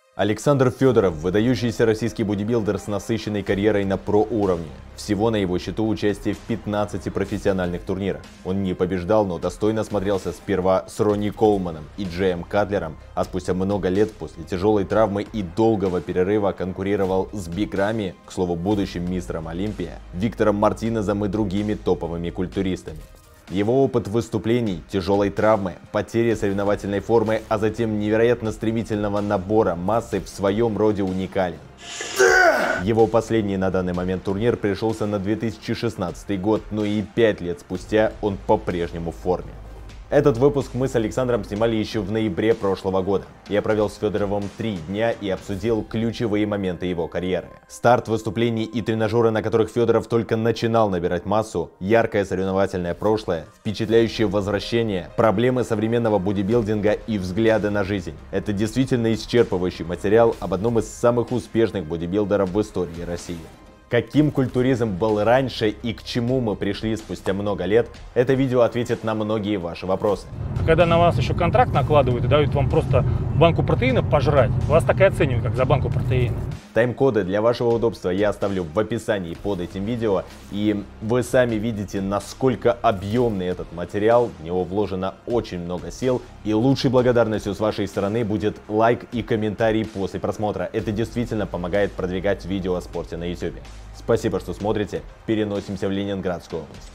Александр Федоров – выдающийся российский бодибилдер с насыщенной карьерой на про-уровне. Всего на его счету участие в 15 профессиональных турнирах. Он не побеждал, но достойно смотрелся сперва с Ронни Колманом и Джеем Катлером, а спустя много лет после тяжелой травмы и долгого перерыва конкурировал с Биг Рами, к слову, будущим мистером Олимпия, Виктором Мартинезом и другими топовыми культуристами. Его опыт выступлений, тяжелой травмы, потери соревновательной формы, а затем невероятно стремительного набора массы в своем роде уникален. Его последний на данный момент турнир пришелся на 2016 год, но и 5 лет спустя он по-прежнему в форме. Этот выпуск мы с Александром снимали еще в ноябре прошлого года. Я провел с Федоровым 3 дня и обсудил ключевые моменты его карьеры. Старт выступлений и тренажеры, на которых Федоров только начинал набирать массу, яркое соревновательное прошлое, впечатляющее возвращение, проблемы современного бодибилдинга и взгляды на жизнь. Это действительно исчерпывающий материал об одном из самых успешных бодибилдеров в истории России. Каким культуризм был раньше и к чему мы пришли спустя много лет, это видео ответит на многие ваши вопросы. Когда на вас еще контракт накладывают и дают вам просто банку протеина пожрать, вас так и оценивают, как за банку протеина. Тайм-коды для вашего удобства я оставлю в описании под этим видео, и вы сами видите, насколько объемный этот материал, в него вложено очень много сил, и лучшей благодарностью с вашей стороны будет лайк и комментарий после просмотра. Это действительно помогает продвигать видео о спорте на YouTube. Спасибо, что смотрите. Переносимся в Ленинградскую область.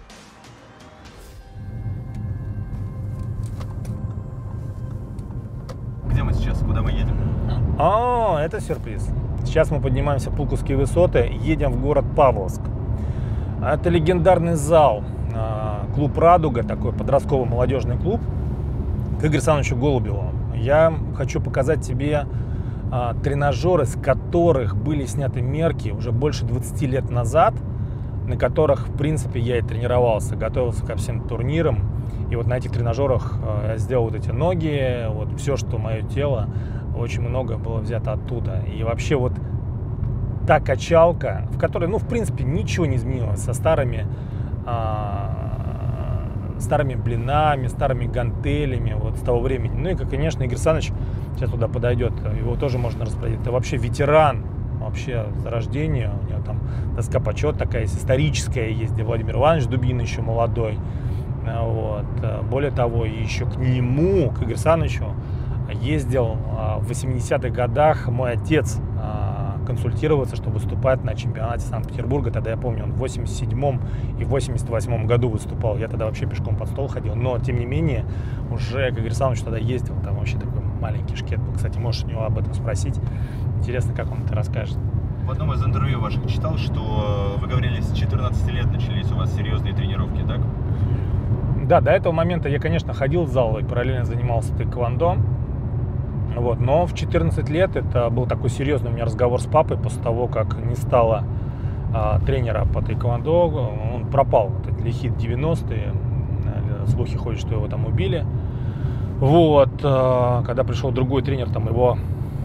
Где мы сейчас? Куда мы едем? Это сюрприз. Сейчас мы поднимаемся в Пулковские высоты, едем в город Павловск. Это легендарный зал, клуб «Радуга», такой подростковый молодежный клуб, к Игорю Александровичу Голубеву. Я хочу показать тебе тренажеры, с которых были сняты мерки уже больше 20 лет назад, на которых, в принципе, я и тренировался, готовился ко всем турнирам. И вот на этих тренажерах я сделал вот эти ноги, вот все, что мое тело, очень много было взято оттуда. И вообще вот та качалка, в которой, в принципе, ничего не изменилось со старыми блинами, старыми гантелями вот с того времени. Ну и, конечно, Игорь Александрович сейчас туда подойдет, его тоже можно расспросить. Это вообще ветеран, вообще зарождения, у него там доска почет такая есть, историческая есть, где Владимир Иванович Дубин еще молодой. Вот. Более того, еще к нему, к Игорю Александровичу, ездил в 80-х годах мой отец консультироваться, чтобы выступать на чемпионате Санкт-Петербурга. Тогда я помню, он в 87-м и в 88-м году выступал. Я тогда вообще пешком под стол ходил. Но, тем не менее, уже к Игорю Александровичу тогда ездил. Там вообще такой маленький шкет был. Кстати, можешь у него об этом спросить. Интересно, как он это расскажет. В одном из интервью ваших читал, что вы говорили, с 14 лет начались у вас серьезные тренировки, так? Да, до этого момента я, конечно, ходил в зал и параллельно занимался тэквондо. Вот, но в 14 лет это был такой серьезный у меня разговор с папой после того, как не стало тренера по тэквондо. Он пропал, вот эти лихие 90-е, слухи ходят, что его там убили. Вот, когда пришел другой тренер, там его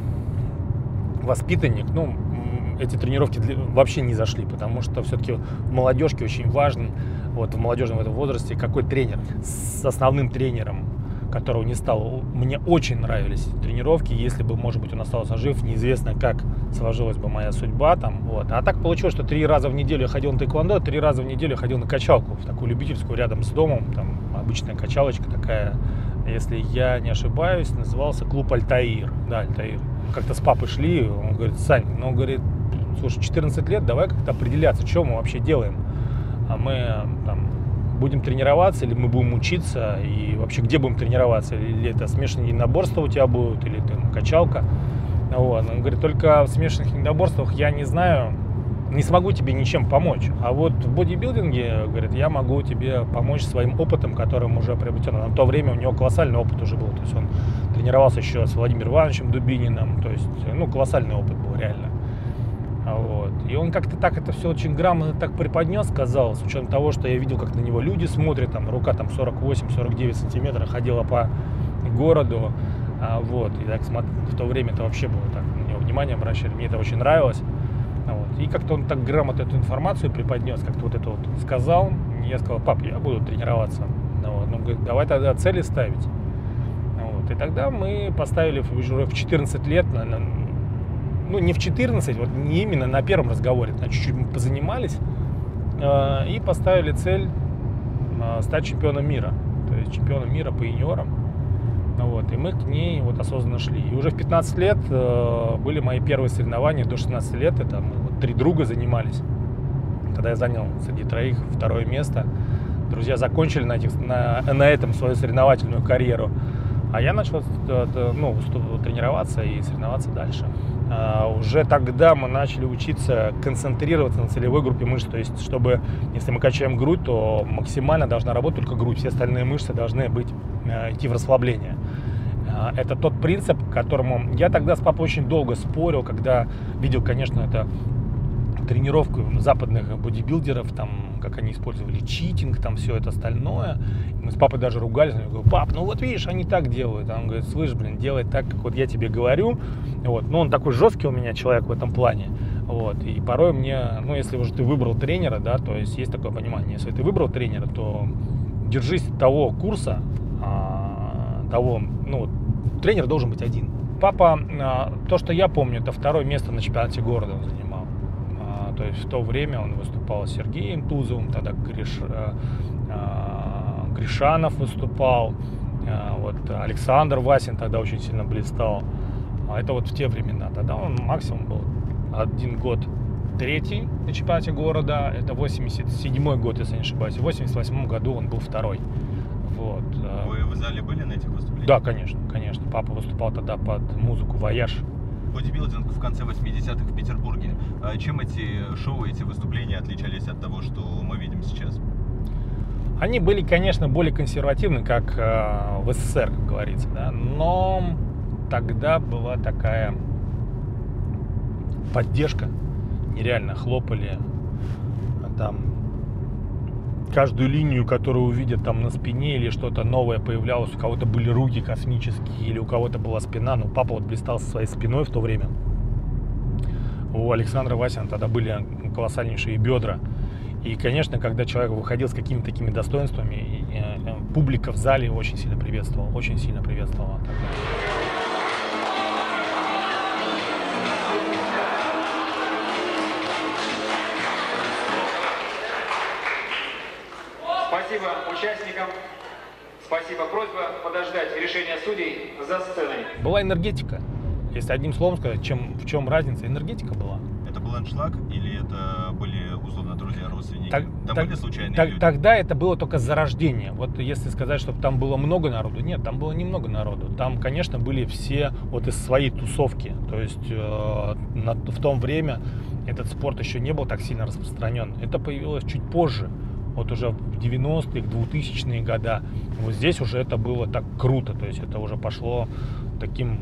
воспитанник, эти тренировки вообще не зашли, потому что все-таки в молодежке очень важно, вот в молодежном этом возрасте, какой тренер. С основным тренером, которого не стало, мне очень нравились тренировки. Если бы, может быть, он остался жив, неизвестно, как сложилась бы моя судьба там. Вот. А так получилось, что 3 раза в неделю я ходил на тэквондо, 3 раза в неделю я ходил на качалку, в такую любительскую рядом с домом. Там обычная качалочка такая, если я не ошибаюсь, назывался клуб «Альтаир». Да, «Альтаир». Как-то с папой шли, он говорит: Сань, говорит, слушай, 14 лет, давай как-то определяться, что мы вообще делаем. А мы там будем тренироваться, или мы будем учиться, и вообще где будем тренироваться, или это смешанные единоборства у тебя будут, или там качалка. Вот. Он говорит: только в смешанных единоборствах я не знаю, не смогу тебе ничем помочь. А вот в бодибилдинге, говорит, я могу тебе помочь своим опытом, которым уже приобретен. На то время у него колоссальный опыт уже был. То есть он тренировался еще с Владимиром Ивановичем Дубининым. То есть, колоссальный опыт был реально. Вот. И он как-то так это все очень грамотно так преподнес, казалось, с учетом того, что я видел, как на него люди смотрят, там рука там 48-49 сантиметров ходила по городу. Вот. И так в то время это вообще было так, на него внимание обращали, мне это очень нравилось. Вот. И как-то он так грамотно эту информацию преподнес, как-то вот это вот сказал. Я сказал: пап, я буду тренироваться. Вот. Он говорит: давай тогда цели ставить. Вот. Вот. И тогда мы поставили уже в 14 лет, ну не в 14, вот не именно на первом разговоре, а чуть-чуть мы позанимались и поставили цель стать чемпионом мира. То есть чемпионом мира по юниорам. Вот. И мы к ней вот осознанно шли. И уже в 15 лет были мои первые соревнования, до 16 лет. Это мы вот 3 друга занимались. Тогда я занял среди троих 2-е место. Друзья закончили на этом свою соревновательную карьеру. А я начал тренироваться и соревноваться дальше. Уже тогда мы начали учиться концентрироваться на целевой группе мышц. То есть, чтобы, если мы качаем грудь, то максимально должна работать только грудь. Все остальные мышцы должны идти в расслабление. Это тот принцип, к которому я тогда с папой очень долго спорил, когда видел, конечно, это тренировку западных бодибилдеров, там, как они использовали читинг, там все это остальное. Мы с папой даже ругались, я говорю: пап, ну вот видишь, они так делают. Он говорит: слышь, делай так, как вот я тебе говорю. Вот. Но он такой жесткий у меня человек в этом плане. Вот. И порой мне, если уже ты выбрал тренера, да, то есть такое понимание, если ты выбрал тренера, то держись того курса, тренер должен быть один. Папа, то, что я помню, это 2-е место на чемпионате города он занимал. То есть в то время он выступал с Сергеем Тузовым, тогда Гришанов выступал, вот Александр Васин тогда очень сильно блистал. Это вот в те времена. Тогда он максимум был 1 год 3-й на чемпионате города, это 87-й год, если не ошибаюсь. В 88-м году он был 2-й. Вот. Вы в зале были на этих выступлениях? Да, конечно. Папа выступал тогда под музыку «Вояж». Бодибилдинг в конце 80-х в Петербурге. Чем эти шоу, эти выступления отличались от того, что мы видим сейчас? Они были, конечно, более консервативны, как в СССР, как говорится, да? Но тогда была такая поддержка, нереально хлопали там каждую линию, которую увидят там на спине или что-то новое появлялось, у кого-то были руки космические или у кого-то была спина, но папа вот блистал со своей спиной в то время. У Александра Васина тогда были колоссальнейшие бедра. И, конечно, когда человек выходил с какими-то такими достоинствами, публика в зале очень сильно приветствовала, Спасибо участникам. Спасибо. Просьба подождать решения судей за сценой. Была энергетика. Если одним словом сказать, в чем разница, энергетика была. Это был аншлаг или это были условно друзья, родственники? Там были случайные люди? Тогда это было только зарождение. Вот если сказать, что там было много народу, нет, там было немного народу. Там, конечно, были все вот из своей тусовки. То есть в то время этот спорт еще не был так сильно распространен. Это появилось чуть позже. Вот уже в 90-х, 2000-е годы. Вот здесь уже это было так круто. То есть это уже пошло таким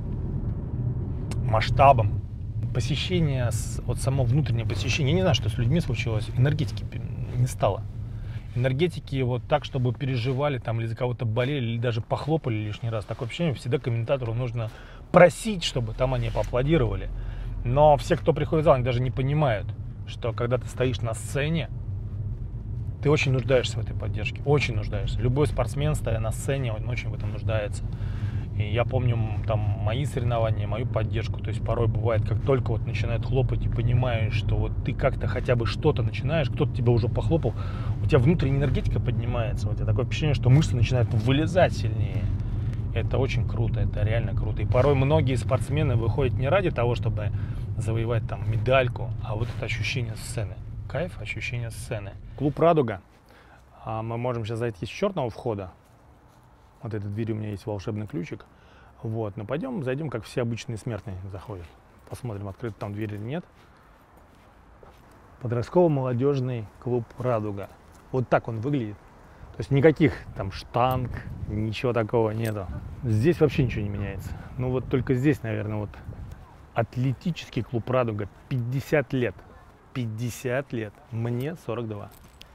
масштабом. Посещение, вот само внутреннее посещение, я не знаю, что с людьми случилось, энергетики не стало. Энергетики вот так, чтобы переживали там или за кого-то болели, или даже похлопали лишний раз. Такое ощущение, всегда комментатору нужно просить, чтобы там они поаплодировали. Но все, кто приходит в зал, они даже не понимают, что когда ты стоишь на сцене, ты очень нуждаешься в этой поддержке, очень нуждаешься. Любой спортсмен, стоя на сцене, он очень в этом нуждается. И я помню там мои соревнования, мою поддержку. То есть порой бывает, как только вот начинают хлопать и понимаешь, что вот ты как-то хотя бы что-то начинаешь, кто-то тебя уже похлопал, у тебя внутренняя энергетика поднимается. У тебя такое впечатление, что мышцы начинают вылезать сильнее. Это очень круто, это реально круто. И порой многие спортсмены выходят не ради того, чтобы завоевать там медальку, а вот это ощущение сцены. Кайф, ощущение сцены. Клуб «Радуга». Мы можем сейчас зайти с черного входа. Вот этой двери у меня есть волшебный ключик. Вот, но зайдем, как все обычные смертные заходят. Посмотрим, открыт там дверь или нет. Подростково-молодежный клуб «Радуга». Вот так он выглядит. То есть никаких там штанг, ничего такого нету. Здесь вообще ничего не меняется. Ну вот только здесь, наверное, вот атлетический клуб «Радуга». 50 лет. 50 лет. Мне 42.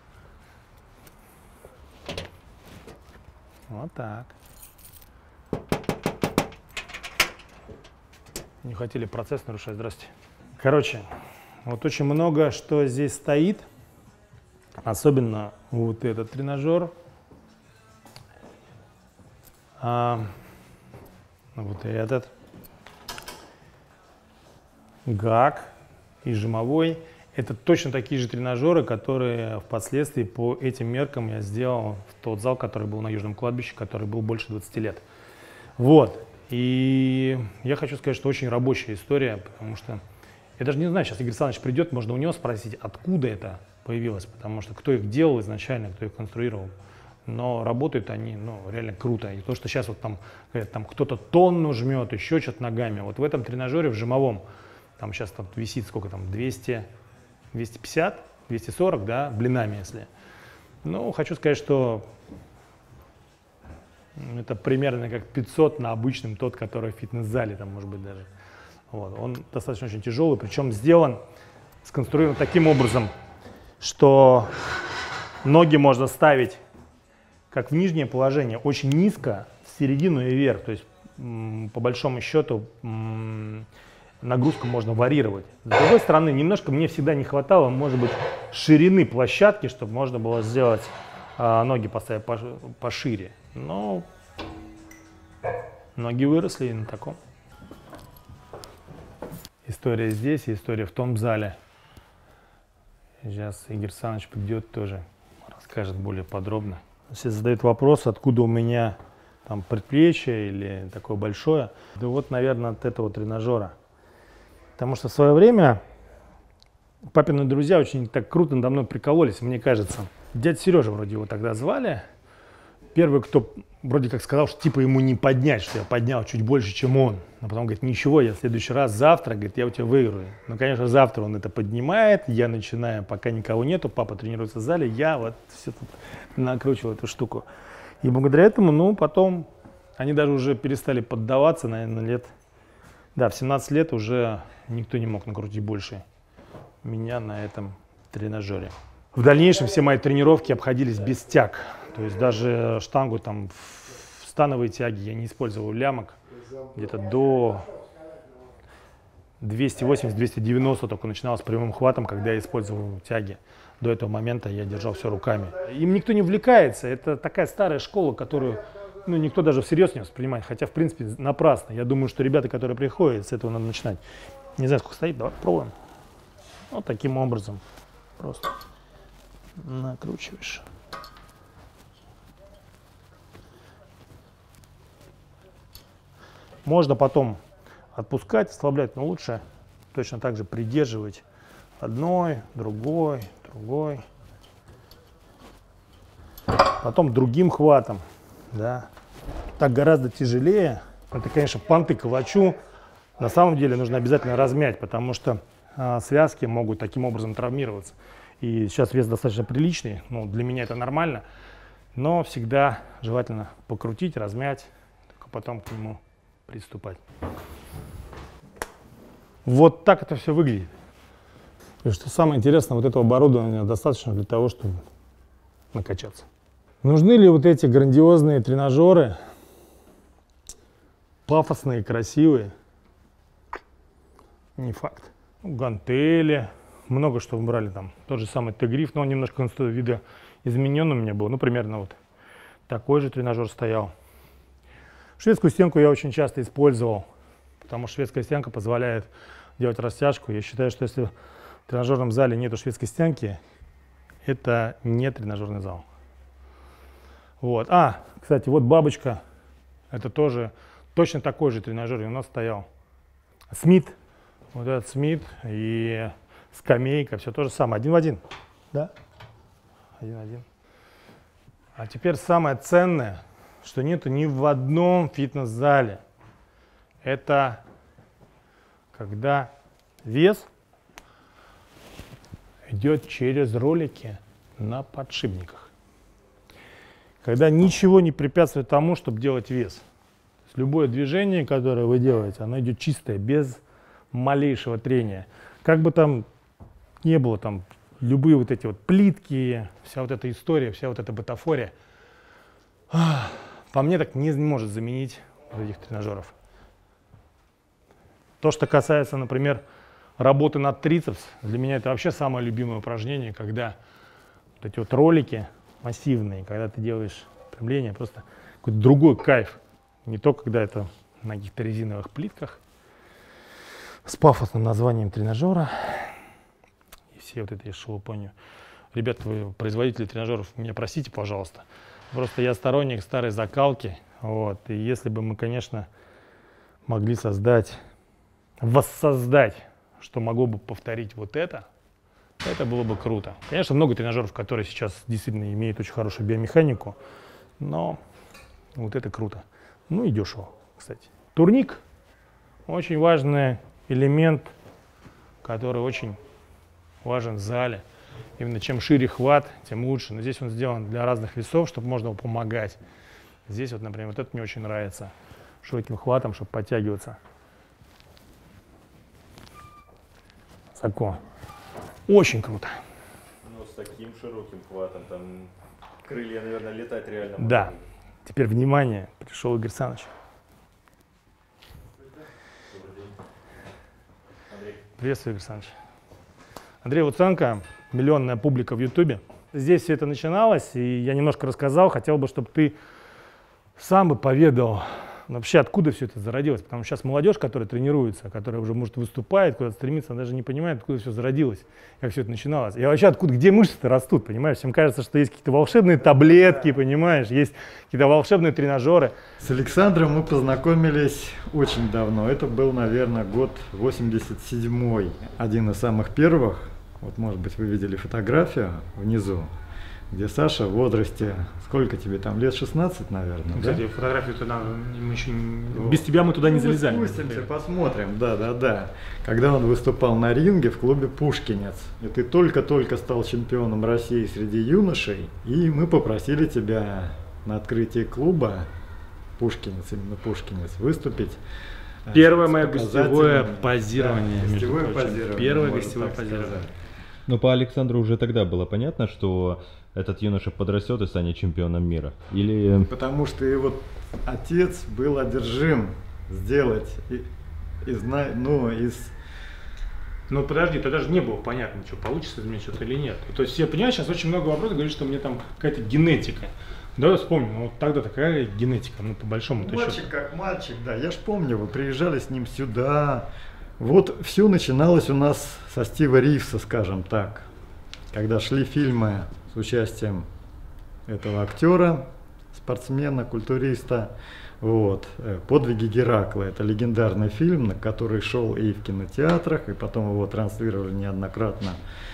Вот так. Не хотели процесс нарушать. Здрасте. Короче, вот очень много что здесь стоит. Особенно вот этот тренажер. вот этот. ГАК и жимовой. Это точно такие же тренажеры, которые впоследствии по этим меркам я сделал в тот зал, который был на Южном кладбище, который был больше 20 лет. Вот. И я хочу сказать, что очень рабочая история, потому что я даже не знаю, сейчас Игорь Александрович придет, можно у него спросить, откуда это появилось, потому что кто их делал изначально, кто их конструировал. Но работают они, ну, реально круто. И то, что сейчас вот там, говорят, там кто-то тонну жмет, еще что-то ногами. Вот в этом тренажере, в жимовом, там сейчас там висит сколько там, 200, 250, 240, да, блинами, если. Ну, хочу сказать, что это примерно как 500 на обычном, тот, который в фитнес-зале, там, может быть, даже. Вот. Он достаточно очень тяжелый, причем сделан, сконструирован таким образом, что ноги можно ставить как в нижнее положение, очень низко, в середину и вверх. То есть, по большому счету, нагрузку можно варьировать. С другой стороны, немножко мне всегда не хватало, может быть, ширины площадки, чтобы можно было сделать ноги поставить пошире. Но ноги выросли и на таком. История здесь, история в том зале. Сейчас Игорь Александрович придет тоже, расскажет более подробно. Все задают вопрос, откуда у меня там предплечье или такое большое. Да вот, наверное, от этого тренажера. Потому что в свое время папины друзья очень так круто надо мной прикололись, мне кажется. Дядя Сережа вроде его тогда звали. Первый, кто вроде как сказал, что типа ему не поднять, что я поднял чуть больше, чем он. Но потом говорит, ничего, я в следующий раз завтра, говорит, я у тебя выиграю. Ну, конечно, завтра он это поднимает, я начинаю, пока никого нету, папа тренируется в зале, я вот все тут накручивал эту штуку. И благодаря этому, ну, потом они даже уже перестали поддаваться, наверное, лет, да, в 17 лет уже никто не мог накрутить больше меня на этом тренажере. В дальнейшем все мои тренировки обходились без тяг. То есть даже штангу там в становой тяге я не использовал лямок. Где-то до 280-290 только начинал с прямым хватом, когда я использовал тяги. До этого момента я держал все руками. Им никто не увлекается. Это такая старая школа, которую, ну, никто даже всерьез не воспринимает. Хотя, в принципе, напрасно. Я думаю, что ребята, которые приходят, с этого надо начинать. Не знаю, сколько стоит, давай пробуем. Вот таким образом. Просто накручиваешь. Можно потом отпускать, ослаблять, но лучше точно так же придерживать одной, другой, другой. Потом другим хватом, да. Так гораздо тяжелее. Это, конечно, понты калачу. На самом деле нужно обязательно размять, потому что связки могут таким образом травмироваться. И сейчас вес достаточно приличный, ну, для меня это нормально, но всегда желательно покрутить, размять, только потом к нему приступать. Вот так это все выглядит. И что самое интересное, вот этого оборудования достаточно для того, чтобы накачаться. Нужны ли вот эти грандиозные тренажеры, пафосные, красивые? Не факт. Гантели, много что брали там. Тот же самый Т-гриф, но он немножко вида изменен у меня был. Ну, примерно вот такой же тренажер стоял. Шведскую стенку я очень часто использовал, потому что шведская стенка позволяет делать растяжку. Я считаю, что если в тренажерном зале нету шведской стенки, это не тренажерный зал. Вот. Кстати, вот бабочка. Это тоже точно такой же тренажер и у нас стоял. Смит. Вот этот Смит и скамейка. Все то же самое. Один в один. Да? Один в один. А теперь самое ценное, что нету ни в одном фитнес-зале. Это когда вес идет через ролики на подшипниках. Когда ничего не препятствует тому, чтобы делать вес. Любое движение, которое вы делаете, оно идет чистое, без малейшего трения. Как бы там не было, там любые вот эти вот плитки, вся вот эта история, вся вот эта бутафория, по мне так не может заменить вот этих тренажеров. То, что касается, например, работы над трицепс, для меня это вообще самое любимое упражнение, когда вот эти вот ролики массивные, когда ты делаешь выпрямление, просто какой-то другой кайф. Не то, когда это на каких-то резиновых плитках с пафосным названием тренажера и все вот этой шелупонью. Ребята, вы производители тренажеров, меня простите, пожалуйста. Просто я сторонник старой закалки. Вот. И если бы мы, конечно, могли воссоздать, что могло бы повторить вот это было бы круто. Конечно, много тренажеров, которые сейчас действительно имеют очень хорошую биомеханику, но вот это круто. Ну и дешево, кстати. Турник – очень важный элемент, который очень важен в зале. Именно чем шире хват, тем лучше. Но здесь он сделан для разных весов, чтобы можно было помогать. Здесь вот, например, вот это мне очень нравится. Широким хватом, чтобы подтягиваться. Высоко. Очень круто. Ну, с таким широким хватом, там крылья, наверное, летать реально. Да. Теперь внимание, пришел Игорь Саныч. Андрей. Приветствую, Игорь Саныч. Андрей Луценко, миллионная публика в Ютубе. Здесь все это начиналось, и я немножко рассказал. Хотел бы, чтобы ты сам бы поведал, вообще откуда все это зародилось. Потому что сейчас молодежь, которая тренируется, которая уже, может, выступает, куда-то стремится, она даже не понимает, откуда все зародилось, как все это начиналось. И вообще откуда, где мышцы-то растут, понимаешь? Всем кажется, что есть какие-то волшебные таблетки, понимаешь, есть какие-то волшебные тренажеры. С Александром мы познакомились очень давно. Это был, наверное, год 87-й, один из самых первых. Вот, может быть, вы видели фотографию внизу, где Саша в возрасте, сколько тебе там, лет 16, наверное, Кстати, да? фотографию туда мы еще без тебя мы туда не залезали. Спустимся, посмотрим, да. Когда он выступал на ринге в клубе «Пушкинец», и ты только-только стал чемпионом России среди юношей, и мы попросили тебя на открытии клуба «Пушкинец», именно «Пушкинец», выступить. Первое мое гостевое позирование. Да, гостевое позирование. Первое гостевое позирование. Но по Александру уже тогда было понятно, что этот юноша подрастет и станет чемпионом мира? Или... Потому что его отец был одержим сделать Ну подожди, тогда же не было понятно, что получится из меня что-то или нет. То есть я понимаю, сейчас очень много вопросов говорят, что у меня там какая-то генетика. Да, вспомню, вот тогда такая генетика, ну по большому-то счету. Мальчик как мальчик, да, я ж помню, вы приезжали с ним сюда. Вот все начиналось у нас со Стива Ривса, скажем так, когда шли фильмы с участием этого актера, спортсмена, культуриста. Вот. «Подвиги Геракла» — это легендарный фильм, на который шел и в кинотеатрах, и потом его транслировали неоднократно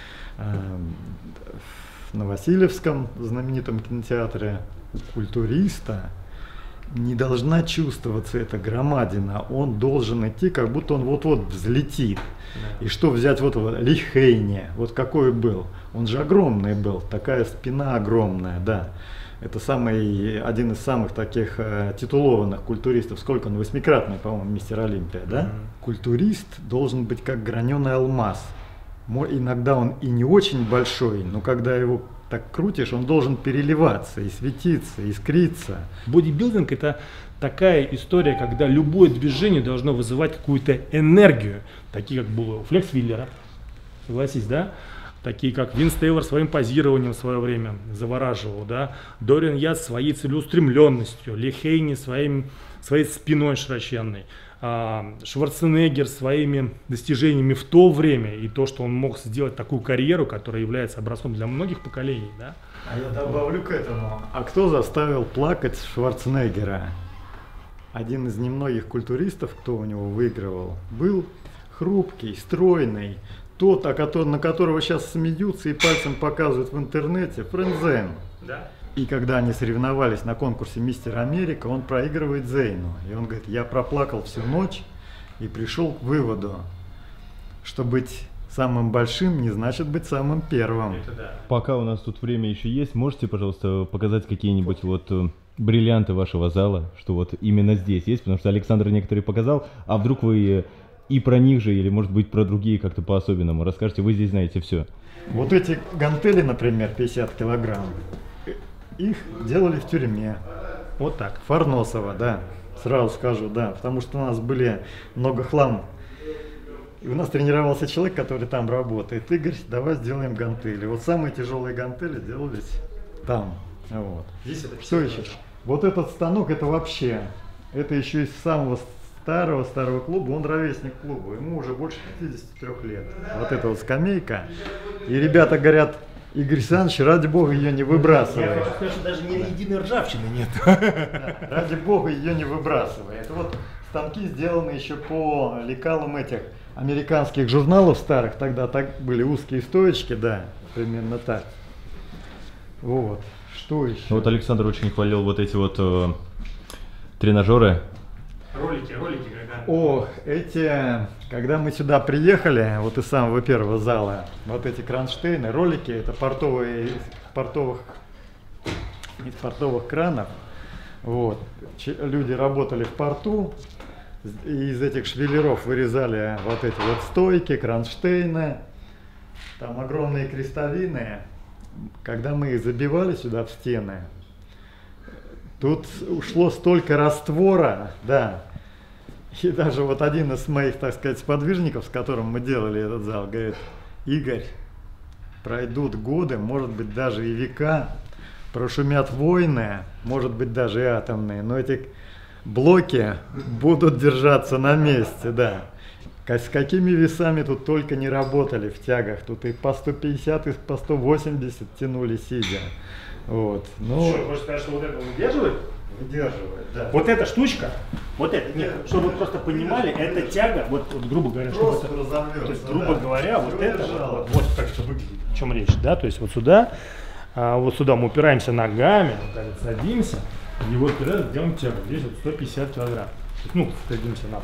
в Новосилевском знаменитом кинотеатре. У культуриста не должна чувствоваться эта громадина, он должен идти, как будто он вот-вот взлетит. Да. И что взять вот Ли Хейни, вот какой был, он же огромный был, такая спина огромная, да. Это один из самых таких титулованных культуристов, сколько он, 8-кратный, по-моему, мистер Олимпия, да? Культурист должен быть как граненый алмаз. Иногда он и не очень большой, но когда его так крутишь, он должен переливаться и светиться, искриться. Бодибилдинг — это такая история, когда любое движение должно вызывать какую-то энергию. Такие, как было у Флекс Виллера, согласись, да? Такие, как Винс Тейлор своим позированием в свое время завораживал, да? Дориан Яс своей целеустремленностью, Ли Хейни своей спиной широченной. Шварценеггер своими достижениями в то время и то, что он мог сделать такую карьеру, которая является образцом для многих поколений. Да? А я добавлю к этому. А кто заставил плакать Шварценеггера? Один из немногих культуристов, кто у него выигрывал, был хрупкий, стройный, тот, на которого сейчас смеются и пальцем показывают в интернете, Фрэнк. Да. И когда они соревновались на конкурсе «Мистер Америка», он проигрывает Зейну. И он говорит: я проплакал всю ночь и пришел к выводу, что быть самым большим не значит быть самым первым. Это да. Пока у нас тут время еще есть, можете, пожалуйста, показать какие-нибудь бриллианты вашего зала, что вот именно здесь есть? Потому что Александр некоторые показал, а вдруг вы и про них же, или может быть про другие как-то по-особенному расскажете, вы здесь знаете все. Вот эти гантели, например, 50 килограмм. Их делали в тюрьме. Вот так. Фарносово, да. Сразу скажу, да. Потому что у нас были много хлама. И у нас тренировался человек, который там работает. Игорь, давай сделаем гантели. Вот самые тяжелые гантели делались там. Вот. Здесь это что еще? Вот этот станок, это вообще, это еще из самого старого клуба, он ровесник клуба, ему уже больше 53 лет. Вот эта вот скамейка. И ребята говорят: Игорь Александрович, ради бога, ее не выбрасывай. Я хочу сказать, что даже ни единой ржавчины нет. Да, ради бога, ее не выбрасывай. Это вот станки сделаны еще по лекалам этих американских журналов старых. Тогда так были узкие стоечки, да, примерно так. Вот. Что еще? Вот Александр очень хвалил вот эти вот тренажеры. Ролики, когда... О, эти, когда мы сюда приехали, вот из самого первого зала, вот эти кронштейны, ролики, это из портовых кранов. Вот. Люди работали в порту, и из этих швеллеров вырезали вот эти вот стойки, кронштейны, там огромные крестовины. Когда мы их забивали сюда в стены, тут ушло столько раствора, да. И даже вот один из моих, так сказать, сподвижников, с которым мы делали этот зал, говорит: Игорь, пройдут годы, может быть, даже и века, прошумят войны, может быть, даже и атомные, но эти блоки будут держаться на месте, да. С какими весами тут только не работали в тягах, тут и по 150, и по 180 тянули сидя. Вот. Ну, что, хочешь сказать, что вот это выдерживает? Выдерживает, да. Вот эта штучка, вот это, нет, чтобы вы просто понимали, это тяга, вот грубо говоря, Просто чтобы это, разомнется, то есть, грубо да. говоря, вот Всё это, держало. вот как это выглядит, о чем речь, да, то есть вот сюда мы упираемся ногами, вот так вот садимся, и вот делаем тягу, здесь вот 150 килограмм, ну, садимся на пол.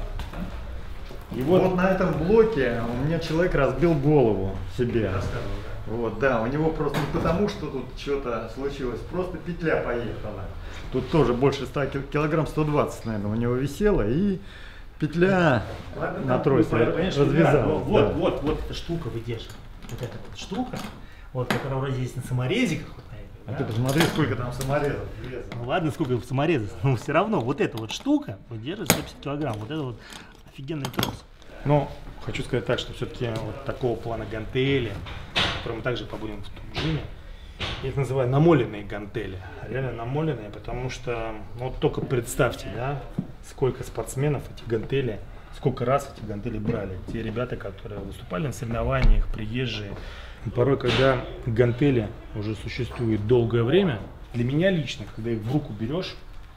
И Вот на этом блоке у меня человек разбил голову себе. Вот, да, у него просто не потому, что тут что-то случилось, просто петля поехала. Тут тоже больше 100 килограмм, 120, наверное, у него висело, и петля на трости развязалась. Вот эта штука выдерживает. Вот эта вот штука, вот которая вроде есть на саморезиках. Вот, А ты посмотри, сколько там саморезов влезло. ну ладно, сколько саморезов, но все равно вот эта вот штука выдерживает 150 килограмм. Вот это вот офигенный трос. Но хочу сказать так, что все-таки вот такого плана гантели, которые мы также побудем в том режиме, я их называю намоленные гантели. Реально намоленные, потому что, ну, вот только представьте, да, сколько спортсменов эти гантели, сколько раз эти гантели брали. Те ребята, которые выступали на соревнованиях, приезжие. И порой, когда гантели уже существуют долгое время, для меня лично, когда их в руку берешь,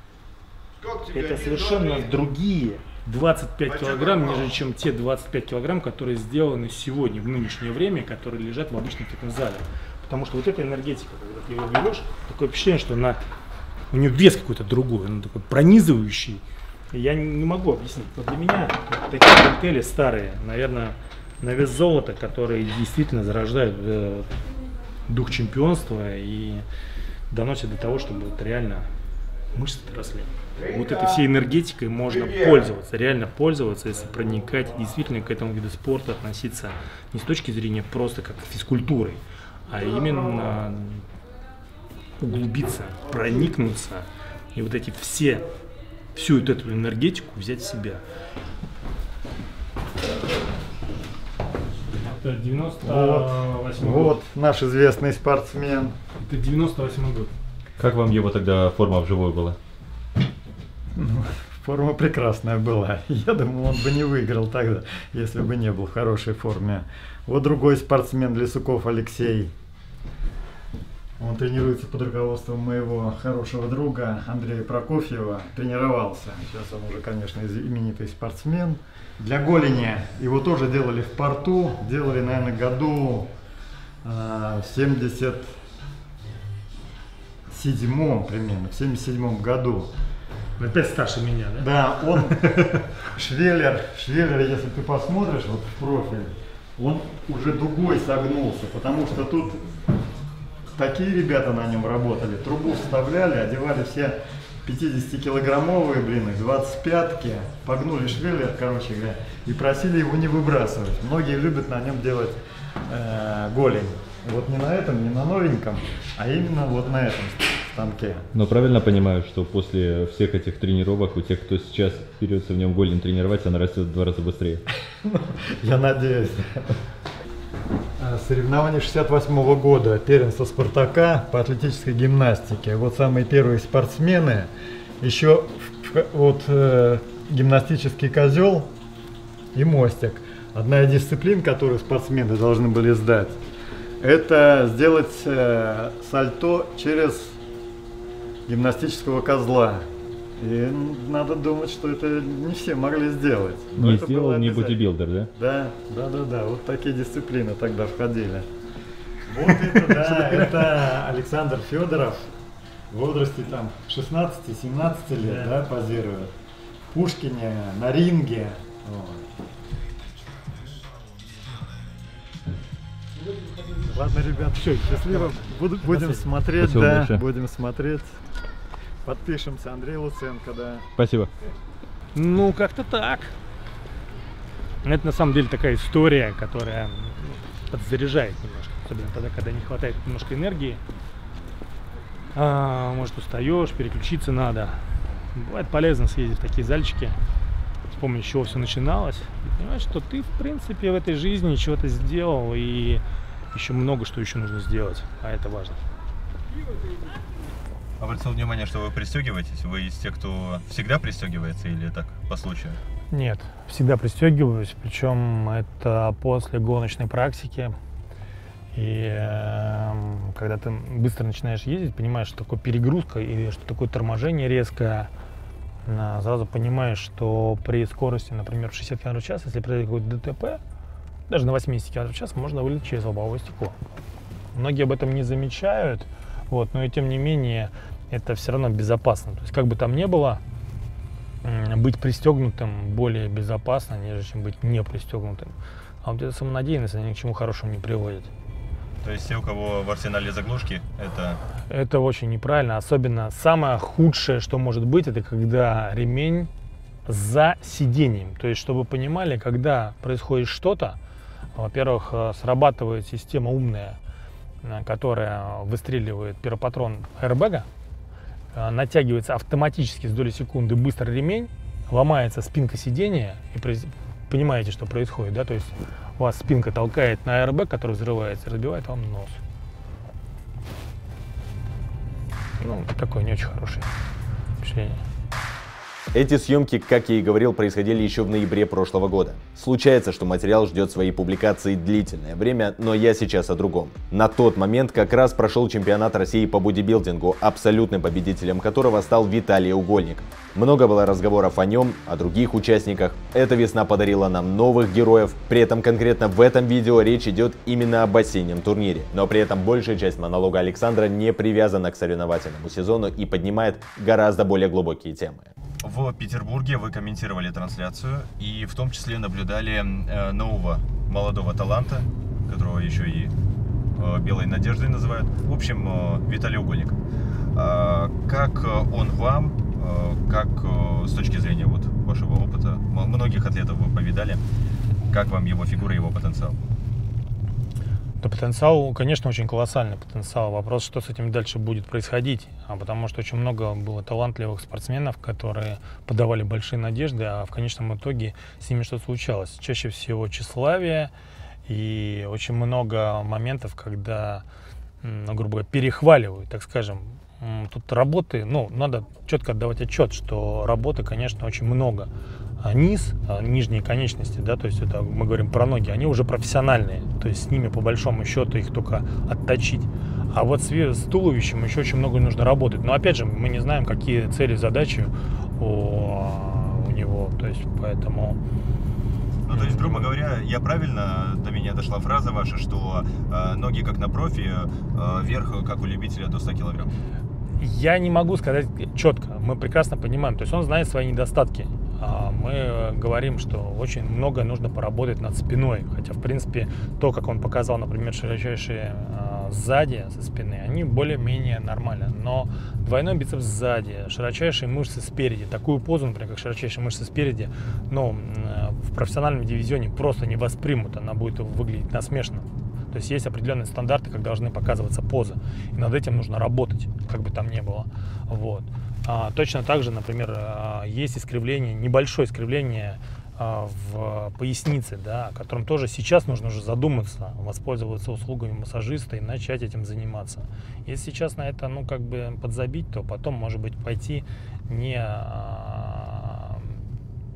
это совершенно другие 25 килограмм, нежели чем те 25 килограмм, которые сделаны сегодня, в нынешнее время, которые лежат в обычном фитнес-зале. Потому что вот эта энергетика, когда ты его берешь, такое впечатление, что у нее вес какой-то другой, он такой пронизывающий. И я не могу объяснить. Вот для меня вот такие гантели старые, наверное, на вес золота, которые действительно зарождают дух чемпионства и доносят до того, чтобы вот реально мышцы росли. Вот этой всей энергетикой можно пользоваться, реально пользоваться, если проникать действительно к этому виду спорта, относиться не с точки зрения просто как физкультуры, а именно углубиться, проникнуться и вот эти всю эту энергетику взять в себя. Это 98 год. Вот наш известный спортсмен. Это 98 год. Как вам его тогда форма вживую была? Форма прекрасная была. Я думаю, он бы не выиграл тогда, если бы не был в хорошей форме. Вот другой спортсмен, Лисуков Алексей. Он тренируется под руководством моего хорошего друга Андрея Прокофьева. Тренировался. Сейчас он уже, конечно, именитый спортсмен. Для голени его тоже делали в порту. Делали, наверное, году в 77-м примерно. В 77-м году. Опять старше меня, да? Да, он Швеллер, если ты посмотришь вот в профиль, он уже дугой согнулся, потому что тут такие ребята на нем работали, трубу вставляли, одевали все 50-килограммовые, 25-ки, погнули Швеллер, короче говоря, и просили его не выбрасывать. Многие любят на нем делать голень. Вот не на этом, не на новеньком, а именно вот на этом станке. Но правильно понимаю, что после всех этих тренировок у тех, кто сейчас берется в нем голень тренировать, она растет в 2 раза быстрее? Я надеюсь. Соревнования 68-го года, первенство Спартака по атлетической гимнастике. Вот самые первые спортсмены еще вот гимнастический козел и мостик. Одна из дисциплин, которую спортсмены должны были сдать, это сделать сальто через гимнастического козла. И надо думать, что это не все могли сделать. Не сделал не бодибилдер, да? Да. Вот такие дисциплины тогда входили. Вот это, да, это Александр Федоров в возрасте там 16-17 лет, да, позирует. В Пушкине, на ринге. Вот. Ладно, ребят, все, счастливо. Будем смотреть, спасибо да, большое. будем смотреть. Подпишемся, Андрей Луценко, да. Спасибо. Ну, как-то так. Это на самом деле такая история, которая подзаряжает немножко. Особенно тогда, когда не хватает немножко энергии. Может, устаешь, переключиться надо. Бывает полезно съездить в такие зальчики, вспомнить, с чего все начиналось. И понимаешь, что ты, в принципе, в этой жизни чего-то сделал, и еще много что еще нужно сделать. А это важно. Обратил внимание, что вы пристегиваетесь. Вы из тех, кто всегда пристегивается или так, по случаю? Нет, всегда пристегиваюсь, причем это после гоночной практики. И когда ты быстро начинаешь ездить, понимаешь, что такое перегрузка и что такое торможение резкое, сразу понимаешь, что при скорости, например, в 60 км в час, если произойдет какое-то ДТП, даже на 80 км в час можно вылететь через лобовое стекло. Многие об этом не замечают, вот, но и тем не менее это все равно безопасно. То есть как бы там ни было, быть пристегнутым более безопасно, нежели чем быть не пристегнутым. А вот эта самонадеянность, она ни к чему хорошему не приводит. То есть те, у кого в арсенале заглушки, Это очень неправильно. Особенно самое худшее, что может быть, это когда ремень за сиденьем. То есть, чтобы вы понимали, когда происходит что-то, во-первых, срабатывает система умная, которая выстреливает пиропатрон аэрбэга, натягивается автоматически с доли секунды быстро ремень, ломается спинка сидения, и понимаете, что происходит, да? То есть у вас спинка толкает на аэрбэг, который взрывается, и разбивает вам нос. Ну, такое не очень хорошее впечатление. Эти съемки, как я и говорил, происходили еще в ноябре прошлого года. Случается, что материал ждет своей публикации длительное время, но я сейчас о другом. На тот момент как раз прошел чемпионат России по бодибилдингу, абсолютным победителем которого стал Виталий Угольников. Много было разговоров о нем, о других участниках. Эта весна подарила нам новых героев, при этом конкретно в этом видео речь идет именно об осеннем турнире. Но при этом большая часть монолога Александра не привязана к соревновательному сезону и поднимает гораздо более глубокие темы. В Петербурге вы комментировали трансляцию и в том числе наблюдали нового молодого таланта, которого еще и белой надеждой называют. В общем, Виталий Угольников. Как он вам, как с точки зрения вот вашего опыта, многих атлетов вы повидали, как вам его фигура, его потенциал? Да, потенциал, конечно, очень колоссальный потенциал. Вопрос, что с этим дальше будет происходить. Потому что очень много было талантливых спортсменов, которые подавали большие надежды, а в конечном итоге с ними что-то случалось. Чаще всего тщеславие и очень много моментов, когда, грубо говоря, перехваливают, так скажем. Тут работы, надо четко отдавать отчет, что работы, конечно, очень много. А низ, нижние конечности, да, то есть это мы говорим про ноги, они уже профессиональные, то есть с ними по большому счету их только отточить. А вот с туловищем еще очень много нужно работать. Но опять же, мы не знаем, какие цели, задачи у него, то есть поэтому... Ну, то есть, грубо говоря, до меня дошла фраза ваша, что ноги как на профи, вверх как у любителя до 100 килограмм. Я не могу сказать четко, мы прекрасно понимаем, то есть он знает свои недостатки. Мы говорим, что очень много нужно поработать над спиной, хотя, в принципе, то, как он показал, например, широчайшие сзади со спины, они более-менее нормально, но двойной бицепс сзади, широчайшие мышцы спереди, такую позу, например, как широчайшие мышцы спереди, в профессиональном дивизионе просто не воспримут, она будет выглядеть насмешно. То есть есть определенные стандарты, как должны показываться позы, и над этим нужно работать, как бы там ни было. Вот. Точно так же, например, есть искривление, небольшое искривление в пояснице, да, о котором тоже сейчас нужно уже задуматься, воспользоваться услугами массажиста и начать этим заниматься. Если сейчас на это, подзабить, то потом, может быть, пойти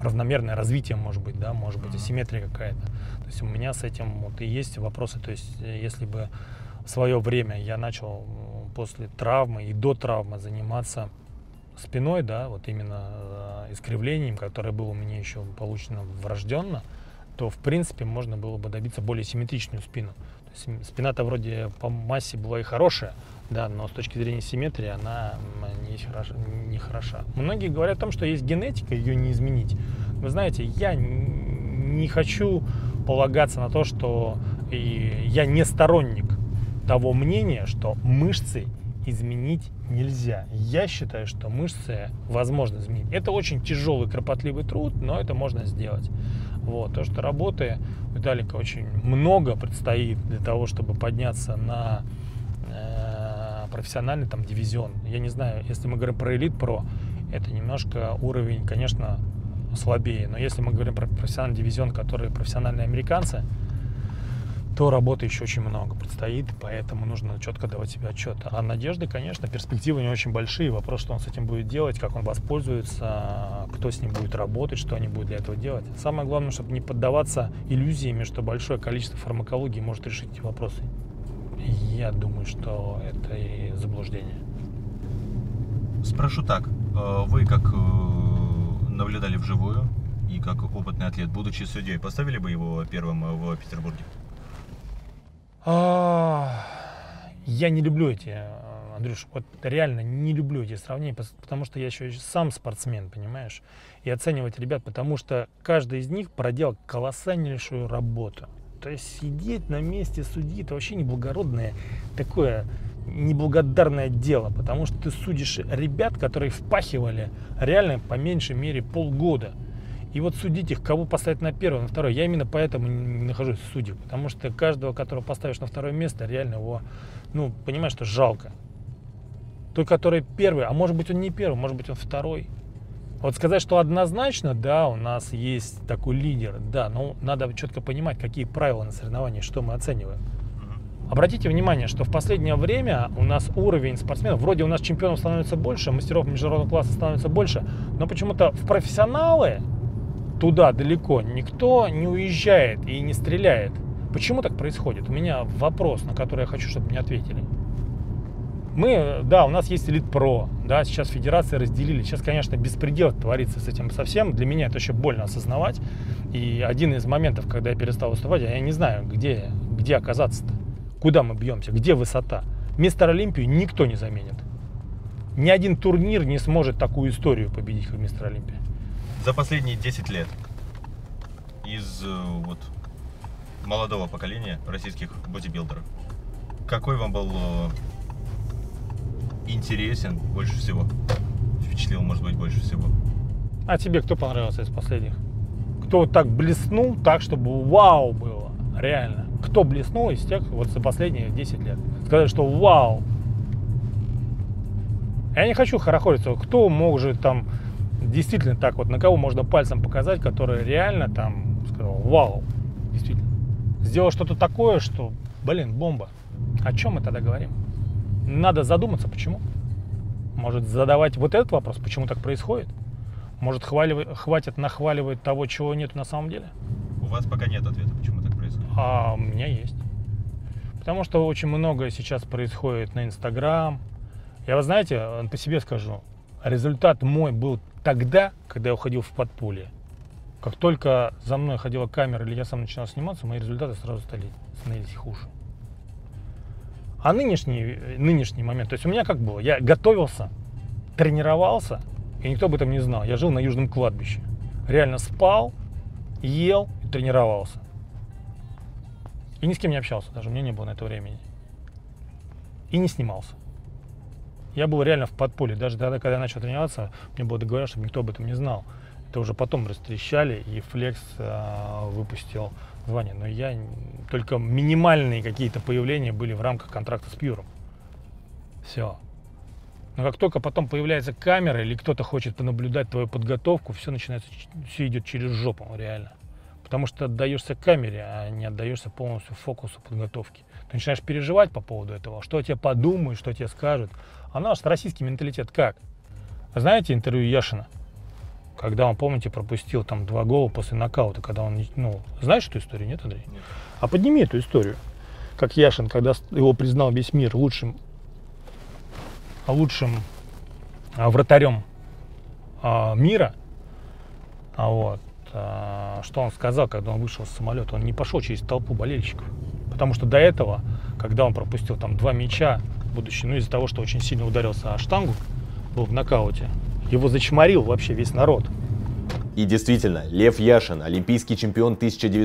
равномерное развитие, может быть, да, может быть, асимметрия какая-то. То есть у меня с этим вот и есть вопросы. То есть если бы в свое время я начал после травмы и до травмы заниматься спиной, да, вот именно искривлением, которое было у меня еще получено врожденно, то, в принципе, можно было бы добиться более симметричную спину. То есть спина-то вроде по массе была и хорошая, да, но с точки зрения симметрии она не хороша. Многие говорят о том, что есть генетика, ее не изменить. Вы знаете, я не хочу полагаться на то, что я не сторонник того мнения, что мышцы изменить нельзя. Я считаю, что мышцы возможно изменить. Это очень тяжелый, кропотливый труд, но это можно сделать. Вот. То, что работы у Виталика очень много предстоит для того, чтобы подняться на профессиональный там дивизион. Я не знаю, если мы говорим про Elite Pro, это немножко уровень, конечно, слабее. Но если мы говорим про профессиональный дивизион, который профессиональные американцы, то работы еще очень много предстоит, поэтому нужно четко давать себе отчет. А надежды, конечно, перспективы не очень большие. Вопрос, что он с этим будет делать, как он воспользуется, кто с ним будет работать, что они будут для этого делать. Самое главное, чтобы не поддаваться иллюзиями, что большое количество фармакологии может решить эти вопросы. Я думаю, что это и заблуждение. Спрошу так, вы как наблюдали вживую и как опытный атлет, будучи судьей, поставили бы его первым в Петербурге? Я не люблю эти, Андрюш, вот реально не люблю эти сравнения, потому что я еще сам спортсмен, понимаешь, и оценивать ребят, потому что каждый из них проделал колоссальнейшую работу. То есть сидеть на месте судьи — это вообще неблагородное, такое неблагодарное дело, потому что ты судишь ребят, которые впахивали реально по меньшей мере полгода. И вот судить их, кого поставить на первое, на второе, я именно поэтому не нахожусь в судьях, потому что каждого, которого поставишь на второе место, реально его, понимаешь, что жалко. Тот, который первый, а может быть он не первый, может быть он второй. Вот сказать, что однозначно, да, у нас есть такой лидер, да, но надо четко понимать, какие правила на соревновании, что мы оцениваем. Обратите внимание, что в последнее время у нас уровень спортсменов, вроде у нас чемпионов становится больше, мастеров международного класса становится больше, но почему-то в профессионалы туда далеко никто не уезжает и не стреляет. Почему так происходит? У меня вопрос, на который я хочу, чтобы мне ответили. У нас есть Elite Pro, да, сейчас федерации разделили. Сейчас, конечно, беспредел творится с этим совсем. Для меня это еще больно осознавать. И один из моментов, когда я перестал выступать, я не знаю, где оказаться-то. Куда мы бьемся, где высота. Мистер Олимпию никто не заменит. Ни один турнир не сможет такую историю победить, как Мистер Олимпия. За последние 10 лет из молодого поколения российских бодибилдеров, какой вам был интересен больше всего? Впечатлил, может быть, больше всего? А тебе кто понравился из последних? Кто вот так блеснул, так, чтобы вау было? Реально. Кто блеснул из тех вот за последние 10 лет? Сказать, что вау. Я не хочу хорохориться. Кто может там действительно так вот, на кого можно пальцем показать, который реально там сказал, вау, действительно. Сделал что-то такое, что, бомба. О чем мы тогда говорим? Надо задуматься, почему. Может задавать вот этот вопрос, почему так происходит? Может хватит нахваливать того, чего нет на самом деле? У вас пока нет ответа, почему так происходит. А у меня есть. Потому что очень многое сейчас происходит на Инстаграм. Я, вы знаете, по себе скажу, результат мой был тогда, когда я уходил в подполье. Как только за мной ходила камера или я сам начинал сниматься, мои результаты сразу становились хуже. А нынешний момент, то есть у меня как было? Я готовился, тренировался, и никто об этом не знал. Я жил на Южном кладбище. Реально спал, ел и тренировался. И ни с кем не общался даже, у меня не было на это времени. И не снимался. Я был реально в подполье. Даже тогда, когда я начал тренироваться, мне было договорено, чтобы никто об этом не знал. Это уже потом растрещали, и Flex выпустил звание. Но я только минимальные какие-то появления были в рамках контракта с Pure. Все. Но как только потом появляется камера или кто-то хочет понаблюдать твою подготовку, все идет через жопу, реально. Потому что отдаешься камере, а не отдаешься полностью фокусу подготовки. Ты начинаешь переживать по поводу этого, что о тебе подумают, что тебе скажут. А наш российский менталитет как? Знаете интервью Яшина? когда он, помните, пропустил там 2 гола после нокаута, когда он, ну, знаешь эту историю, нет, Андрей? Нет. А подними эту историю. Как Яшин, когда его признал весь мир лучшим вратарем мира, что он сказал, когда он вышел с самолета? Он не пошел через толпу болельщиков. Потому что до этого, когда он пропустил там 2 мяча, будучи, ну, из-за того, что очень сильно ударился о штангу, был в нокауте, его зачморил вообще весь народ. И действительно, Лев Яшин, олимпийский чемпион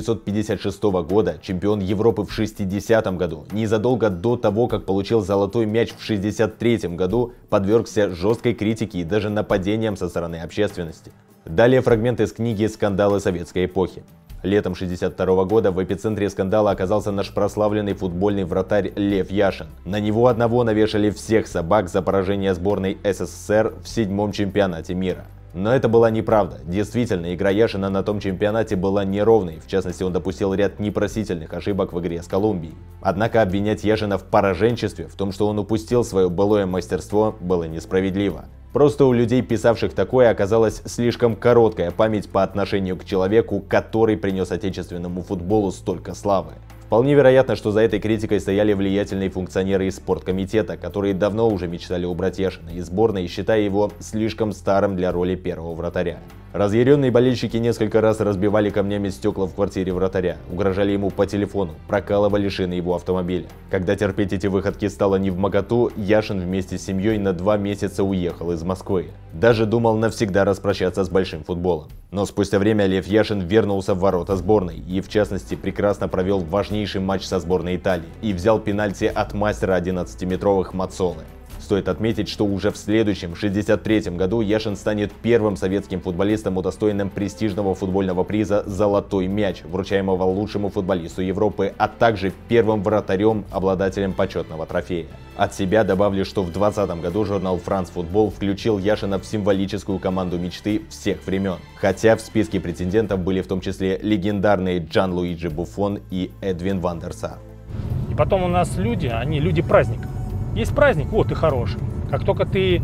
1956 года, чемпион Европы в 1960 году, незадолго до того, как получил золотой мяч в 1963 году, подвергся жесткой критике и даже нападениям со стороны общественности. Далее фрагмент из книги «Скандалы советской эпохи». Летом 1962 года в эпицентре скандала оказался наш прославленный футбольный вратарь Лев Яшин. На него одного навешали всех собак за поражение сборной СССР в 7-м чемпионате мира. Но это была неправда. Действительно, игра Яшина на том чемпионате была неровной. В частности, он допустил ряд непростительных ошибок в игре с Колумбией. Однако обвинять Яшина в пораженчестве, в том, что он упустил свое былое мастерство, было несправедливо. Просто у людей, писавших такое, оказалась слишком короткая память по отношению к человеку, который принес отечественному футболу столько славы. Вполне вероятно, что за этой критикой стояли влиятельные функционеры из спорткомитета, которые давно уже мечтали убрать Яшина из сборной, считая его слишком старым для роли первого вратаря. Разъяренные болельщики несколько раз разбивали камнями стекла в квартире вратаря, угрожали ему по телефону, прокалывали шины его автомобиля. Когда терпеть эти выходки стало невмоготу, Яшин вместе с семьей на 2 месяца уехал из Москвы. Даже думал навсегда распрощаться с большим футболом. Но спустя время Лев Яшин вернулся в ворота сборной и, в частности, прекрасно провел важнейший матч со сборной Италии и взял пенальти от мастера 11-метровых Маццолы. Стоит отметить, что уже в следующем, 1963 году, Яшин станет первым советским футболистом, удостоенным престижного футбольного приза «Золотой мяч», вручаемого лучшему футболисту Европы, а также первым вратарем, обладателем почетного трофея. От себя добавлю, что в 2020 году журнал «France Football» включил Яшина в символическую команду мечты всех времен. Хотя в списке претендентов были в том числе легендарные Джан-Луиджи Буффон и Эдвин ван дер Сар. И потом у нас люди, они люди праздника. Есть праздник, вот ты хороший. Как только ты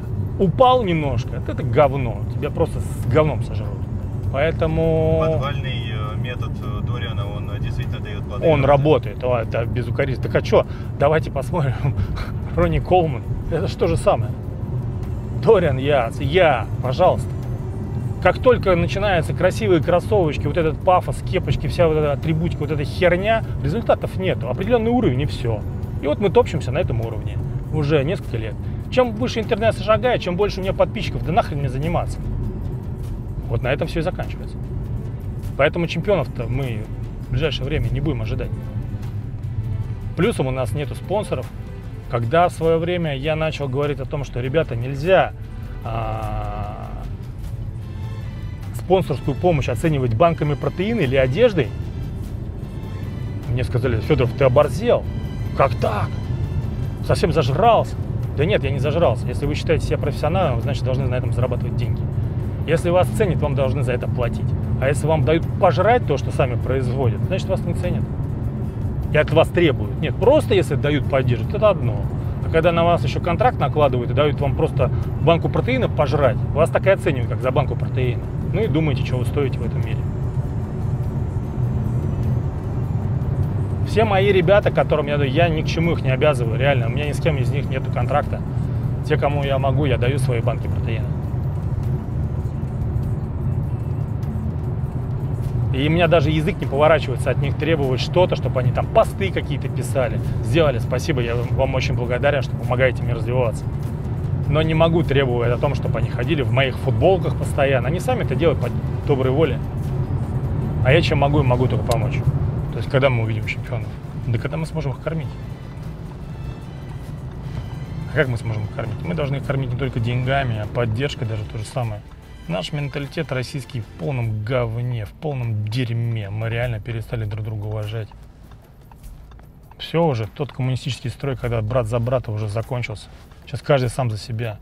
упал немножко, это говно. Тебя просто с говном сожрут. Поэтому... Подвальный метод Дориана, он действительно дает плоды. Он работает, это безукоризненно. Так а что, давайте посмотрим. Ронни Колман, это же то же самое. Дориан я, пожалуйста. Как только начинаются красивые кроссовочки, вот этот пафос, кепочки, вся вот эта атрибутика, вот эта херня, результатов нету. Определенный уровень и все. И вот мы топчемся на этом уровне уже несколько лет. Чем выше интернет шагает, чем больше у меня подписчиков, да нахрен мне заниматься. Вот на этом все и заканчивается. Поэтому чемпионов-то мы в ближайшее время не будем ожидать. Плюсом у нас нету спонсоров. Когда в свое время я начал говорить о том, что, ребята, нельзя спонсорскую помощь оценивать банками протеина или одеждой, мне сказали: Федоров, ты оборзел. Как так? Совсем зажрался? Да нет, я не зажрался. Если вы считаете себя профессионалом, значит, должны на этом зарабатывать деньги. Если вас ценят, вам должны за это платить. А если вам дают пожрать то, что сами производят, значит, вас не ценят. И от вас требуют. Нет, просто если дают поддерживать, это одно. А когда на вас еще контракт накладывают и дают вам просто банку протеина пожрать, вас так и оценивают, как за банку протеина. Ну и думаете, что вы стоите в этом мире. Все мои ребята, которым я ни к чему их не обязываю, реально, у меня ни с кем из них нет контракта. Те, кому я могу, я даю свои банки протеина. И у меня даже язык не поворачивается от них требовать что-то, чтобы они там посты какие-то писали. Сделали, спасибо, я вам очень благодарен, что помогаете мне развиваться. Но не могу требовать о том, чтобы они ходили в моих футболках постоянно. Они сами это делают по доброй воле. А я чем могу, им могу только помочь. То есть, когда мы увидим чемпионов? Да когда мы сможем их кормить. А как мы сможем их кормить? Мы должны их кормить не только деньгами, а поддержкой даже то же самое. Наш менталитет российский в полном говне, в полном дерьме. Мы реально перестали друг друга уважать. Все уже, тот коммунистический строй, когда брат за брата, уже закончился. Сейчас каждый сам за себя.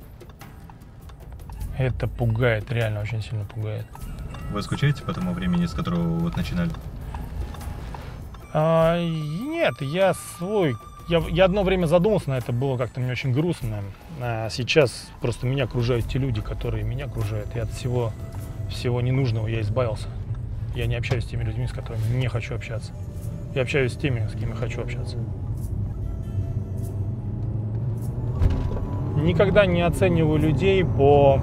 Это пугает, реально очень сильно пугает. Вы скучаете по тому времени, с которого вы вот начинали? Нет, Я одно время задумался на это, было как-то мне очень грустно. А сейчас просто меня окружают те люди, которые меня окружают. И от всего ненужного я избавился. Я не общаюсь с теми людьми, с которыми не хочу общаться. Я общаюсь с теми, с кем я хочу общаться. Никогда не оцениваю людей по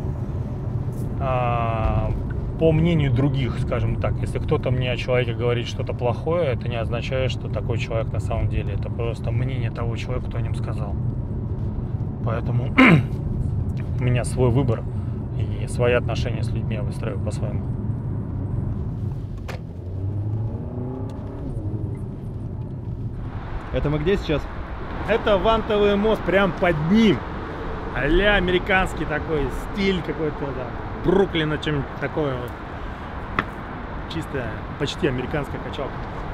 мнению других, скажем так. Если кто-то мне о человеке говорит что-то плохое, это не означает, что такой человек на самом деле. Это просто мнение того человека, кто о нем сказал. Поэтому у меня свой выбор и свои отношения с людьми я выстраиваю по-своему. Это мы где сейчас? Это вантовый мост прям под ним. А-ля американский такой стиль какой-то, да. Бруклина, чем такое вот. Чистая, почти американская качалка.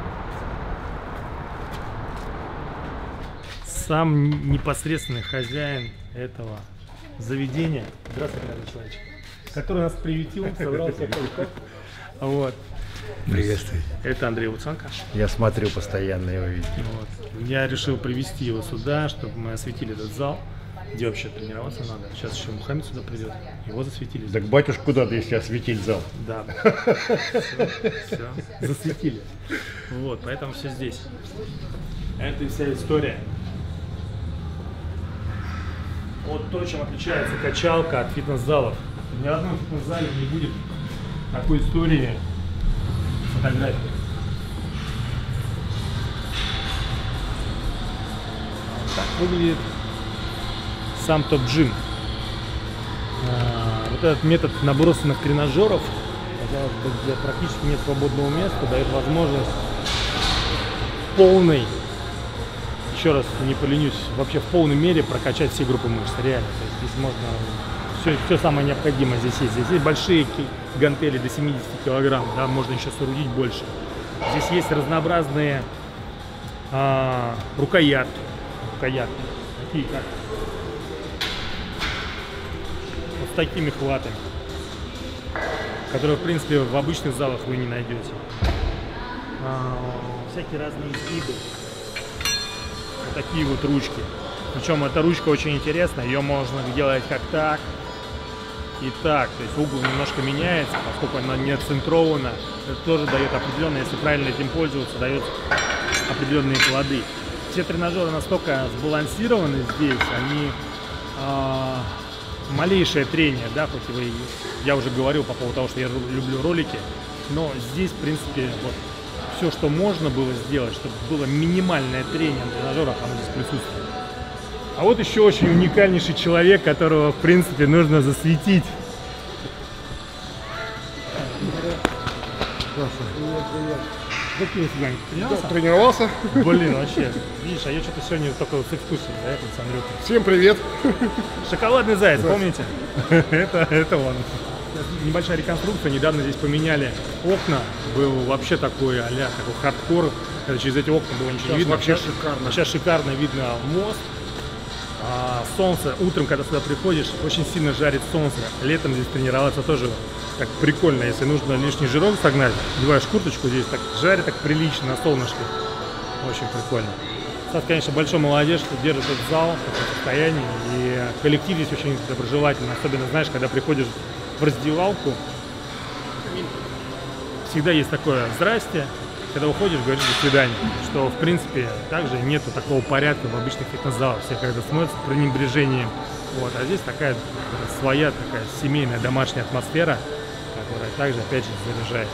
Сам непосредственный хозяин этого заведения. Здравствуйте, молодой человечек. Который нас приютил, собрал всех кое-как. Вот. Приветствую. Это Андрей Луценко. Я смотрю постоянно его видео. Вот. Я решил привести его сюда, чтобы мы осветили этот зал, где вообще тренироваться надо. Сейчас еще Мухаммед сюда придет, его засветили. Так батюшка куда ты, если осветить зал? Да. Все, засветили. Вот, поэтому все здесь. Это и вся история. Вот то, чем отличается качалка от фитнес-залов. Ни в одном фитнес-зале не будет такой истории фотографий. Так выглядит сам топ-джим. Вот этот метод набросанных тренажеров, казалось бы, где практически нет свободного места, дает возможность полной, еще раз не поленюсь, вообще в полной мере прокачать все группы мышц. Реально. То есть здесь можно все самое необходимое здесь есть. Здесь есть большие гантели до 70 килограмм, да, можно еще соорудить больше. Здесь есть разнообразные рукоятки, такие как вот с такими хватами, которые, в принципе, в обычных залах вы не найдете. Всякие разные изгибы. Вот такие вот ручки. Причем эта ручка очень интересная, ее можно делать как так и так. То есть угол немножко меняется, поскольку она не отцентрована. Это тоже дает определенные, если правильно этим пользоваться, дает определенные плоды. Все тренажеры настолько сбалансированы здесь, они малейшее трение, да, хоть и я уже говорил по поводу того, что я люблю ролики, но здесь, в принципе, вот все, что можно было сделать, чтобы было минимальное трение на тренажерах, оно здесь присутствует. А вот еще очень уникальнейший человек, которого, в принципе, нужно засветить. Тренировался? Тренировался. Блин, вообще. Видишь, а я что-то сегодня только с экскурсией, да, с Андрюхой. Всем привет. Шоколадный заяц, помните? Это он. Небольшая реконструкция. Недавно здесь поменяли окна. Был вообще такой а-ля такой хардкор. Через эти окна было ничего не видно. Вообще шикарно. Сейчас шикарно видно мост. Солнце. Утром, когда сюда приходишь, очень сильно жарит солнце. Летом здесь тренироваться тоже так прикольно. Если нужно лишний жирок согнать, одеваешь курточку, здесь так жарит так прилично на солнышке. Очень прикольно. Сейчас, конечно, большой молодежь, что держит этот зал в таком состоянии. И коллектив здесь очень доброжелательный. Особенно, знаешь, когда приходишь в раздевалку, всегда есть такое «здрасте». Когда уходишь, говоришь «до свидания», что, в принципе, также нету такого порядка в обычных фитнес-залах. Все когда смотрят с пренебрежением. Вот. А здесь такая своя, такая семейная, домашняя атмосфера, которая также, опять же, заряжает.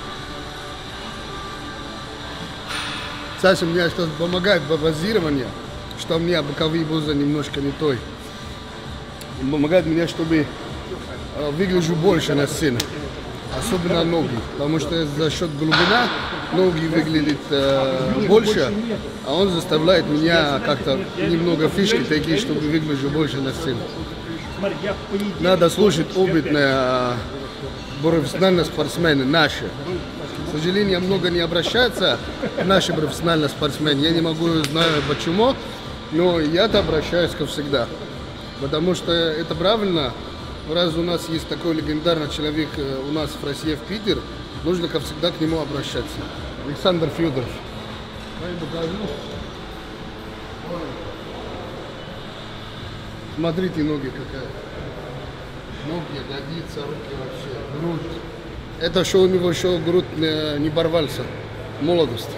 Саша, мне что помогает в базировании, что у меня боковые бузы немножко не той. Помогает мне, чтобы выгляжу больше на сцене. Особенно ноги, потому что за счет глубина ноги выглядят больше, а он заставляет меня как-то немного фишки такие, чтобы выгляжу больше на сцене. Надо слушать опытные профессиональные спортсмены, наши. К сожалению, много не обращаются наши профессиональные спортсмены. Я не могу знать почему, но я-то обращаюсь ко всегда, потому что это правильно. Раз у нас есть такой легендарный человек у нас в России, в Питер, нужно всегда к нему обращаться. Александр Федоров. Смотрите, ноги какая. Ноги, ягодица, руки вообще, грудь. Это что у него еще грудь не порвался в молодости.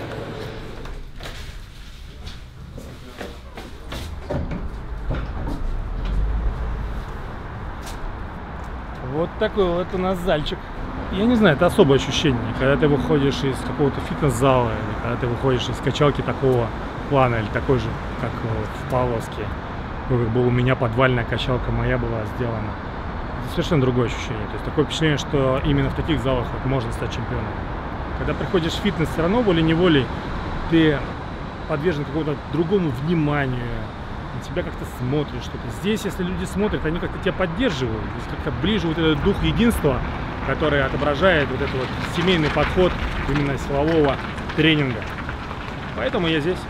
Вот такой вот у нас зальчик. Я не знаю, это особое ощущение, когда ты выходишь из какого-то фитнес-зала, или когда ты выходишь из качалки такого плана, или такой же, как в Павловске. Как была у меня подвальная качалка, моя была сделана. Это совершенно другое ощущение. То есть такое впечатление, что именно в таких залах вот можно стать чемпионом. Когда приходишь в фитнес, все равно волей-неволей ты подвержен какому-то другому вниманию, на тебя как-то смотрят что-то. Здесь, если люди смотрят, они как-то тебя поддерживают. Здесь как-то ближе вот этот дух единства, который отображает вот этот вот семейный подход именно силового тренинга. Поэтому я здесь.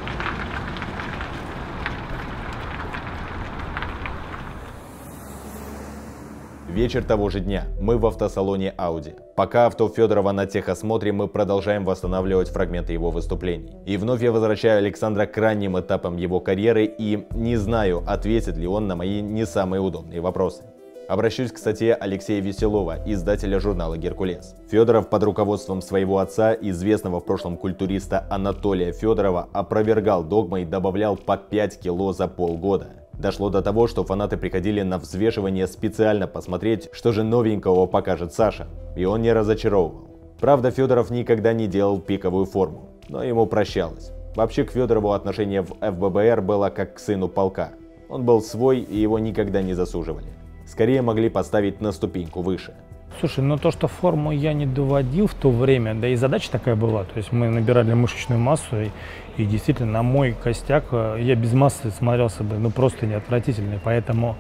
Вечер того же дня. Мы в автосалоне Audi. Пока авто Федорова на техосмотре, мы продолжаем восстанавливать фрагменты его выступлений. И вновь я возвращаю Александра к ранним этапам его карьеры и не знаю, ответит ли он на мои не самые удобные вопросы. Обращусь к статье Алексея Веселова, издателя журнала «Геркулес». Федоров под руководством своего отца, известного в прошлом культуриста Анатолия Федорова, опровергал догмы и добавлял по 5 кило за полгода. Дошло до того, что фанаты приходили на взвешивание специально посмотреть, что же новенького покажет Саша. И он не разочаровывал. Правда, Федоров никогда не делал пиковую форму, но ему прощалось. Вообще к Федорову отношение в ФББР было как к сыну полка. Он был свой, и его никогда не засуживали. Скорее могли поставить на ступеньку выше. Слушай, ну то, что форму я не доводил в то время, да и задача такая была. То есть мы набирали мышечную массу, и действительно на мой костяк я без массы смотрелся бы, ну просто неотвратительный. Поэтому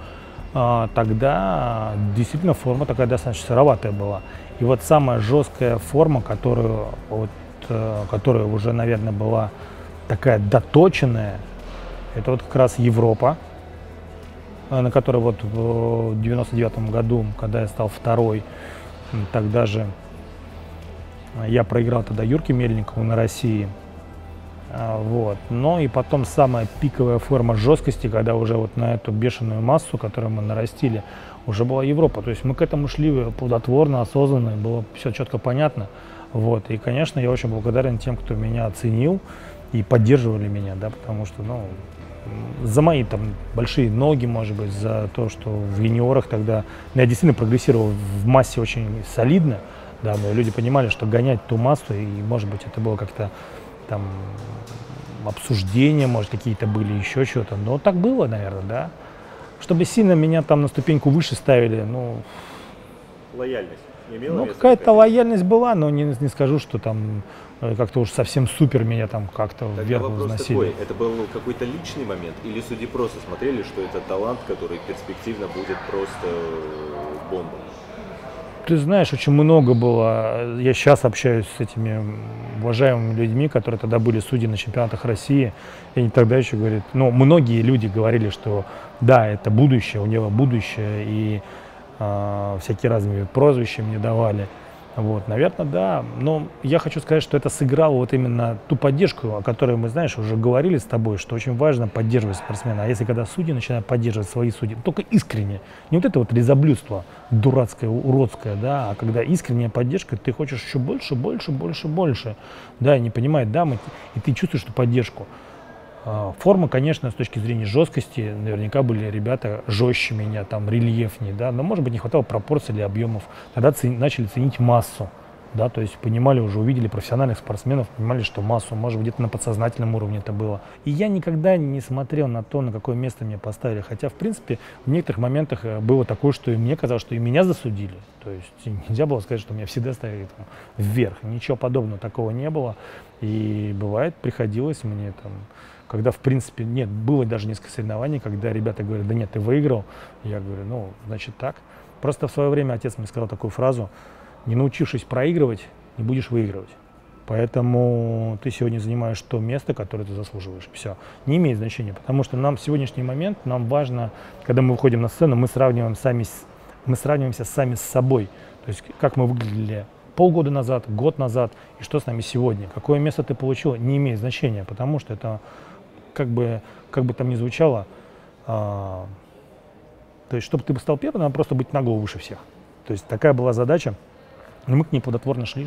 тогда действительно форма такая достаточно сыроватая была. И вот самая жесткая форма, которая уже, наверное, была такая доточенная, это вот как раз Европа, на которой вот в 99-м году, когда я стал второй, тогда же я проиграл тогда Юрке Мельникову на России. Вот. Но и потом самая пиковая форма жесткости, когда уже вот на эту бешеную массу, которую мы нарастили, уже была Европа. То есть мы к этому шли плодотворно, осознанно, было все четко понятно. Вот. И, конечно, я очень благодарен тем, кто меня оценил и поддерживали меня, да, потому что, ну, за мои там большие ноги, может быть, за то, что в юниорах тогда я действительно прогрессировал в массе очень солидно, да, но люди понимали, что гонять ту массу, и, может быть, это было как-то там обсуждения, может, какие-то были, еще что-то, но так было, наверное, да. Чтобы сильно меня там на ступеньку выше ставили, ну... Лояльность не имела? Ну, какая-то лояльность была, но не скажу, что там как-то уж совсем супер меня там как-то вверх возносили. Это был какой-то личный момент, или судьи просто смотрели, что это талант, который перспективно будет просто бомбой? Ты знаешь, очень много было. Я сейчас общаюсь с этими уважаемыми людьми, которые тогда были судьи на чемпионатах России. И они тогда еще говорят, ну, многие люди говорили, что да, это будущее, у него будущее, и всякие разные прозвища мне давали. Вот, наверное, да. Но я хочу сказать, что это сыграло вот именно ту поддержку, о которой мы, знаешь, уже говорили с тобой, что очень важно поддерживать спортсмена. А если когда судьи начинают поддерживать свои судьи, только искренне, не вот это вот лизоблюдство дурацкое, уродское, да, а когда искренняя поддержка, ты хочешь еще больше, больше, больше, больше, да, и не понимает дамы, и ты чувствуешь эту поддержку. Форма, конечно, с точки зрения жесткости, наверняка были ребята жестче меня, там, рельефнее, да, но, может быть, не хватало пропорций или объемов. Тогда начали ценить массу, да, то есть понимали уже, увидели профессиональных спортсменов, понимали, что массу, может, где-то на подсознательном уровне это было. И я никогда не смотрел на то, на какое место меня поставили, хотя, в принципе, в некоторых моментах было такое, что и мне казалось, что и меня засудили. То есть нельзя было сказать, что меня всегда ставили там вверх, ничего подобного такого не было. И бывает, приходилось мне там... Когда, в принципе, нет, было даже несколько соревнований, когда ребята говорят, да нет, ты выиграл. Я говорю, ну, значит так. Просто в свое время отец мне сказал такую фразу: не научившись проигрывать, не будешь выигрывать. Поэтому ты сегодня занимаешь то место, которое ты заслуживаешь. Все. Не имеет значения, потому что нам в сегодняшний момент, нам важно, когда мы выходим на сцену, мы сравниваемся сами с собой. То есть, как мы выглядели полгода назад, год назад, и что с нами сегодня. Какое место ты получил, не имеет значения, потому что это как бы там ни звучало, то есть, чтобы ты стал первым, надо просто быть на голову выше всех. То есть, такая была задача, и мы к ней плодотворно шли.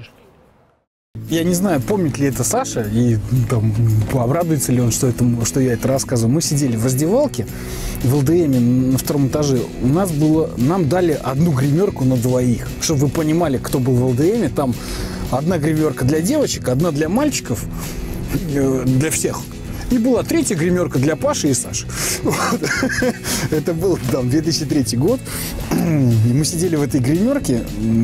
Я не знаю, помнит ли это Саша, и там, обрадуется ли он, что я это рассказываю. Мы сидели в раздевалке в ЛДМе на 2-м этаже. Нам дали одну гримерку на двоих. Чтобы вы понимали, кто был в ЛДМе, там одна гримерка для девочек, одна для мальчиков, для всех. И была 3-я гримерка для Паши и Саши. Вот. Это был там 2003 год. И мы сидели в этой гримерке,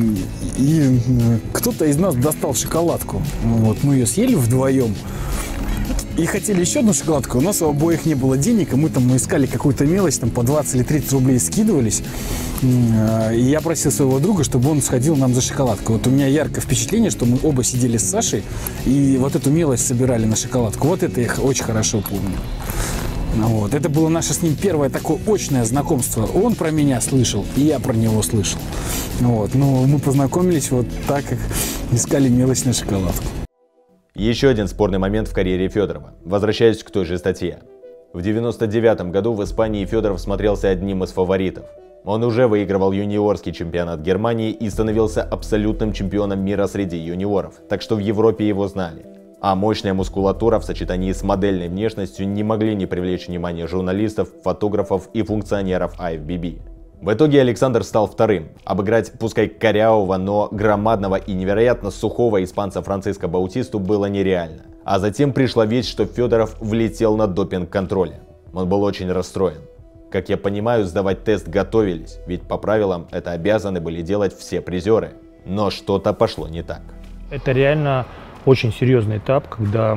и кто-то из нас достал шоколадку. Вот. Мы ее съели вдвоем. И хотели еще одну шоколадку. У нас у обоих не было денег, и мы искали какую-то мелочь, там по 20 или 30 рублей скидывались. И я просил своего друга, чтобы он сходил нам за шоколадку. Вот у меня яркое впечатление, что мы оба сидели с Сашей и вот эту мелочь собирали на шоколадку. Вот это я очень хорошо помню. Вот. Это было наше с ним первое такое очное знакомство. Он про меня слышал, и я про него слышал. Вот. Но мы познакомились вот так, как искали мелочь на шоколадку. Еще один спорный момент в карьере Федорова. Возвращаясь к той же статье. В 1999 году в Испании Федоров смотрелся одним из фаворитов. Он уже выигрывал юниорский чемпионат Германии и становился абсолютным чемпионом мира среди юниоров, так что в Европе его знали. А мощная мускулатура в сочетании с модельной внешностью не могли не привлечь внимание журналистов, фотографов и функционеров IFBB. В итоге Александр стал вторым. Обыграть пускай корявого, но громадного и невероятно сухого испанца Франциско Баутисту было нереально. А затем пришла весть, что Федоров влетел на допинг-контроле. Он был очень расстроен. Как я понимаю, сдавать тест готовились, ведь по правилам это обязаны были делать все призеры. Но что-то пошло не так. Это реально очень серьезный этап, когда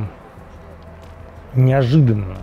неожиданно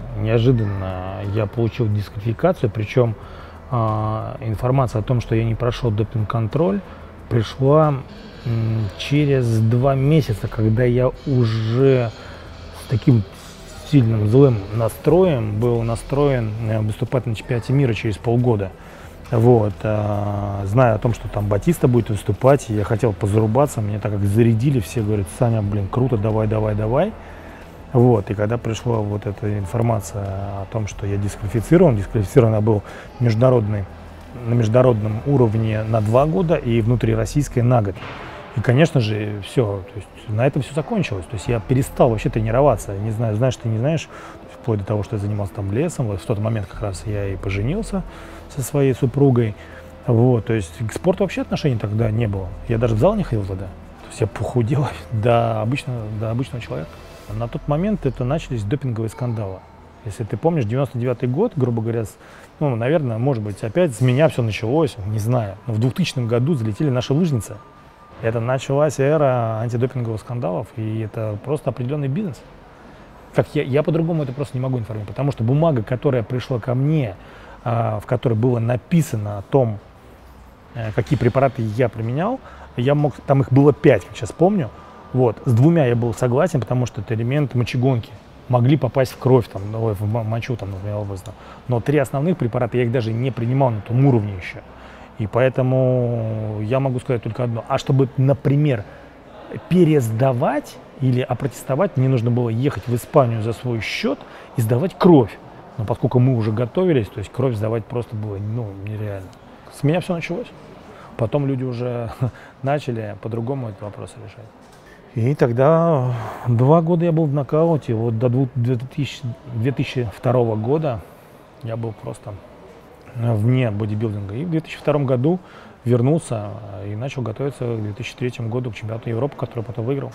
я получил дисквалификацию, причем информация о том, что я не прошел допинг-контроль, пришла через 2 месяца, когда я уже с таким сильным злым настроем был настроен выступать на чемпионате мира через полгода. Вот, зная о том, что там Батиста будет выступать, я хотел позарубаться, меня так как зарядили, все говорят: Саня, блин, круто, давай. Вот, и когда пришла вот эта информация о том, что я дисквалифицирован я был на международном уровне на 2 года и внутрироссийской на год. И, конечно же, все, то есть на этом все закончилось. То есть я перестал вообще тренироваться. Не знаю, знаешь ты, не знаешь, вплоть до того, что я занимался там лесом. Вот в тот момент как раз я и поженился со своей супругой. Вот, то есть к спорту вообще отношений тогда не было. Я даже в зал не ходил тогда. То есть я похудел до обычного человека. На тот момент это начались допинговые скандалы. Если ты помнишь, 99-й год, грубо говоря, наверное, может быть, опять с меня все началось, не знаю. Но в 2000 году залетели наши лыжницы. Это началась эра антидопинговых скандалов, и это просто определенный бизнес. Как я по-другому это просто не могу информировать, потому что бумага, которая пришла ко мне, в которой было написано о том, какие препараты я применял, там их было 5, как сейчас помню. Вот. С 2 я был согласен, потому что это элемент мочегонки. Могли попасть в кровь, в мочу, но 3 основных препарата я их даже не принимал на том уровне еще. И поэтому я могу сказать только одно. А чтобы, например, пересдавать или опротестовать, мне нужно было ехать в Испанию за свой счет и сдавать кровь. Но поскольку мы уже готовились, то есть кровь сдавать просто было нереально. С меня все началось. Потом люди уже начали по-другому этот вопрос решать. И тогда 2 года я был в нокауте. Вот до 2002 года я был просто вне бодибилдинга. И в 2002 году вернулся и начал готовиться к 2003 году к чемпионату Европы, который потом выиграл.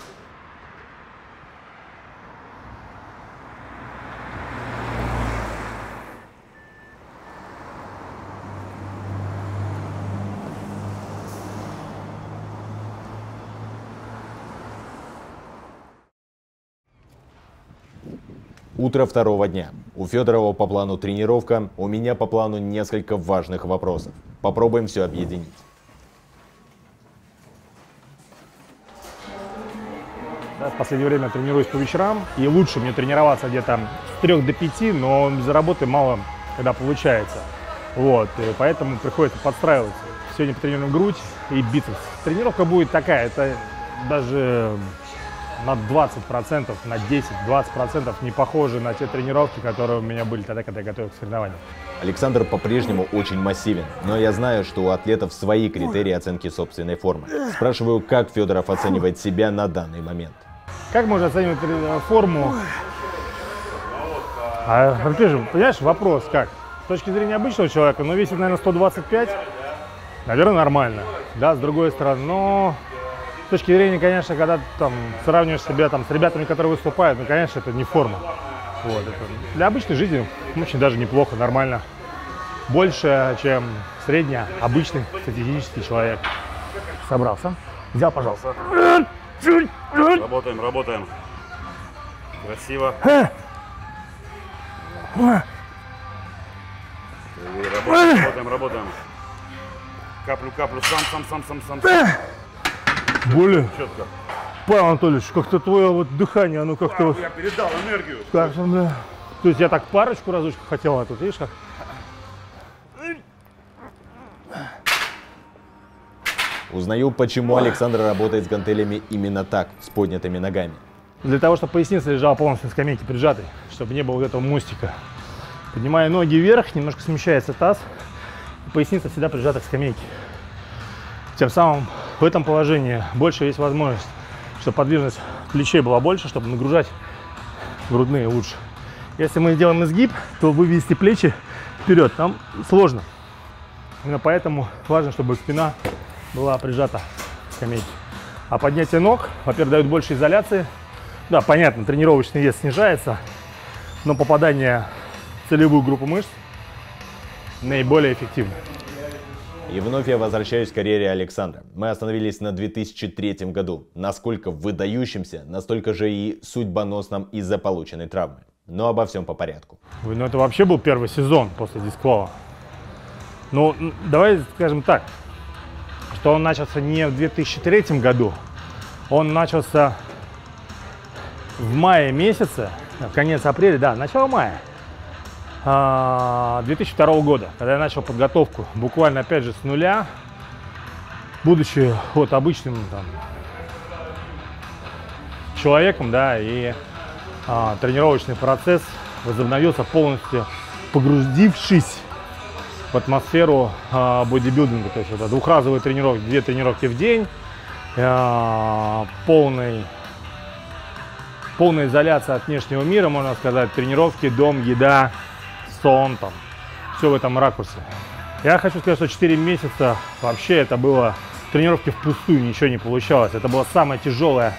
Утро 2-го дня. У Федорова по плану тренировка, у меня по плану несколько важных вопросов. Попробуем все объединить. В последнее время тренируюсь по вечерам, и лучше мне тренироваться где-то с 3 до 5, но без работы мало когда получается. Вот, и поэтому приходится подстраиваться. Сегодня потренируем грудь и бицепс. Тренировка будет такая, это даже на 20%, на 10-20% не похожи на те тренировки, которые у меня были тогда, когда я готовился к соревнованиям. Александр по-прежнему очень массивен, но я знаю, что у атлетов свои критерии оценки собственной формы. Спрашиваю, как Федоров оценивает себя на данный момент. Как можно оценивать форму? Понимаешь, вопрос как? С точки зрения обычного человека, ну, весит, наверное, 125, наверное, нормально, да, с другой стороны, но с точки зрения, конечно, когда ты там сравниваешь себя там с ребятами, которые выступают, ну, конечно, это не форма. Вот, это для обычной жизни очень даже неплохо, нормально. Больше, чем среднеобычный статистический человек. Собрался? Взял, пожалуйста. Работаем, работаем. Красиво. Работаем, работаем. Каплю, сам. Более. Четко. Павел Анатольевич, как-то твое вот дыхание, оно как-то... Я передал энергию. Как там, да. То есть я так парочку разочек хотел, а тут, видишь, как... Узнаю, почему Александр работает с гантелями именно так, с поднятыми ногами. Для того, чтобы поясница лежала полностью на скамейке прижатой, чтобы не было вот этого мостика. Поднимая ноги вверх, немножко смещается таз, и поясница всегда прижата к скамейке. Тем самым в этом положении больше есть возможность, чтобы подвижность плечей была больше, чтобы нагружать грудные лучше. Если мы сделаем изгиб, то вывести плечи вперед нам сложно. Именно поэтому важно, чтобы спина была прижата к скамейке. А поднятие ног, во-первых, дает больше изоляции. Да, понятно, тренировочный вес снижается, но попадание в целевую группу мышц наиболее эффективно. И вновь я возвращаюсь к карьере Александра. Мы остановились на 2003 году. Насколько выдающимся, настолько же и судьбоносным из-за полученной травмы. Но обо всем по порядку. Ну это вообще был первый сезон после дисквала. Ну, давай скажем так, что он начался не в 2003 году, он начался в мае месяце, конец апреля, да, начало мая 2002 года, когда я начал подготовку, буквально опять же с нуля, будучи вот обычным там человеком, да, и тренировочный процесс возобновился полностью, погрузившись в атмосферу бодибилдинга, то есть это двухразовые тренировки, 2 тренировки в день, полная изоляция от внешнего мира, можно сказать, тренировки, дом, еда, сон, там, все в этом ракурсе. Я хочу сказать, что 4 месяца вообще это было тренировки впустую, ничего не получалось. Это было самое тяжелое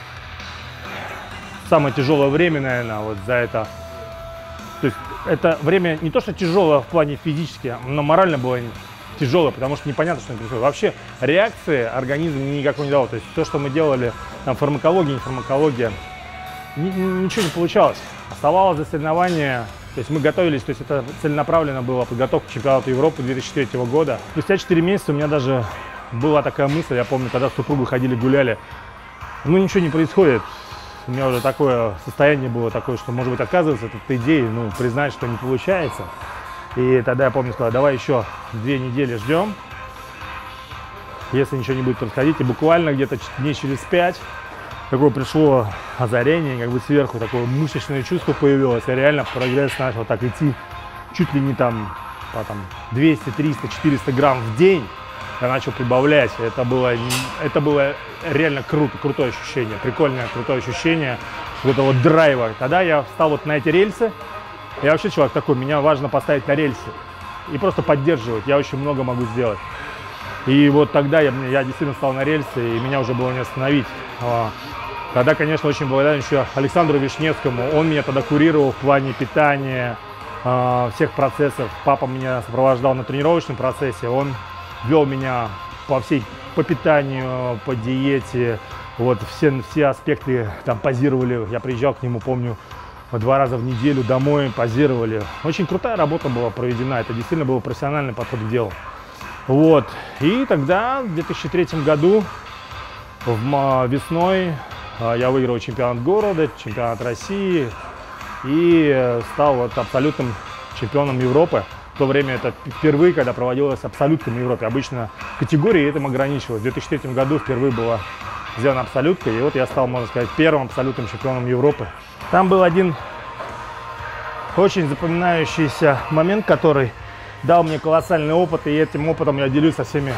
время, наверное, вот за это. То есть это время не то, что тяжелое в плане физически, но морально было тяжелое, потому что непонятно, что происходит. Вообще реакции организм никакой не дал. То есть то, что мы делали, там фармакология, не фармакология, ничего не получалось. Оставалось за соревнования. То есть мы готовились, то есть это целенаправленно была подготовка к чемпионату Европы 2003 года. Спустя 4 месяца у меня даже была такая мысль, я помню, когда с супругой ходили, гуляли, ну ничего не происходит. У меня уже такое состояние было такое, что, может быть, отказываться от этой идеи, ну, признать, что не получается. И тогда я помню, сказал, давай еще 2 недели ждем, если ничего не будет происходить. И буквально где-то дней через 5 такое пришло озарение, как бы сверху такое мышечное чувство появилось. И реально прогресс начал так идти чуть ли не там по 200, 300, 400 грамм в день. Я начал прибавлять. Это было реально крутое ощущение, прикольное, крутое ощущение вот этого драйва. Тогда я встал вот на эти рельсы. Я вообще человек такой, меня важно поставить на рельсы и просто поддерживать. Я очень много могу сделать. И вот тогда я действительно встал на рельсы, и меня уже было не остановить. Тогда, конечно, очень благодарен еще Александру Вишневскому. Он меня тогда курировал в плане питания, всех процессов. Папа меня сопровождал на тренировочном процессе. Он вел меня по питанию, по диете. Вот все аспекты там позировали. Я приезжал к нему, помню, 2 раза в неделю домой, позировали. Очень крутая работа была проведена. Это действительно был профессиональный подход к делу. Вот. И тогда, в 2003 году, весной, я выиграл чемпионат города, чемпионат России и стал вот абсолютным чемпионом Европы. В то время это впервые, когда проводилось абсолютно в Европе. Обычно категории этим ограничивалось. В 2003 году впервые было сделан абсолюткой. И вот я стал, можно сказать, первым абсолютным чемпионом Европы. Там был один очень запоминающийся момент, который дал мне колоссальный опыт. И этим опытом я делюсь со всеми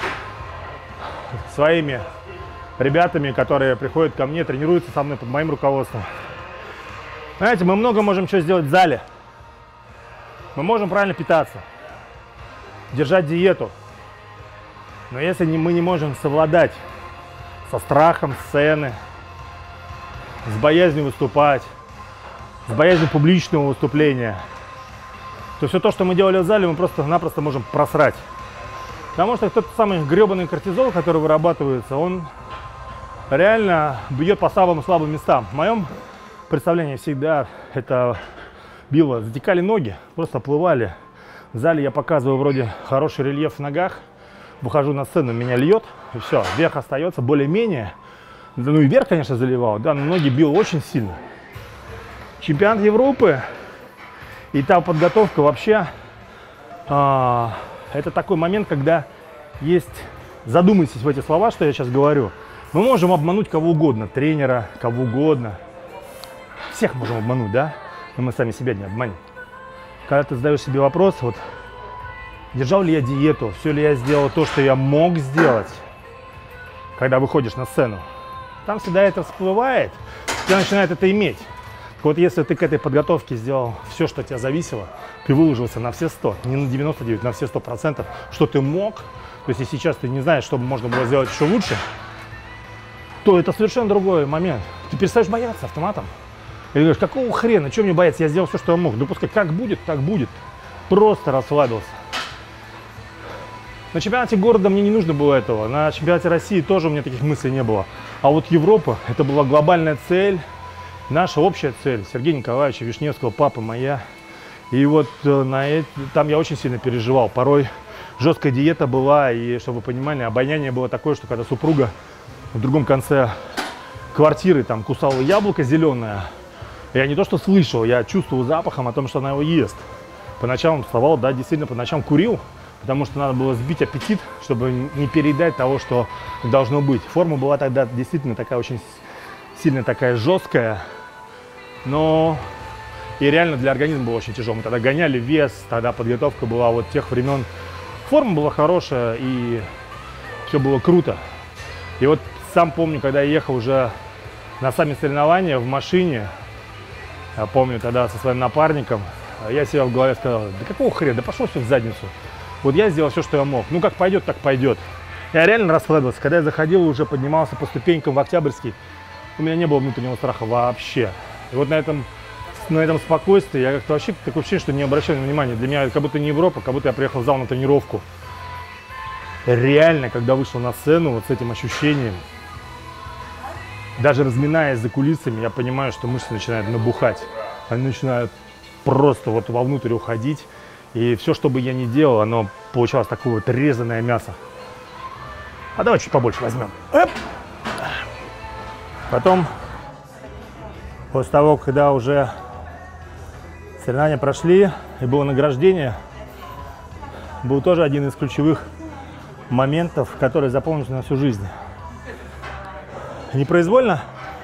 своими ребятами, которые приходят ко мне, тренируются со мной под моим руководством. Знаете, мы много можем что сделать в зале. Мы можем правильно питаться, держать диету. Но если мы не можем совладать со страхом сцены, с боязнью выступать, с боязнью публичного выступления, то все то, что мы делали в зале, мы просто-напросто можем просрать. Потому что тот самый гребаный кортизол, который вырабатывается, он реально бьет по самым слабым местам. В моем представлении всегда это било, затекали ноги, просто оплывали. В зале я показываю вроде хороший рельеф в ногах, выхожу на сцену, меня льет, и все, верх остается более-менее. Ну и верх, конечно, заливал, да, но ноги било очень сильно. Чемпионат Европы и та подготовка вообще, это такой момент, когда есть, задумайтесь в эти слова, что я сейчас говорю. Мы можем обмануть кого угодно, тренера, кого угодно. Всех можем обмануть, да? Но мы сами себя не обманем. Когда ты задаешь себе вопрос, вот, держал ли я диету, все ли я сделал то, что я мог сделать, когда выходишь на сцену, там всегда это всплывает, тебя начинает это иметь. Вот если ты к этой подготовке сделал все, что от тебя зависело, ты выложился на все 100, не на 99, на все 100%, что ты мог, то есть если сейчас ты не знаешь, что можно было сделать еще лучше, то это совершенно другой момент. Ты перестаешь бояться автоматом. И говоришь, какого хрена, что мне бояться, я сделал все, что я мог. Да пускай как будет, так будет. Просто расслабился. На чемпионате города мне не нужно было этого. На чемпионате России тоже у меня таких мыслей не было. А вот Европа, это была глобальная цель, наша общая цель. Сергея Николаевича Вишневского, папа моя. И вот там я очень сильно переживал. Порой жесткая диета была, и, чтобы вы понимали, обоняние было такое, что когда супруга в другом конце квартиры там кусала яблоко зеленое, я не то что слышал, я чувствовал запахом о том, что она его ест. По ночам вставал, да, действительно, по ночам курил, потому что надо было сбить аппетит, чтобы не переедать того, что должно быть. Форма была тогда действительно такая очень сильно такая жесткая, но и реально для организма было очень тяжело. Мы тогда гоняли вес, тогда подготовка была вот тех времен. Форма была хорошая и все было круто. И вот сам помню, когда я ехал уже на сами соревнования в машине, я помню тогда со своим напарником, я себе в голове сказал, да какого хрена, да пошел все в задницу. Вот я сделал все, что я мог. Ну как пойдет, так пойдет. Я реально расслабился. Когда я заходил, уже поднимался по ступенькам в Октябрьский, у меня не было внутреннего страха вообще. И вот на этом спокойствии я как-то вообще такое ощущение, что не обращаю внимания. Для меня как будто не Европа, как будто я приехал в зал на тренировку. Реально, когда вышел на сцену вот с этим ощущением, даже разминаясь за кулисами, я понимаю, что мышцы начинают набухать. Они начинают просто вот вовнутрь уходить. И все, что бы я ни делал, оно получалось такое вот резаное мясо. А давай чуть побольше возьмем. Эп! Потом, после того, когда уже соревнования прошли и было награждение, был тоже один из ключевых моментов, который запомнится на всю жизнь. Непроизвольно,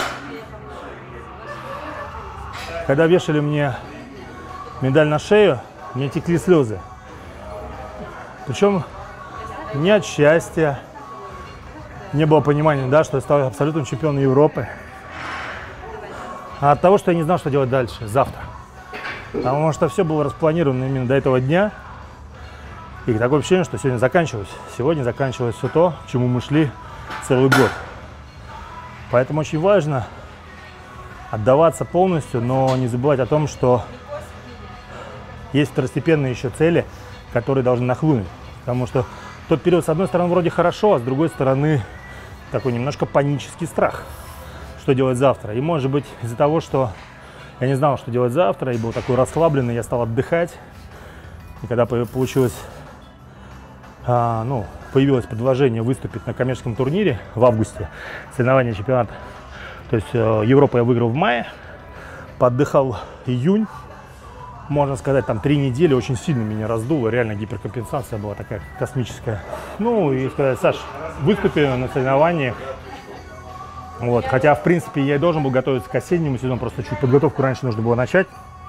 когда вешали мне медаль на шею, мне текли слезы. Причем не от счастья, не было понимания, да, что я стал абсолютным чемпионом Европы, а от того, что я не знал, что делать дальше, завтра. Потому что все было распланировано именно до этого дня. И такое ощущение, что сегодня заканчивалось. Сегодня заканчивалось все то, к чему мы шли целый год. Поэтому очень важно отдаваться полностью, но не забывать о том, что есть второстепенные еще цели, которые должны нахлынуть. Потому что тот период, с одной стороны, вроде хорошо, а с другой стороны, такой немножко панический страх, что делать завтра. И может быть из-за того, что я не знал, что делать завтра, и был такой расслабленный, я стал отдыхать. И когда появилось предложение выступить на коммерческом турнире в августе, соревнования чемпионата, то есть Европу я выиграл в мае, поотдыхал июнь, можно сказать, там 3 недели очень сильно меня раздуло, реально гиперкомпенсация была такая космическая. Ну и сказать, Саш, выступи на соревнованиях, Вот. Хотя, в принципе, я и должен был готовиться к осеннему сезону, просто чуть подготовку раньше нужно было начать.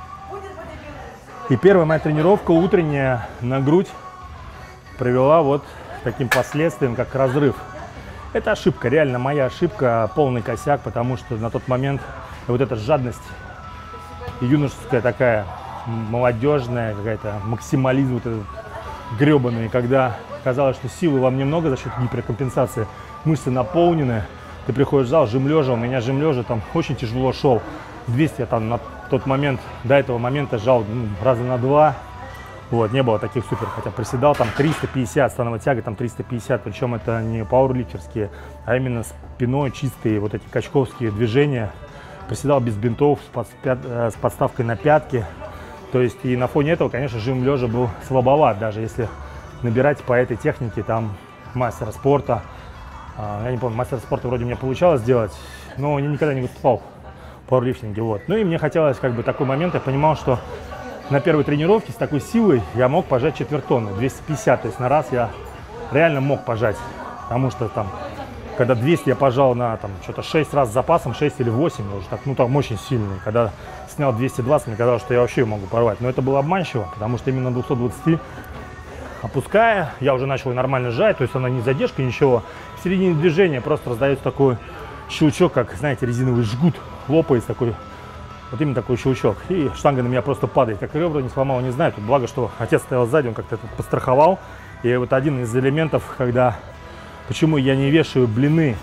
И первая моя тренировка утренняя на грудь привела вот к таким последствиям, как разрыв. Это ошибка, реально моя ошибка, полный косяк, потому что на тот момент вот эта жадность юношеская такая, молодежная какая-то, максимализм вот этот гребаный, когда казалось, что силы вам немного за счет гиперкомпенсации, мышцы наполнены, ты приходишь в зал, жим лежа, у меня жим лежа там очень тяжело шел, 200 я там на тот момент, до этого момента жал раза на 2, вот, не было таких супер, хотя приседал там 350, становая тяга там 350, причем это не пауэрлифтерские, а именно спиной чистые вот эти качковские движения, приседал без бинтов, с подставкой на пятки, то есть и на фоне этого, конечно, жим лежа был слабоват, даже если набирать по этой технике там мастера спорта, я не помню, мастера спорта вроде мне получалось сделать, но я никогда не выступал в пауэрлифтинге, вот, ну и мне хотелось как бы такой момент, я понимал, что на первой тренировке с такой силой я мог пожать четвертонну, 250, то есть на раз я реально мог пожать, потому что там, когда 200 я пожал на там что-то 6 раз с запасом, 6 или 8, уже так, ну там очень сильный, когда снял 220, мне казалось, что я вообще могу порвать, но это было обманчиво, потому что именно 220 опуская, я уже начал нормально сжать, то есть она не задержка, ничего, в середине движения просто раздается такой щелчок, как, знаете, резиновый жгут, лопается такой. Вот именно такой щелчок. И штанга на меня просто падает. Как ребра не сломал, не знаю. Тут благо, что отец стоял сзади, он как-то подстраховал. И вот один из элементов, когда... Почему я не вешаю блины,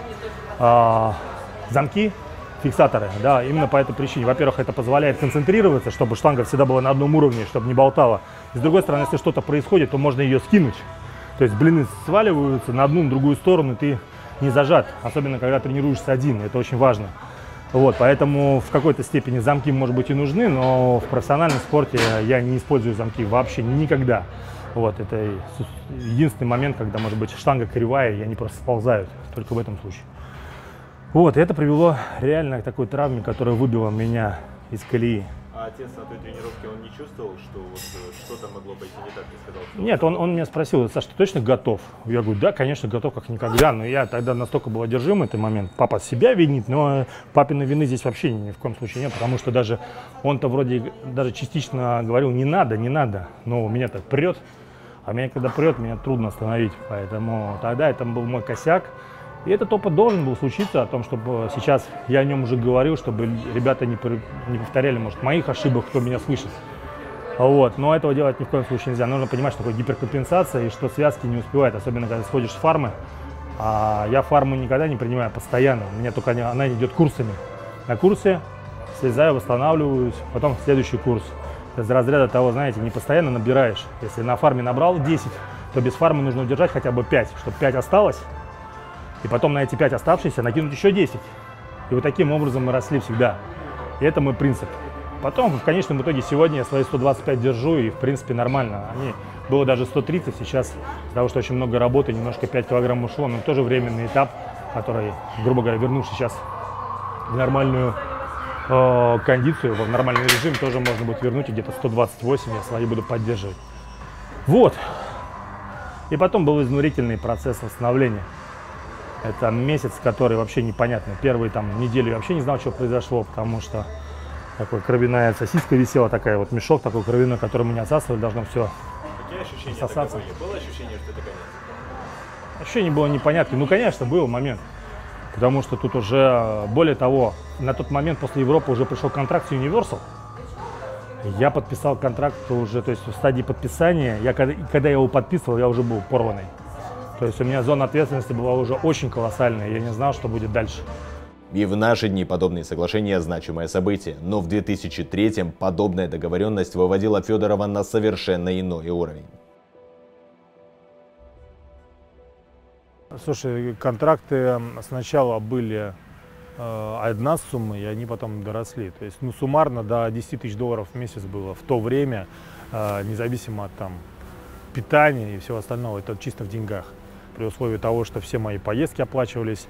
замки, фиксаторы, да, именно по этой причине. Во-первых, это позволяет концентрироваться, чтобы штанга всегда была на одном уровне, чтобы не болтала. И с другой стороны, если что-то происходит, то можно ее скинуть. То есть блины сваливаются на одну, на другую сторону, ты не зажат. Особенно, когда тренируешься один. Это очень важно. Вот, поэтому в какой-то степени замки, может быть, и нужны, но в профессиональном спорте я не использую замки вообще никогда. Вот, это единственный момент, когда, может быть, штанга кривая, и они просто сползают, только в этом случае. Вот, и это привело реально к такой травме, которая выбила меня из колеи. А отец на той тренировке, он не чувствовал, что вот что-то могло пойти не так, ты сказал? Нет, он меня спросил: Саша, ты точно готов? Я говорю, да, конечно, готов, как никогда. Но я тогда настолько был одержим этот момент. Папа себя винит, но папиной вины здесь вообще ни в коем случае нет, потому что даже он-то вроде даже частично говорил, не надо, не надо. Но меня так прет, а меня когда прет, меня трудно остановить. Поэтому тогда это был мой косяк. И этот опыт должен был случиться, о том, чтобы сейчас я о нем уже говорил, чтобы ребята не повторяли, может, моих ошибок, кто меня слышит. Вот. Но этого делать ни в коем случае нельзя. Нужно понимать, что такое гиперкомпенсация и что связки не успевают, особенно когда сходишь с фармы. А я фарму никогда не принимаю постоянно, у меня только она идет курсами. На курсе слезаю, восстанавливаюсь, потом следующий курс. Из разряда того, знаете, не постоянно набираешь. Если на фарме набрал 10, то без фармы нужно удержать хотя бы 5, чтобы 5 осталось. И потом на эти 5 оставшиеся накинуть еще 10. И вот таким образом мы росли всегда. И это мой принцип. Потом, в конечном итоге, сегодня я свои 125 держу, и в принципе нормально. Было даже 130, сейчас из-за того, что очень много работы, немножко 5 килограмм ушло, но тоже временный этап, который, грубо говоря, вернувшись сейчас в нормальную кондицию, в нормальный режим, тоже можно будет вернуть, и где-то 128 я свои буду поддерживать. Вот. И потом был изнурительный процесс восстановления. Это месяц, который вообще непонятно. Первые там недели я вообще не знал, что произошло, потому что такой кровяная сосиска висела, такая вот мешок такой кровяной, который мы не отсасывали, должно все отсосаться. Было ощущение, что это конец? Ощущение было непонятно. Ну, конечно, был момент. Потому что тут уже, более того, на тот момент после Европы уже пришел контракт с Universal. Я подписал контракт уже, то есть в стадии подписания, когда я его подписывал, я уже был порванный. То есть у меня зона ответственности была уже очень колоссальная, я не знал, что будет дальше. И в наши дни подобные соглашения – значимое событие. Но в 2003-м подобная договоренность выводила Федорова на совершенно иной уровень. Слушай, контракты сначала были одна сумма, и они потом доросли. То есть, ну, суммарно до 10 тысяч долларов в месяц было в то время, независимо от там питания и всего остального, это чисто в деньгах. При условии того, что все мои поездки оплачивались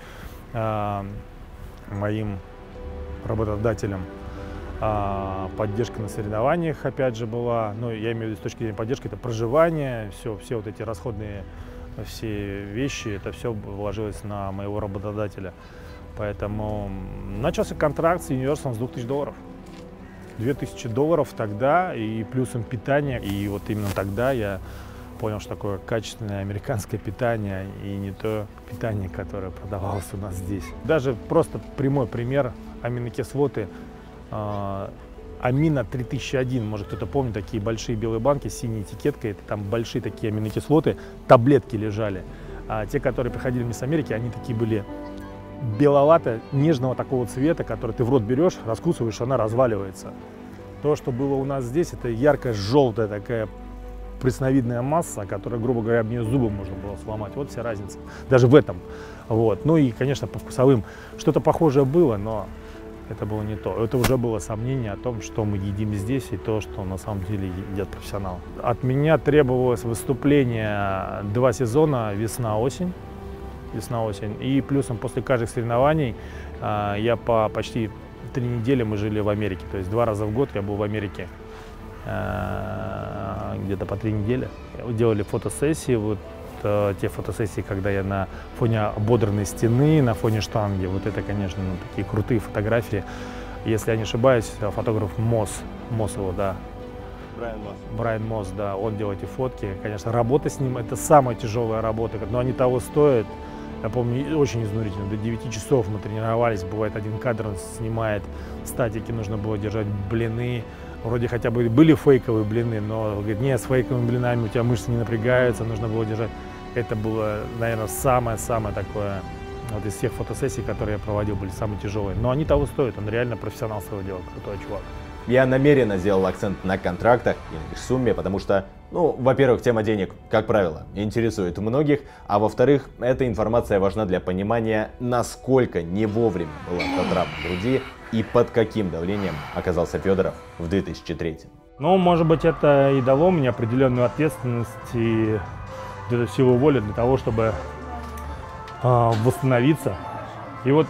моим работодателем, поддержка на соревнованиях опять же была, ну, я имею в виду с точки зрения поддержки, это проживание, все вот эти расходные все вещи, это все вложилось на моего работодателя. Поэтому начался контракт с Universal с $2000. $2000 тогда и плюсом питание. И вот именно тогда я понял, что такое качественное американское питание и не то питание, которое продавалось у нас здесь. Даже просто прямой пример: аминокислоты. Амина 3001, может кто-то помнит, такие большие белые банки с синей этикеткой, это там большие такие аминокислоты, таблетки лежали. А те, которые приходили мне с Америки, они такие были беловато-нежного такого цвета, который ты в рот берешь, раскусываешь, она разваливается. То, что было у нас здесь, это ярко-желтая такая пресновидная масса, которая, грубо говоря, об нее зубы можно было сломать. Вот вся разница. Даже в этом. Вот. Ну и, конечно, по вкусовым что-то похожее было, но это было не то. Это уже было сомнение о том, что мы едим здесь, и то, что на самом деле едят профессионалы. От меня требовалось выступление 2 сезона весна-осень. Весна-осень. И плюсом после каждых соревнований я почти 3 недели мы жили в Америке. То есть 2 раза в год я был в Америке. Где-то по 3 недели. Делали фотосессии. Вот те фотосессии, когда я на фоне ободранной стены, на фоне штанги. Вот это, конечно, такие крутые фотографии. Если я не ошибаюсь, фотограф Мосс его, да. Брайан Мосс, да, он делает эти фотки. Конечно, работа с ним — это самая тяжелая работа, но они того стоят. Я помню, очень изнурительно. До 9 часов мы тренировались. Бывает, один кадр он снимает. В статике нужно было держать блины. Вроде хотя бы были фейковые блины, но говорит, нет, с фейковыми блинами у тебя мышцы не напрягаются, нужно было держать. Это было, наверное, самое-самое такое, вот из всех фотосессий, которые я проводил, были самые тяжелые. Но они того стоят, он реально профессионал своего дела, крутой чувак. Я намеренно сделал акцент на контрактах и на их сумме, потому что, ну, во-первых, тема денег, как правило, интересует многих, а во-вторых, эта информация важна для понимания, насколько не вовремя была та травма груди и под каким давлением оказался Федоров в 2003. Ну, может быть, это и дало мне определенную ответственность и силу воли для того, чтобы восстановиться. И вот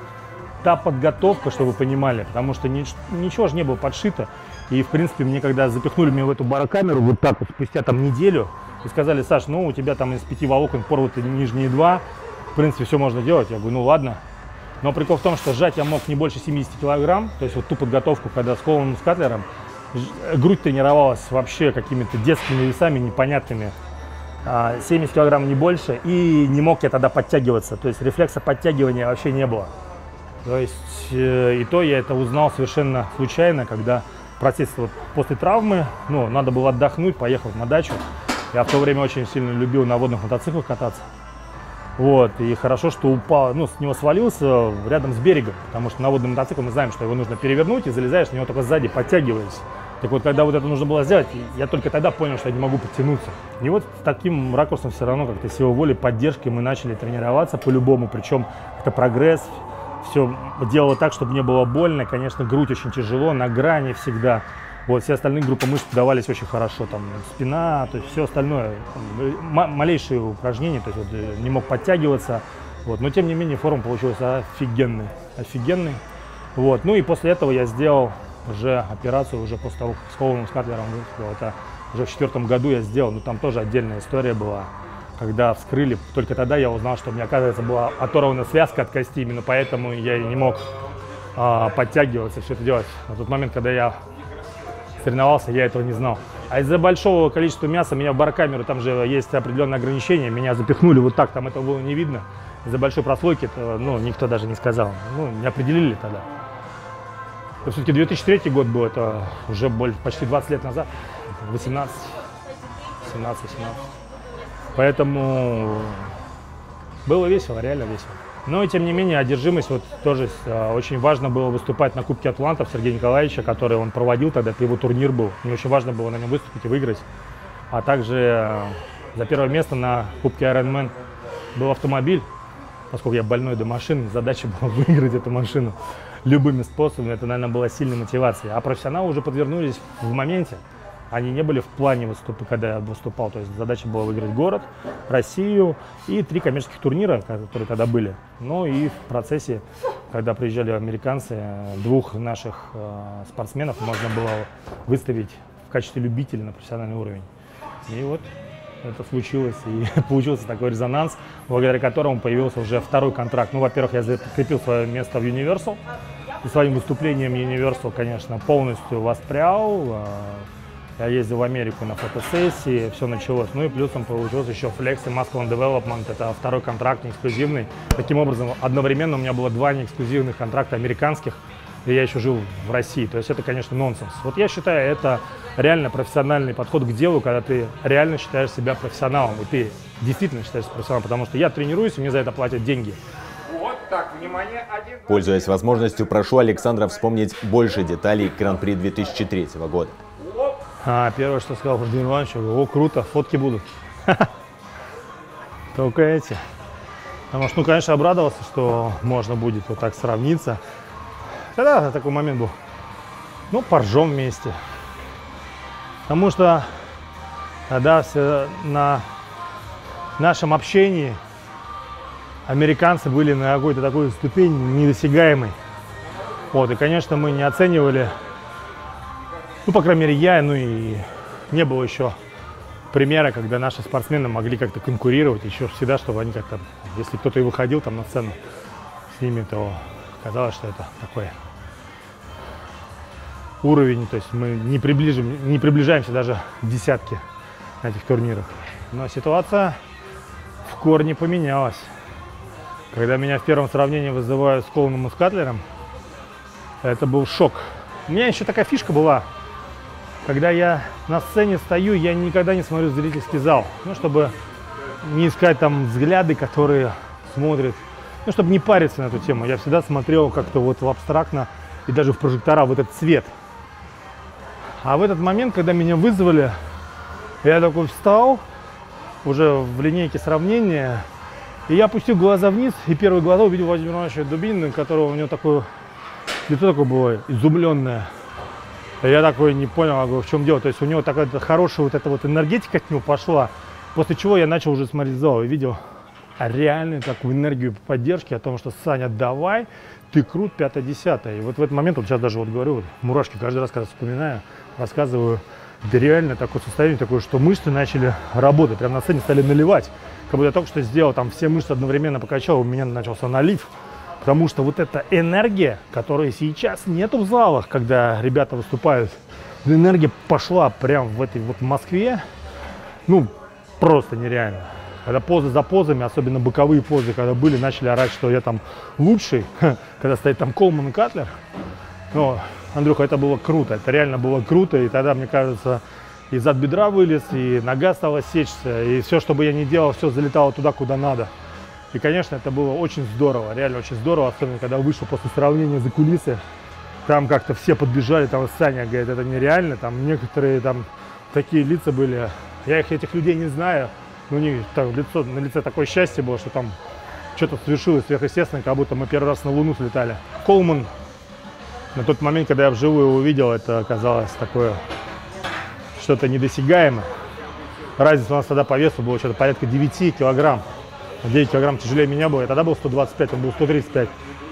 та подготовка, чтобы вы понимали, потому что ничего же не было подшито. И, в принципе, мне когда запихнули меня в эту барокамеру вот так вот спустя там неделю и сказали: Саш, ну у тебя там из 5 волокон порваты нижние 2, в принципе, все можно делать. Я говорю, ну ладно. Но прикол в том, что сжать я мог не больше 70 килограмм, то есть вот ту подготовку, когда с Колоном Скатлером, грудь тренировалась вообще какими-то детскими весами непонятными. 70 килограмм не больше, и не мог я тогда подтягиваться, то есть рефлекса подтягивания вообще не было. То есть и то я это узнал совершенно случайно, когда процесс вот после травмы, ну, надо было отдохнуть, поехал на дачу. Я в то время очень сильно любил на водных мотоциклах кататься. Вот, и хорошо, что упал, ну, с него свалился рядом с берегом, потому что на водном мотоцикле мы знаем, что его нужно перевернуть, и залезаешь на него только сзади, подтягиваясь. Так вот, когда вот это нужно было сделать, я только тогда понял, что я не могу подтянуться. И вот с таким ракурсом все равно как-то силой воли, поддержкой мы начали тренироваться по-любому, причем это прогресс, все делало так, чтобы не было больно. Конечно, грудь очень тяжело, на грани всегда. Вот, все остальные группы мышц давались очень хорошо, там, спина, то есть все остальное, малейшие упражнения, то есть вот, не мог подтягиваться, вот, но тем не менее форма получилась офигенной. Вот, ну и после этого я сделал уже операцию, уже после того, как с Колоном Скатлером выступил, это уже в 2004 году я сделал, но там тоже отдельная история была, когда вскрыли, только тогда я узнал, что у меня, оказывается, была оторвана связка от кости, именно поэтому я и не мог подтягиваться, все это делать. На тот момент, когда я соревновался, я этого не знал. А из-за большого количества мяса меня в барокамеру, там же есть определенные ограничения, меня запихнули вот так, там этого было не видно. Из-за большой прослойки, это, ну, никто даже не сказал, ну, не определили тогда. Все-таки 2003 год был, это уже почти 20 лет назад, 18, 17. Поэтому было весело, реально весело. Но и тем не менее, одержимость, вот тоже очень важно было выступать на Кубке Атлантов Сергея Николаевича, который он проводил тогда, это его турнир был. Мне очень важно было на нем выступить и выиграть. А также за первое место на Кубке Ironman был автомобиль. Поскольку я больной до машины, задача была выиграть эту машину любыми способами. Это, наверное, была сильной мотивацией. А профессионалы уже подвернулись в моменте. Они не были в плане выступа, когда я выступал. То есть задача была выиграть город, Россию и 3 коммерческих турнира, которые тогда были. Ну и в процессе, когда приезжали американцы, 2 наших спортсменов можно было выставить в качестве любителей на профессиональный уровень. И вот это случилось, и получился такой резонанс, благодаря которому появился уже второй контракт. Ну, во-первых, я закрепил свое место в Universal, и своим выступлением Universal, конечно, полностью воспрял. Я ездил в Америку на фотосессии, все началось. Ну и плюсом получился еще Flex и Masculine Development, это второй контракт неэксклюзивный. Таким образом, одновременно у меня было 2 неэксклюзивных контракта американских, и я еще жил в России. То есть это, конечно, нонсенс. Вот я считаю, это реально профессиональный подход к делу, когда ты реально считаешь себя профессионалом, и ты действительно считаешься профессионалом, потому что я тренируюсь, и мне за это платят деньги. Вот так, внимание, 1. Пользуясь возможностью, прошу Александра вспомнить больше деталей Гран-при 2003 года. Первое, что сказал Владимир Иванович, о, круто, фотки будут. Только эти. Потому что, ну, конечно, обрадовался, что можно будет вот так сравниться. Тогда такой момент был. Ну, поржем вместе. Потому что тогда все на нашем общении американцы были на какой-то такой ступени недосягаемой. Вот, и, конечно, мы не оценивали, ну, по крайней мере, я, ну и не было еще примера, когда наши спортсмены могли как-то конкурировать, еще всегда, чтобы они как-то, если кто-то и выходил там на сцену с ними, то казалось, что это такой уровень, то есть мы не приближаемся даже к десятке на этих турнирах. Но ситуация в корне поменялась. Когда меня в первом сравнении вызывают с Колманом и Скатлером, это был шок. У меня еще такая фишка была. Когда я на сцене стою, я никогда не смотрю в зрительский зал. Ну, чтобы не искать там взгляды, которые смотрят. Ну, чтобы не париться на эту тему. Я всегда смотрел как-то вот в абстрактно и даже в прожектора, в этот цвет. А в этот момент, когда меня вызвали, я такой встал, уже в линейке сравнения, и я опустил глаза вниз, и первые глаза увидел Владимира Ивановича Дубинина, которого у него такое лицо такое было изумленное. Я такой не понял, в чем дело. То есть у него такая хорошая вот эта вот энергетика от него пошла. После чего я начал уже смотреть зал и видел реальную такую энергию поддержки о том, что Саня, давай, ты крут, 5-10. И вот в этот момент, вот сейчас даже вот говорю, вот, мурашки каждый раз, когда вспоминаю, рассказываю, это реально такое состояние такое, что мышцы начали работать, прям на сцене стали наливать. Как будто я только что сделал, там все мышцы одновременно покачал, у меня начался налив. Потому что вот эта энергия, которой сейчас нету в залах, когда ребята выступают, энергия пошла прям в этой вот Москве, ну, просто нереально. Когда позы за позами, особенно боковые позы, когда были, начали орать, что я там лучший, когда стоит там Колман и Катлер. Но, Андрюха, это было круто, это реально было круто, и тогда, мне кажется, и зад бедра вылез, и нога стала сечься, и все, что бы я ни делал, все залетало туда, куда надо. И, конечно, это было очень здорово, реально очень здорово, особенно когда вышел после сравнения за кулисы. Там как-то все подбежали, там Саня говорит, это нереально, там некоторые там такие лица были. Я этих людей не знаю, но у них так, на лице такое счастье было, что там что-то совершилось сверхъестественное, как будто мы первый раз на Луну слетали. Колман, на тот момент, когда я вживую его увидел, это оказалось такое что-то недосягаемое. Разница у нас тогда по весу было что-то порядка 9 килограмм. 9 килограмм тяжелее меня было. Я тогда был 125, он был 135.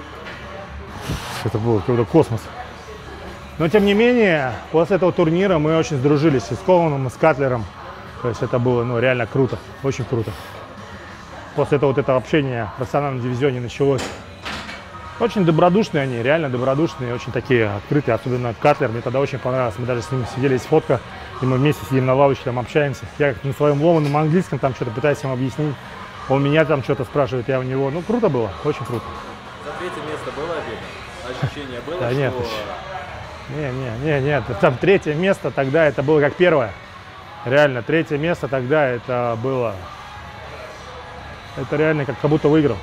Это был какой-то космос. Но тем не менее, после этого турнира мы очень сдружились и с Колманом, и с Катлером. То есть это было, ну, реально круто, очень круто. После этого вот это общение в профессиональном дивизионе началось. Очень добродушные они, реально добродушные, очень такие открытые. Особенно Катлер, мне тогда очень понравилось. Мы даже с ним сидели, есть фотка, и мы вместе сидим на лавочке, там общаемся. Я на своем ломаном английском там что-то пытаюсь им объяснить. Он меня там что-то спрашивает, я у него. Ну, круто было, очень круто. За третье место было обидно? Ощущение было, да что... Нет, нет, там третье место тогда это было как первое. Реально, третье место тогда это было... Это реально как будто выиграл.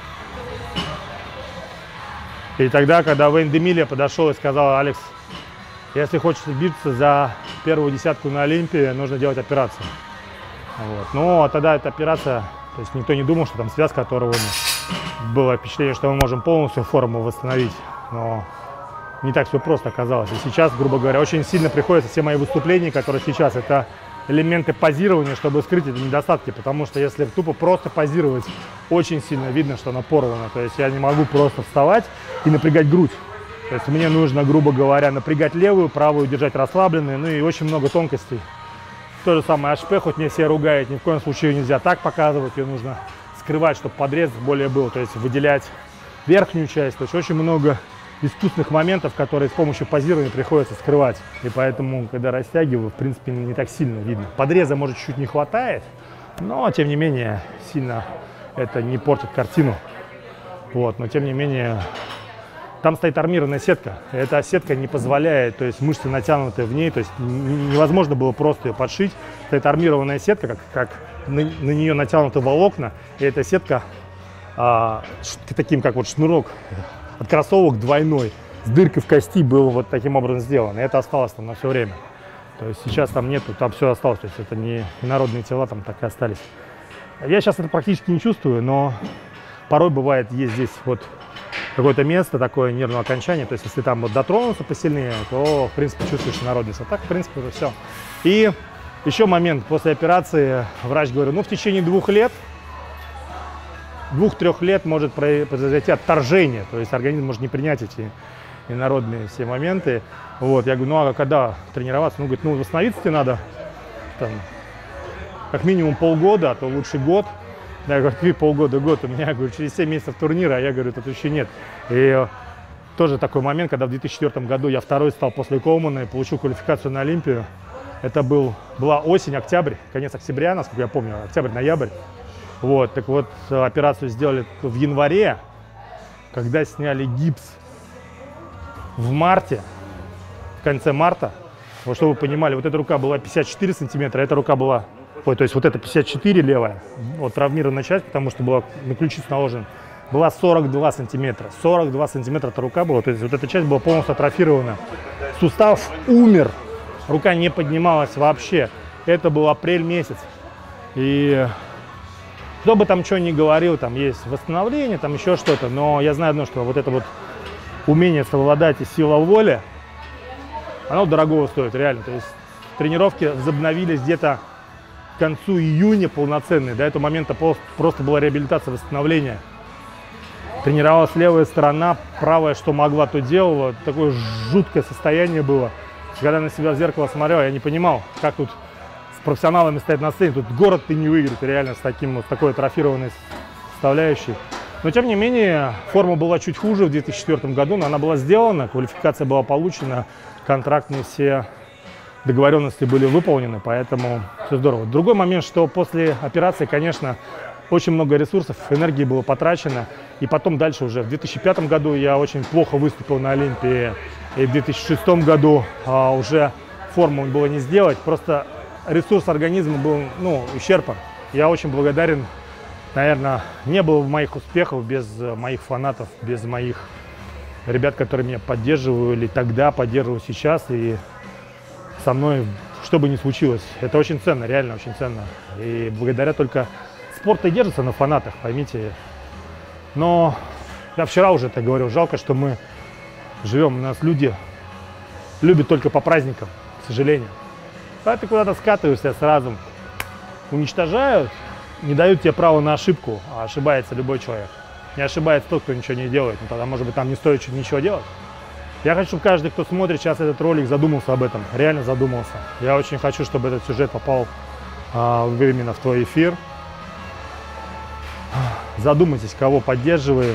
И тогда, когда Вейн Демилия подошел и сказал, Алекс, если хочешь биться за первую десятку на Олимпии, нужно делать операцию. Вот. Ну, а тогда эта операция... То есть никто не думал, что там связка, которого было впечатление, что мы можем полностью форму восстановить. Но не так все просто оказалось. И сейчас, грубо говоря, очень сильно приходится все мои выступления, которые сейчас, это элементы позирования, чтобы скрыть эти недостатки. Потому что если тупо просто позировать, очень сильно видно, что она порвана. То есть я не могу просто вставать и напрягать грудь. То есть мне нужно, грубо говоря, напрягать левую, правую держать расслабленной. Ну и очень много тонкостей То же самое HP, хоть мне все ругают, ни в коем случае ее нельзя так показывать, ее нужно скрывать, чтобы подрез более был, то есть выделять верхнюю часть. То есть очень много искусственных моментов, которые с помощью позирования приходится скрывать. И поэтому, когда растягиваю, в принципе, не так сильно видно. Подреза, может, чуть не хватает, но, тем не менее, сильно это не портит картину. Вот, но, тем не менее, там стоит армированная сетка. Эта сетка не позволяет, то есть мышцы натянуты в ней, то есть невозможно было просто ее подшить. Стоит армированная сетка, как на нее натянуты волокна, и эта сетка таким, как вот шнурок от кроссовок двойной, с дыркой в кости был вот таким образом сделан. И это осталось там на все время. То есть сейчас там нету, там все осталось, то есть это не народные тела, там так и остались. Я сейчас это практически не чувствую, но порой бывает, есть здесь вот какое-то место, такое нервное окончание, то есть если там вот дотронуться посильнее, то в принципе чувствуешь народность. А так в принципе уже все. И еще момент, после операции врач говорит, ну в течение 2-3 лет может произойти отторжение, то есть организм может не принять эти инородные все моменты. Вот, я говорю, ну а когда тренироваться? Ну, говорит, ну восстановиться тебе надо там, как минимум полгода, а то лучше год. Я говорю, ты полгода-год, у меня, говорю, через 7 месяцев турнира, а я говорю, тут еще нет. И тоже такой момент, когда в 2004 году я второй стал после Коумана и получил квалификацию на Олимпию. Это была осень, октябрь, конец октября, насколько я помню, октябрь-ноябрь. Вот, так вот, операцию сделали в январе, когда сняли гипс в марте, в конце марта. Вот, чтобы вы понимали, вот эта рука была 54 сантиметра, а эта рука была, ой, то есть вот эта 54 левая, вот травмированная часть, потому что была на ключицу наложена, была 42 сантиметра. 42 сантиметра эта рука была, то есть вот эта часть была полностью атрофирована. Сустав умер, рука не поднималась вообще. Это был апрель месяц. И кто бы там что ни говорил, там есть восстановление, там еще что-то, но я знаю одно, что вот это вот умение совладать и сила воли, оно дорогого стоит, реально. То есть тренировки возобновились где-то к концу июня полноценные. До этого момента просто была реабилитация, восстановление. Тренировалась левая сторона, правая, что могла, то делала. Такое жуткое состояние было. Когда на себя в зеркало смотрел, я не понимал, как тут с профессионалами стоять на сцене. Тут город ты не выиграть реально с такой атрофированной составляющей. Но тем не менее, форма была чуть хуже в 2004 году, но она была сделана, квалификация была получена, контрактные все договоренности были выполнены, поэтому все здорово. Другой момент, что после операции, конечно, очень много ресурсов, энергии было потрачено. И потом дальше уже в 2005 году я очень плохо выступил на Олимпии. И в 2006 году уже форму было не сделать. Просто ресурс организма был исчерпан. Я очень благодарен. Наверное, не было бы моих успехов без моих фанатов, без моих ребят, которые меня поддерживали тогда, поддерживают сейчас. И со мной, что бы ни случилось, это очень ценно, реально очень ценно. И благодаря только спорт и держится на фанатах, поймите. Но я вчера уже это говорил, жалко, что мы живем, у нас люди любят только по праздникам, к сожалению. Когда ты куда-то скатываешься, сразу уничтожают, не дают тебе права на ошибку, а ошибается любой человек. Не ошибается тот, кто ничего не делает, ну, тогда, может быть, там не стоит ничего делать. Я хочу, чтобы каждый, кто смотрит сейчас этот ролик, задумался об этом, реально задумался. Я очень хочу, чтобы этот сюжет попал именно в твой эфир. Задумайтесь, кого поддерживаем,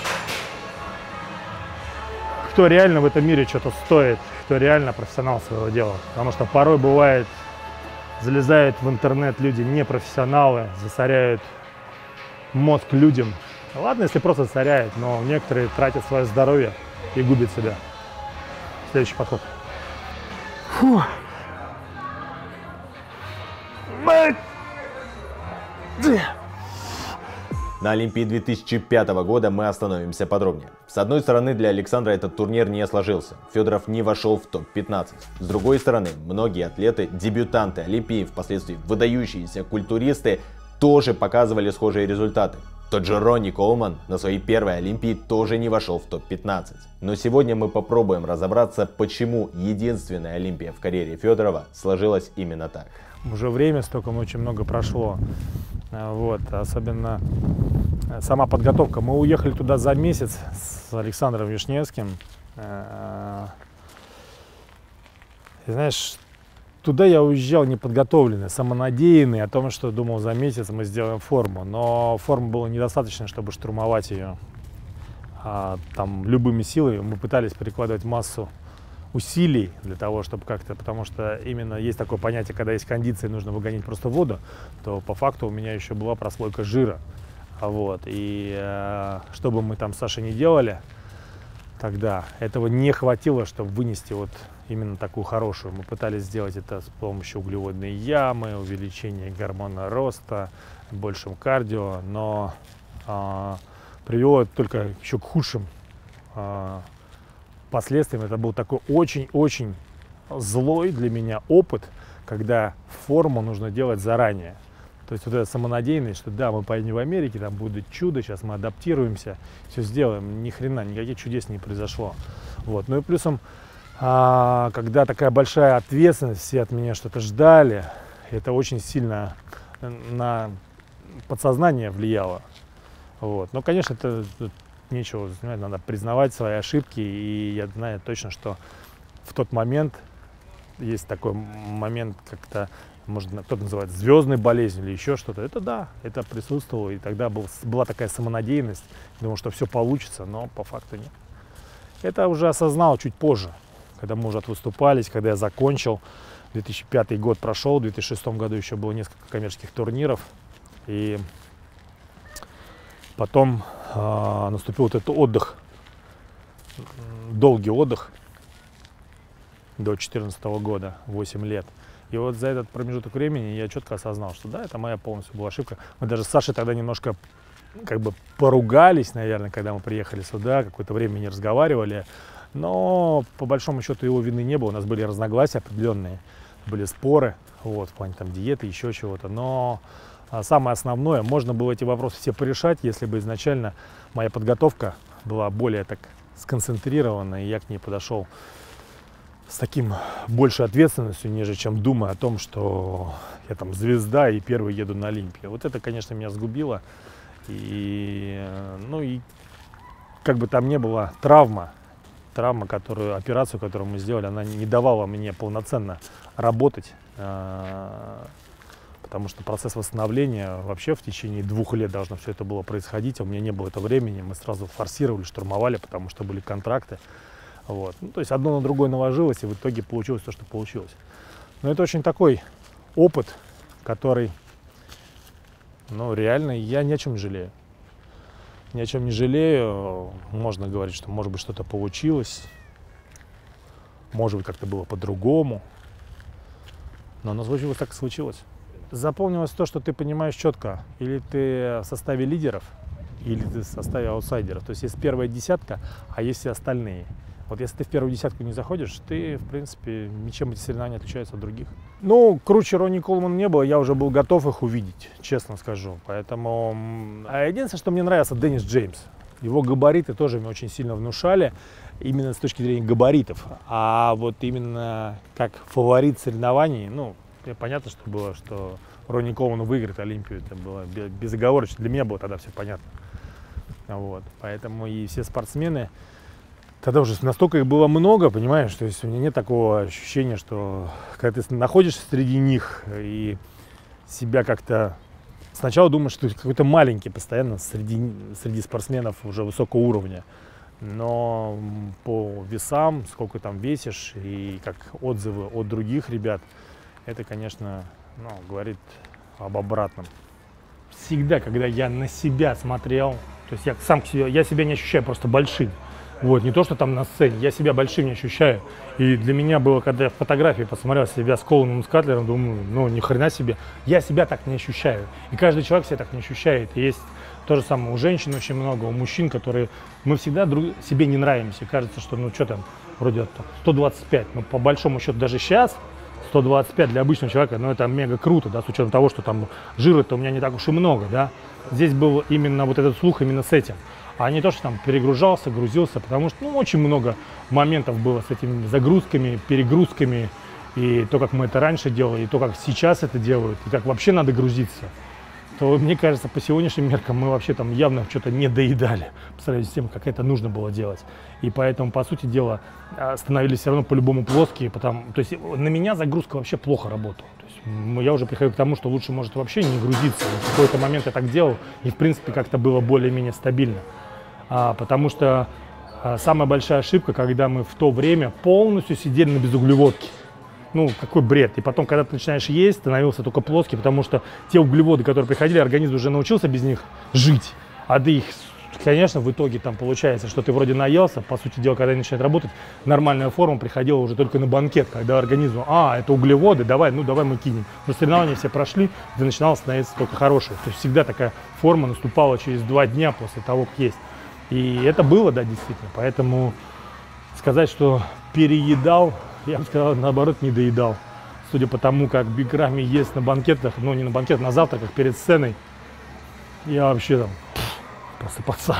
кто реально в этом мире что-то стоит, кто реально профессионал своего дела. Потому что порой бывает, залезают в интернет люди непрофессионалы, засоряют мозг людям. Ладно, если просто засоряют, но некоторые тратят свое здоровье и губят себя. Следующий подход. Фу. На Олимпии 2005 года мы остановимся подробнее. С одной стороны, для Александра этот турнир не сложился. Федоров не вошел в топ-15. С другой стороны, многие атлеты, дебютанты Олимпии, впоследствии выдающиеся культуристы, тоже показывали схожие результаты. Тот же Ронни Коулман на своей первой Олимпии тоже не вошел в топ-15. Но сегодня мы попробуем разобраться, почему единственная Олимпия в карьере Федорова сложилась именно так. Уже время столько очень много прошло. Вот, особенно сама подготовка. Мы уехали туда за месяц с Александром Вишневским. И знаешь, Туда я уезжал неподготовленный, самонадеянный, о том, что думал, за месяц мы сделаем форму. Но формы было недостаточно, чтобы штурмовать ее там любыми силами. Мы пытались прикладывать массу усилий для того, чтобы как-то, потому что именно есть такое понятие, когда есть кондиция, нужно выгонять просто воду, то по факту у меня еще была прослойка жира. Вот. И что бы мы там с Сашей не делали тогда, этого не хватило, чтобы вынести вот именно такую хорошую. Мы пытались сделать это с помощью углеводной ямы, увеличения гормона роста, большим кардио, но привело это только еще к худшим последствиям. Это был такой очень-очень злой для меня опыт, когда форму нужно делать заранее. То есть вот эта самонадеянность, что да, мы поедем в Америке, там будет чудо, сейчас мы адаптируемся, все сделаем. Ни хрена, никаких чудес не произошло. Вот. Ну и плюсом, когда такая большая ответственность, все от меня что-то ждали, это очень сильно на подсознание влияло. Вот. Но, конечно, это нечего, надо признавать свои ошибки, и я знаю точно, что в тот момент есть такой момент, как-то, может, кто-то называет звездной болезнью или еще что-то. Это да, это присутствовало, и тогда была такая самонадеянность, думал, что все получится, но по факту нет. Это уже осознал чуть позже, когда мы уже отвыступались, когда я закончил. 2005 год прошел, в 2006 году еще было несколько коммерческих турниров, и потом наступил вот этот отдых, долгий отдых до 2014 года, 8 лет. И вот за этот промежуток времени я четко осознал, что да, это моя полностью была ошибка. Мы даже с Сашей тогда немножко как бы поругались, наверное, когда мы приехали сюда, какое-то время не разговаривали. Но по большому счету его вины не было, у нас были разногласия определенные, были споры, вот, в плане там диеты, еще чего-то. Но самое основное, можно было эти вопросы все порешать, если бы изначально моя подготовка была более так сконцентрирована, и я к ней подошел с таким большей ответственностью, нежели чем думая о том, что я там звезда и первый еду на Олимпию. Вот это, конечно, меня сгубило. И, ну и как бы там ни было, травма, операцию, которую мы сделали, она не давала мне полноценно работать, потому что процесс восстановления вообще в течение 2 лет должно все это было происходить, а у меня не было этого времени, мы сразу форсировали, штурмовали, потому что были контракты. Вот. Ну, то есть одно на другое наложилось, и в итоге получилось то, что получилось. Но это очень такой опыт, который, ну, реально, я ни о чем не жалею. Ни о чем не жалею. Можно говорить, что, может быть, что-то получилось, может быть, как-то было по-другому. Но оно случилось так, и случилось. Запомнилось то, что ты понимаешь четко, или ты в составе лидеров, или ты в составе аутсайдеров. То есть есть первая десятка, а есть и остальные. Вот если ты в первую десятку не заходишь, ты, в принципе, ничем эти соревнования отличаются от других. Ну, круче Ронни Колмана не было, я уже был готов их увидеть, честно скажу. Поэтому... А единственное, что мне нравился, Деннис Джеймс. Его габариты тоже меня очень сильно внушали, именно с точки зрения габаритов. А вот именно как фаворит соревнований, ну, понятно, что было, что Ронни Колман выиграет Олимпию. Это было безоговорочно. Для меня было тогда все понятно. Вот. Поэтому и все спортсмены... Тогда уже настолько их было много, понимаешь, то есть у меня нет такого ощущения, что когда ты находишься среди них и себя как-то сначала думаешь, что ты какой-то маленький постоянно среди спортсменов уже высокого уровня, но по весам, сколько там весишь и как отзывы от других ребят, это, конечно, ну, говорит об обратном. Всегда, когда я на себя смотрел, то есть я себя не ощущаю просто большим. Вот, не то, что там на сцене, я себя большим не ощущаю. И для меня было, когда я в фотографии посмотрел себя с Колманом, с Катлером, думаю, ну, ни хрена себе, я себя так не ощущаю. И каждый человек себя так не ощущает. И есть то же самое у женщин очень много, у мужчин, которые, мы всегда себе не нравимся. Кажется, что, ну, что там, вроде 125, но по большому счету даже сейчас 125 для обычного человека, ну, это мега круто, да, с учетом того, что там жира-то у меня не так уж и много, да. Здесь был именно вот этот слух именно с этим. А не то, что там перегружался, грузился, потому что, ну, очень много моментов было с этими загрузками, перегрузками, и то, как мы это раньше делали, и то, как сейчас это делают, и как вообще надо грузиться. то, мне кажется, по сегодняшним меркам мы вообще там явно что-то не доедали по сравнению с тем, как это нужно было делать. И поэтому, по сути дела, становились все равно по-любому плоские. То есть на меня загрузка вообще плохо работала. То есть я уже приходил к тому, что лучше может вообще не грузиться. В какой-то момент я так делал, и в принципе как-то было более-менее стабильно. Потому что самая большая ошибка, когда мы в то время полностью сидели на безуглеводке. Ну, какой бред. И потом, когда ты начинаешь есть, становился только плоский, потому что те углеводы, которые приходили, организм уже научился без них жить. А ты их, конечно, в итоге там получается, что ты вроде наелся. По сути дела, когда они начинают работать, нормальная форма приходила уже только на банкет, когда организму, это углеводы, давай мы кинем. Но соревнования все прошли, ты начинал становиться только хороший. То есть всегда такая форма наступала через 2 дня после того, как есть. И это было, да, действительно. Поэтому сказать, что переедал, я бы сказал, наоборот, не доедал. Судя по тому, как Биг Рами ест на банкетах, ну не на банкетах, на завтраках перед сценой, я вообще там просто пацан.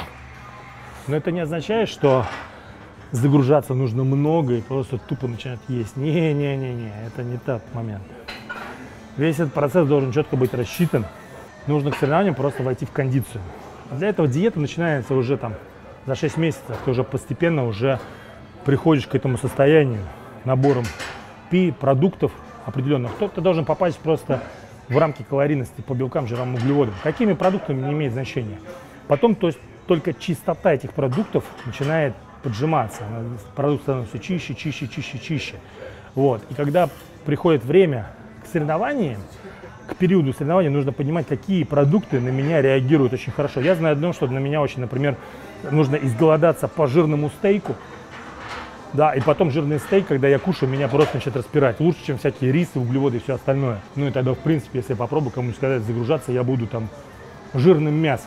Но это не означает, что загружаться нужно много и просто тупо начинать есть. Не, это не тот момент. Весь этот процесс должен четко быть рассчитан. Нужно к соревнованиям просто войти в кондицию. Для этого диета начинается уже там за 6 месяцев. Ты уже постепенно уже приходишь к этому состоянию набором продуктов определенных. Ты должен попасть просто в рамки калорийности по белкам, жирам, углеводам. Какими продуктами не имеет значения. Потом только чистота этих продуктов начинает поджиматься. Продукт становится чище. Вот. И когда приходит время к соревнованиям, к периоду соревнований, нужно понимать, какие продукты на меня реагируют очень хорошо. Я знаю одно, что на меня очень, например, нужно изголодаться по жирному стейку. Да, и потом жирный стейк, когда я кушаю, меня просто начинает распирать. Лучше, чем всякие рисы, углеводы и все остальное. Ну и тогда, в принципе, если я попробую кому-нибудь сказать загружаться, я буду там жирным мясом.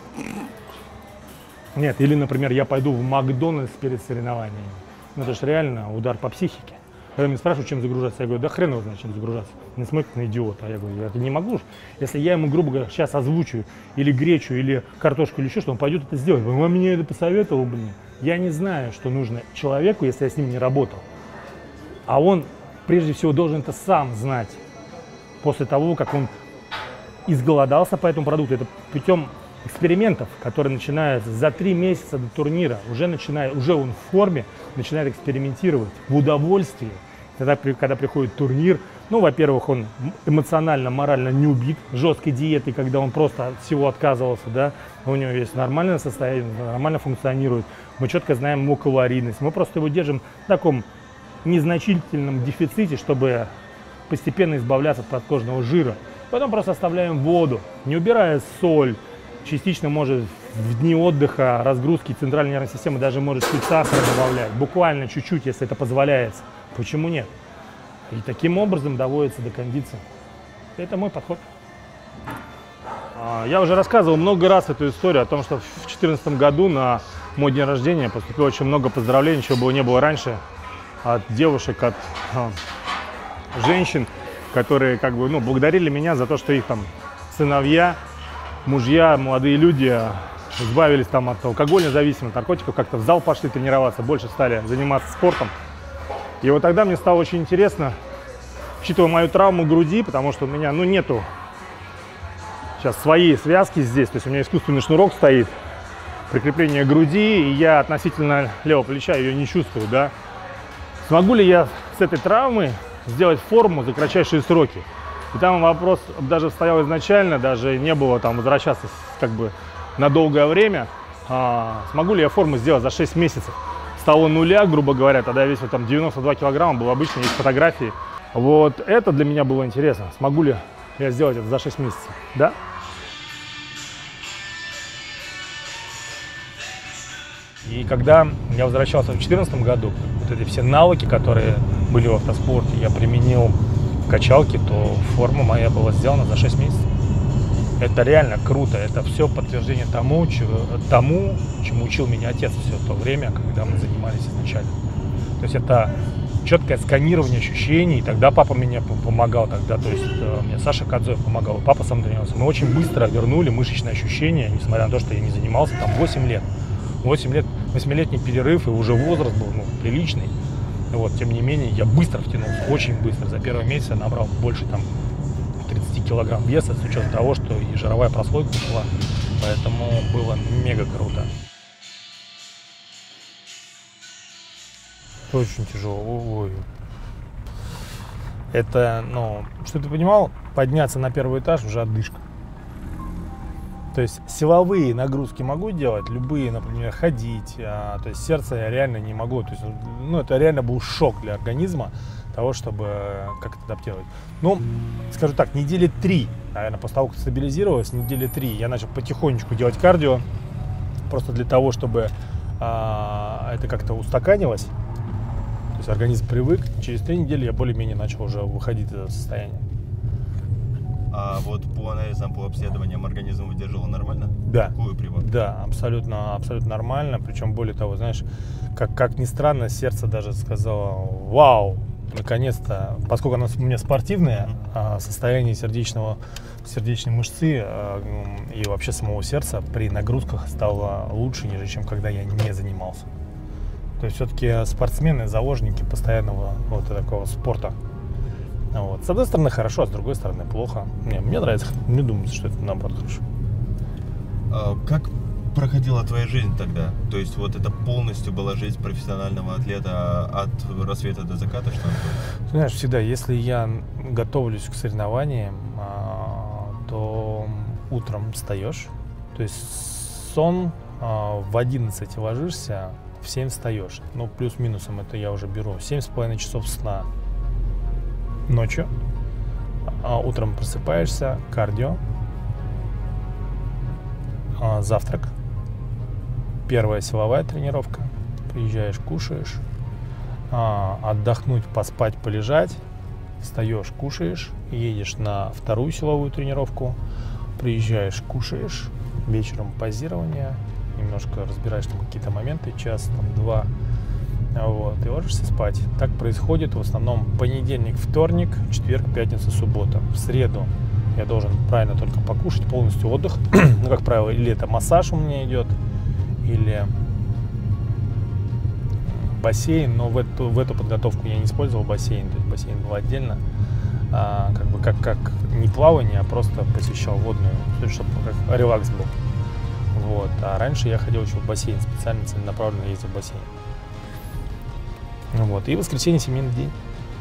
Нет, или, например, я пойду в Макдональдс перед соревнованиями. Ну это же реально удар по психике. Когда меня спрашивают, чем загружаться, я говорю, да хрен его знает, чем загружаться. Не смотрит на идиота. А я говорю, я не могу. Если я ему, грубо говоря, сейчас озвучу или гречу, или картошку, или еще что, он пойдет это сделать. Он мне это посоветовал, блин. Я не знаю, что нужно человеку, если я с ним не работал. А он, прежде всего, должен это сам знать. После того, как он изголодался по этому продукту. Это путем экспериментов, которые начинаются за 3 месяца до турнира. Уже он в форме, начинает экспериментировать в удовольствии. Тогда, когда приходит турнир, ну, во-первых, он эмоционально, морально не убит жесткой диетой, когда он просто от всего отказывался, да, у него есть нормальное состояние, нормально функционирует, мы четко знаем его калорийность, мы просто его держим в таком незначительном дефиците, чтобы постепенно избавляться от подкожного жира. Потом просто оставляем воду, не убирая соль, частично может в дни отдыха, разгрузки центральной нервной системы даже может чуть сахара добавлять, буквально чуть-чуть, если это позволяется. Почему нет? И таким образом доводится до кондиции. Это мой подход. Я уже рассказывал много раз эту историю о том, что в 2014 году на мой день рождения поступило очень много поздравлений, чего не было раньше, от девушек, от женщин, которые как бы, благодарили меня за то, что их там сыновья, мужья, молодые люди избавились там от алкогольной зависимости, от наркотиков, как-то в зал пошли тренироваться, больше стали заниматься спортом. И вот тогда мне стало очень интересно, учитывая мою травму груди, потому что у меня, нету сейчас своей связки здесь, то есть у меня искусственный шнурок стоит, прикрепление груди, и я относительно левого плеча ее не чувствую, да. Смогу ли я с этой травмой сделать форму за кратчайшие сроки? И там вопрос даже стоял изначально, даже не было там возвращаться как бы на долгое время. Смогу ли я форму сделать за 6 месяцев? С того нуля, грубо говоря, тогда я весил там 92 килограмма, был обычно, есть фотографии. Вот это для меня было интересно. Смогу ли я сделать это за 6 месяцев? Да? И когда я возвращался в 2014 году, вот эти все навыки, которые были в автоспорте, я применил в качалке, то форма моя была сделана за 6 месяцев. Это реально круто, это все подтверждение тому, чему учил меня отец все то время, когда мы занимались изначально. То есть это четкое сканирование ощущений, тогда папа мне помогал, то есть мне Саша Кадзоев помогал, папа сам тренировался. Мы очень быстро вернули мышечные ощущения, несмотря на то, что я не занимался там 8 лет. 8-летний перерыв, и уже возраст был приличный. Вот, тем не менее, я быстро втянулся, очень быстро. За первый месяц я набрал больше там 30 килограмм веса, с учетом того, что и жировая прослойка ушла. Поэтому было мега круто. Очень тяжело. Ой. Это, ну, что ты понимал, подняться на первый этаж уже отдышка. То есть силовые нагрузки могу делать, любые, например, ходить, то есть сердце я реально не могу. То есть, ну, это реально был шок для организма того, чтобы как-то адаптировать. Ну, скажу так, недели 3, наверное, после того, как стабилизировалось, недели 3 я начал потихонечку делать кардио, просто для того, чтобы это как-то устаканилось. То есть организм привык, через 3 недели я более-менее начал уже выходить из этого состояния. А вот по анализам, по обследованиям организм выдерживал нормально? Да. Какую привод? Да, абсолютно нормально. Причем, более того, знаешь, как ни странно, сердце даже сказало: вау, наконец-то, поскольку оно у меня спортивное, состояние сердечной мышцы и вообще самого сердца при нагрузках стало лучше, нежели чем когда я не занимался. То есть все-таки спортсмены, заложники постоянного вот такого спорта. Вот. С одной стороны хорошо, а с другой стороны плохо. Мне нравится, не думаю, что это наоборот хорошо. Как проходила твоя жизнь тогда? То есть вот это полностью была жизнь профессионального атлета от рассвета до заката, что ли? Знаешь, всегда, если я готовлюсь к соревнованиям, то утром встаешь. То есть сон в 11 ложишься, в 7 встаешь. Ну, плюс-минусом это я уже беру 7,5 часов сна ночью. Утром просыпаешься, кардио, завтрак, первая силовая тренировка, приезжаешь, кушаешь, отдохнуть, поспать, полежать, встаешь, кушаешь, едешь на вторую силовую тренировку, приезжаешь, кушаешь, вечером позирование, немножко разбираешь там какие-то моменты, час, там, 2, вот, и ложишься спать. Так происходит в основном понедельник, вторник, четверг, пятница, суббота. В среду я должен правильно только покушать, полностью отдых. Ну, как правило, или это массаж у меня идет, или бассейн, но в эту подготовку я не использовал бассейн, то есть бассейн был отдельно, как бы как не плавание, а просто посещал водную, чтобы как релакс был. Вот. А раньше я ходил еще в бассейн, специально целенаправленно ездил в бассейн. Вот. И воскресенье — семейный день.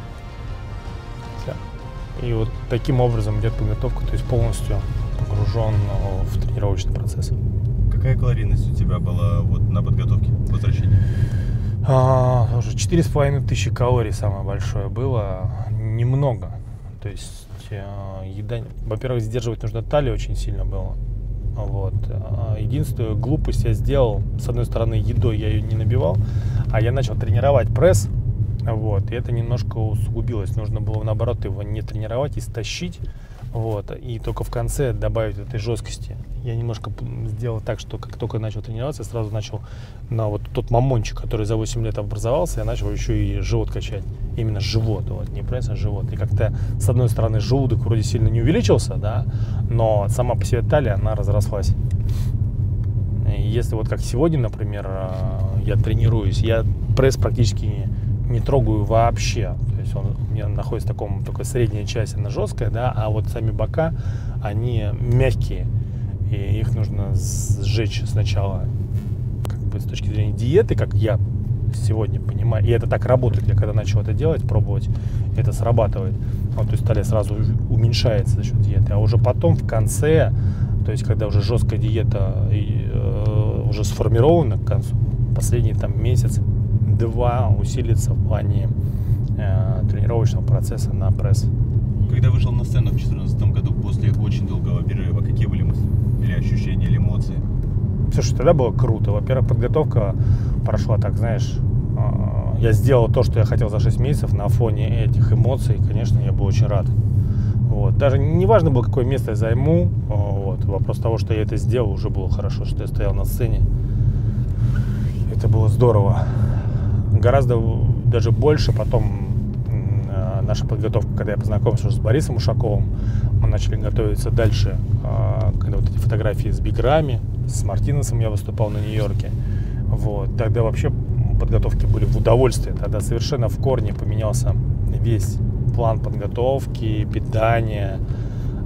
Все. И вот таким образом идет подготовка, то есть полностью погружен в тренировочный процесс. Какая калорийность у тебя была вот на подготовке к возвращению? Уже 4500 калорий самое большое было. Немного. То есть еда, во-первых, сдерживать нужно талию очень сильно было. Вот. Единственную глупость я сделал: с одной стороны, едой я ее не набивал, а я начал тренировать пресс, вот, и это немножко усугубилось. Нужно было, наоборот, его не тренировать, истощить, вот, и только в конце добавить этой жесткости. Я немножко сделал так, что как только начал тренироваться, я сразу начал на вот тот мамончик, который за 8 лет образовался, я начал еще и живот качать. Именно живот, вот, не пресс, а живот. И как-то, с одной стороны, желудок вроде сильно не увеличился, да, но сама по себе талия, она разрослась. И если вот как сегодня, например, я тренируюсь, я пресс практически не трогаю вообще. То есть он у меня находится в таком, только средняя часть, она жесткая, да, а вот сами бока, они мягкие. И их нужно сжечь сначала, как бы с точки зрения диеты, как я сегодня понимаю. И это так работает. Я когда начал это делать, пробовать, это срабатывает. Вот, то есть талия сразу уменьшается за счет диеты. А уже потом, в конце, то есть когда уже жесткая диета уже сформирована к концу, последний там месяц-два усилится в плане тренировочного процесса на пресс. Когда вышел на сцену в 2014 году после очень долгого перерыва, какие были мысли или ощущения, или эмоции? Слушай, тогда было круто. Во-первых, подготовка прошла так, знаешь, я сделал то, что я хотел за 6 месяцев на фоне этих эмоций. Конечно, я был очень рад. Вот. Даже не важно было, какое место я займу. Вот. Вопрос того, что я это сделал, уже было хорошо, что я стоял на сцене. Это было здорово. Гораздо даже больше потом наша подготовка, когда я познакомился уже с Борисом Ушаковым, мы начали готовиться дальше, когда вот эти фотографии с биграми, с Мартинесом я выступал на Нью-Йорке. Вот. Тогда вообще подготовки были в удовольствие. Тогда совершенно в корне поменялся весь план подготовки, питания.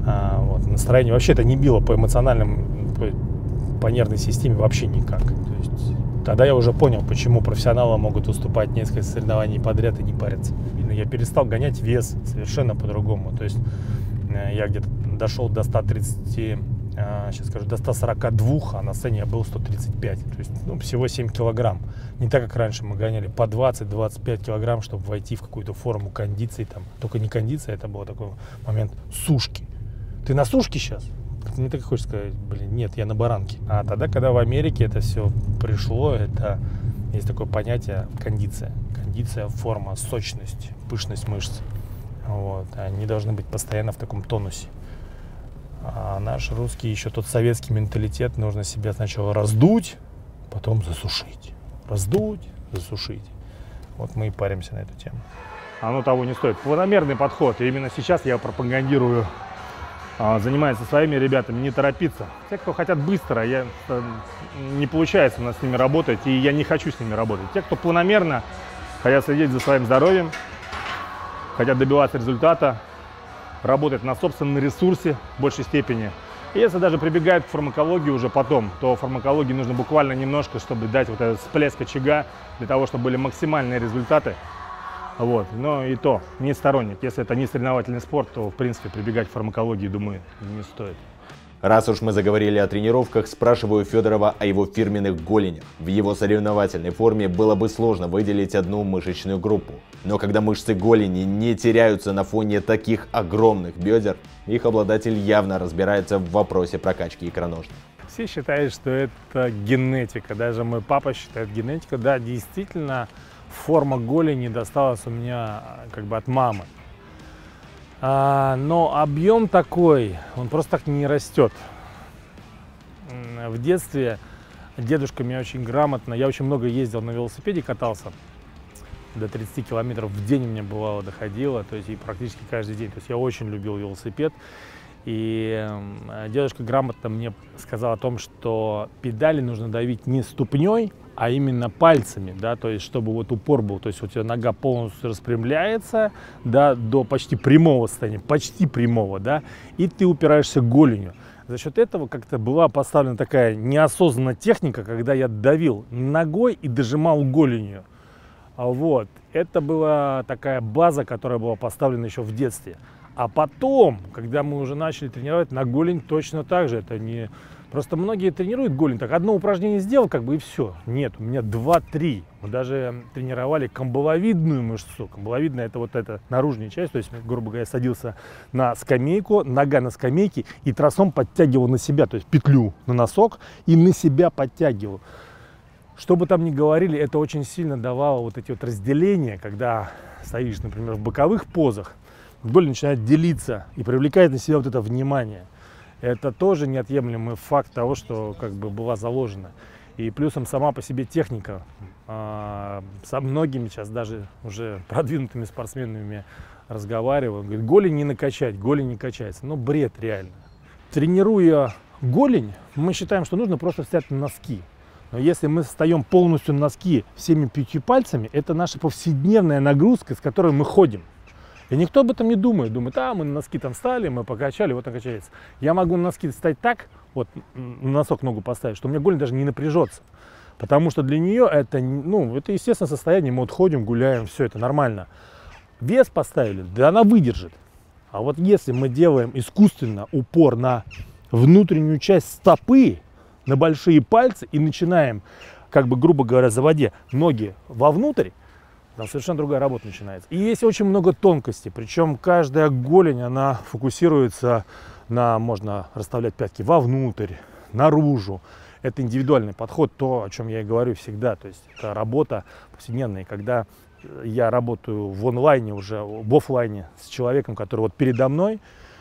Вот. Настроение вообще это не било по эмоциональным, по нервной системе вообще никак. То есть, тогда я уже понял, почему профессионалы могут выступать несколько соревнований подряд и не париться. Я перестал гонять вес совершенно по-другому. То есть я где-то дошел до 130, сейчас скажу, до 142, а на сцене я был 135. То есть всего 7 килограмм. Не так, как раньше мы гоняли по 20-25 килограмм, чтобы войти в какую-то форму кондиции. Там. Только не кондиция, это был такой момент сушки. Ты на сушке сейчас? Ты не так хочешь сказать, блин, нет, я на баранке. А тогда, когда в Америке это все пришло, это есть такое понятие кондиция. Кондиция, форма, сочность, пышность мышц. Вот. Они должны быть постоянно в таком тонусе. А наш русский, еще тот советский менталитет, нужно себя сначала раздуть, потом засушить. Раздуть, засушить. Вот мы и паримся на эту тему. Оно того не стоит. Планомерный подход. И именно сейчас я пропагандирую, занимаясь со своими ребятами, не торопиться. Те, кто хотят быстро, не получается у нас с ними работать, и я не хочу с ними работать. Те, кто планомерно хотят следить за своим здоровьем, хотят добиваться результата, работать на собственном ресурсе в большей степени. И если даже прибегают к фармакологии уже потом, то фармакологии нужно буквально немножко, чтобы дать вот этот всплеск очага, для того, чтобы были максимальные результаты. Вот. Но и то, не сторонник. Если это не соревновательный спорт, то, в принципе, прибегать к фармакологии, думаю, не стоит. Раз уж мы заговорили о тренировках, спрашиваю Федорова о его фирменных голенях. В его соревновательной форме было бы сложно выделить одну мышечную группу. Но когда мышцы голени не теряются на фоне таких огромных бедер, их обладатель явно разбирается в вопросе прокачки икроножных. Все считают, что это генетика. Даже мой папа считает генетика. Да, действительно, форма голени досталась у меня как бы от мамы. Но объем такой, он просто так не растет. В детстве дедушка меня очень грамотно, я очень много ездил на велосипеде, катался. До 30 километров в день у меня бывало доходило, то есть и практически каждый день. То есть я очень любил велосипед. И дедушка грамотно мне сказал о том, что педали нужно давить не ступней, а именно пальцами, да, то есть чтобы вот упор был, то есть у тебя нога полностью распрямляется, да, до почти прямого состояния, почти прямого, да, и ты упираешься голенью. За счет этого как-то была поставлена такая неосознанная техника, когда я давил ногой и дожимал голенью. Вот, это была такая база, которая была поставлена еще в детстве. А потом, когда мы уже начали тренировать на голень, точно так же. Это не... Просто многие тренируют голень, так одно упражнение сделал, как бы и все. Нет, у меня 2-3. Мы даже тренировали камбаловидную мышцу. Камбаловидная — это вот эта наружная часть. То есть, грубо говоря, садился на скамейку, нога на скамейке и тросом подтягивал на себя. То есть петлю на носок и на себя подтягивал. Что бы там ни говорили, это очень сильно давало вот эти вот разделения, когда стоишь, например, в боковых позах, голень начинает делиться и привлекает на себя вот это внимание. Это тоже неотъемлемый факт того, что как бы была заложена. И плюсом сама по себе техника. Со многими сейчас даже уже продвинутыми спортсменами разговариваю. Говорит, голень не накачать, голень не качается. Ну, бред реально. Тренируя голень, мы считаем, что нужно просто встать на носки. Но если мы встаем полностью на носки всеми 5 пальцами, это наша повседневная нагрузка, с которой мы ходим. И никто об этом не думает. Думает, мы на носки там встали, мы покачали, вот накачается. Я могу на носки встать так, вот на носок ногу поставить, что у меня голень даже не напряжется. Потому что для нее это, это естественное состояние, мы вот ходим, гуляем, все это нормально. Вес поставили, да она выдержит. А вот если мы делаем искусственно упор на внутреннюю часть стопы, на большие пальцы и начинаем, как бы грубо говоря, заводя ноги вовнутрь, там совершенно другая работа начинается. И есть очень много тонкостей, причем каждая голень, она фокусируется на, можно расставлять пятки вовнутрь, наружу. Это индивидуальный подход, то, о чем я и говорю всегда. То есть это работа повседневная. И когда я работаю в онлайне, уже в офлайне с человеком, который вот передо мной,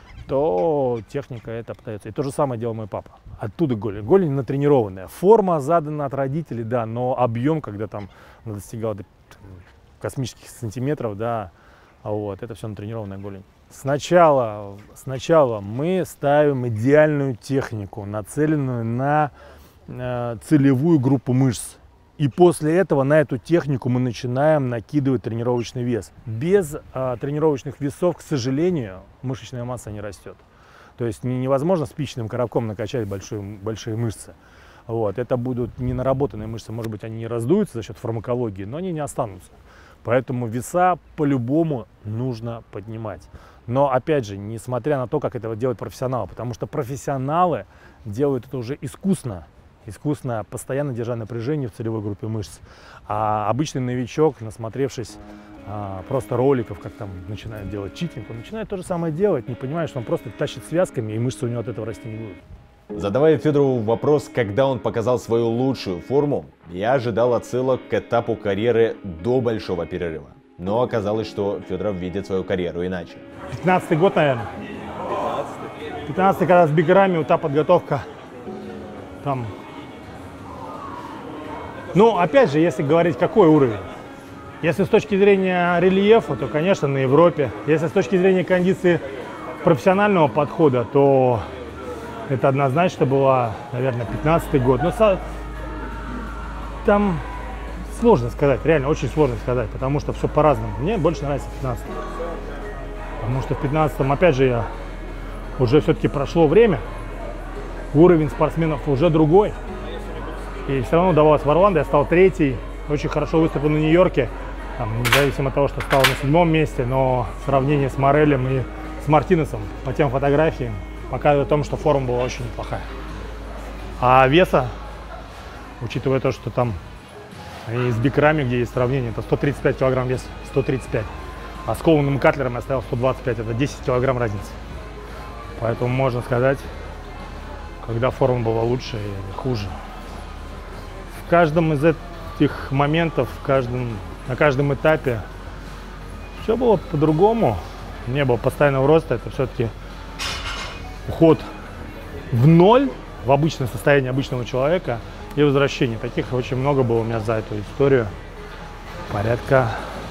то техника это пытается. И то же самое делал мой папа. Оттуда голень. Голень натренированная. Форма задана от родителей, да, но объем, когда там достигал до космических сантиметров, да, вот, это все натренированная голень. Сначала мы ставим идеальную технику, нацеленную на целевую группу мышц. И после этого на эту технику мы начинаем накидывать тренировочный вес. Без тренировочных весов, к сожалению, мышечная масса не растет. То есть невозможно спичечным коробком накачать большие мышцы. Вот. Это будут не наработанные мышцы, может быть, они не раздуются за счет фармакологии, но они не останутся. Поэтому веса по-любому нужно поднимать. Но, опять же, несмотря на то, как это делают профессионалы, потому что профессионалы делают это уже искусно, постоянно держа напряжение в целевой группе мышц. А обычный новичок, насмотревшись просто роликов, как там начинает делать читинг, он начинает то же самое делать, не понимая, что он просто тащит связками, и мышцы у него от этого расти не будут. Задавая Федорову вопрос, когда он показал свою лучшую форму, я ожидал отсылок к этапу карьеры до большого перерыва. Но оказалось, что Федоров видит свою карьеру иначе. 15-й год, наверное. 15-й, когда с бигерами, та подготовка. Там. Ну, опять же, если говорить, какой уровень. Если с точки зрения рельефа, то, конечно, на Европе. Если с точки зрения кондиции профессионального подхода, то это однозначно была, наверное, 15-й год. Но там сложно сказать, реально очень сложно сказать, потому что все по-разному. Мне больше нравится 15-й. Потому что в 15-м, опять же, уже все-таки прошло время, уровень спортсменов уже другой. И все равно удавалось в Орландо, я стал 3-й, очень хорошо выступил на Нью-Йорке, независимо от того, что стал на 7-м месте, но сравнение с Морелем и с Мартинесом по тем фотографиям показывает о том, что форма была очень неплохая. А веса, учитывая то, что там и с бикерами, где есть сравнение, это 135 килограмм вес, 135. А с Коланом Катлером я ставил 125, это 10 килограмм разницы. Поэтому можно сказать, когда форма была лучше или хуже. В каждом из этих моментов, на каждом этапе все было по-другому. Не было постоянного роста, это все-таки уход в ноль, в обычное состояние обычного человека и возвращение. Таких очень много было у меня за эту историю. Порядка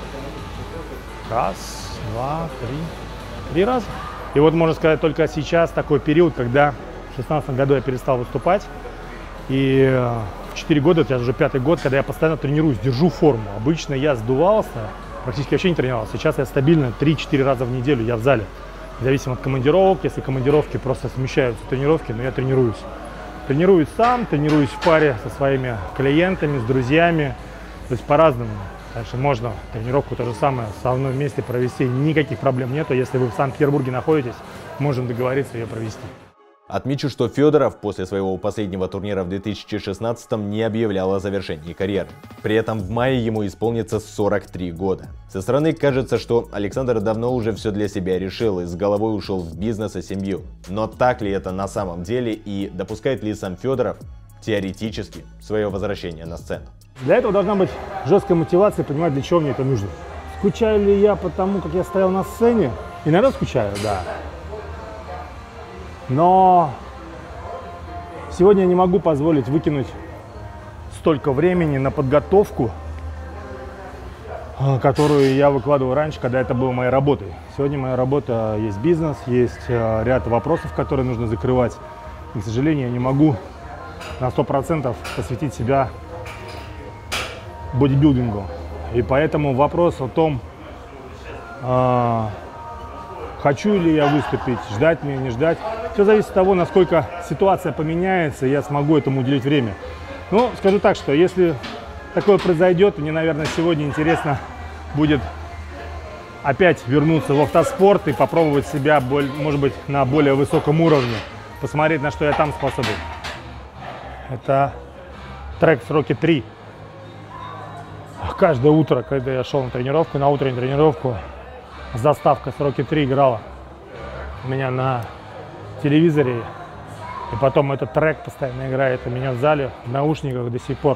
раз, два, три раза. И вот можно сказать, только сейчас такой период, когда в 2016 году я перестал выступать. И 4 года, это уже 5-й год, когда я постоянно тренируюсь, держу форму. Обычно я сдувался, практически вообще не тренировался. Сейчас я стабильно 3-4 раза в неделю я в зале. Зависимо от командировок, если командировки просто смещаются тренировки, но я тренируюсь. Тренируюсь сам, тренируюсь в паре со своими клиентами, с друзьями. То есть по-разному. Конечно, можно тренировку то же самое в одном месте провести, никаких проблем нету. Если вы в Санкт-Петербурге находитесь, можем договориться ее провести. Отмечу, что Федоров после своего последнего турнира в 2016-м не объявлял о завершении карьеры. При этом в мае ему исполнится 43 года. Со стороны кажется, что Александр давно уже все для себя решил и с головой ушел в бизнес и семью. Но так ли это на самом деле и допускает ли сам Федоров теоретически свое возвращение на сцену? Для этого должна быть жесткая мотивация, понимать, для чего мне это нужно. Скучаю ли я потому, как я стоял на сцене? Иногда скучаю, да. Но сегодня я не могу позволить выкинуть столько времени на подготовку, которую я выкладывал раньше, когда это было моей работой. Сегодня моя работа есть бизнес, есть ряд вопросов, которые нужно закрывать. И, к сожалению, я не могу на 100% посвятить себя бодибилдингу. И поэтому вопрос о том, хочу ли я выступить, ждать меня, не ждать, все зависит от того, насколько ситуация поменяется, и я смогу этому уделить время. Ну, скажу так, что если такое произойдет, мне, наверное, сегодня интересно будет опять вернуться в автоспорт и попробовать себя, может быть, на более высоком уровне, посмотреть, на что я там способен. Это трек с Rocky 3. Каждое утро, когда я шел на тренировку, на утреннюю тренировку, заставка с Rocky 3 играла у меня на телевизоре. И потом этот трек постоянно играет у меня в зале, в наушниках до сих пор.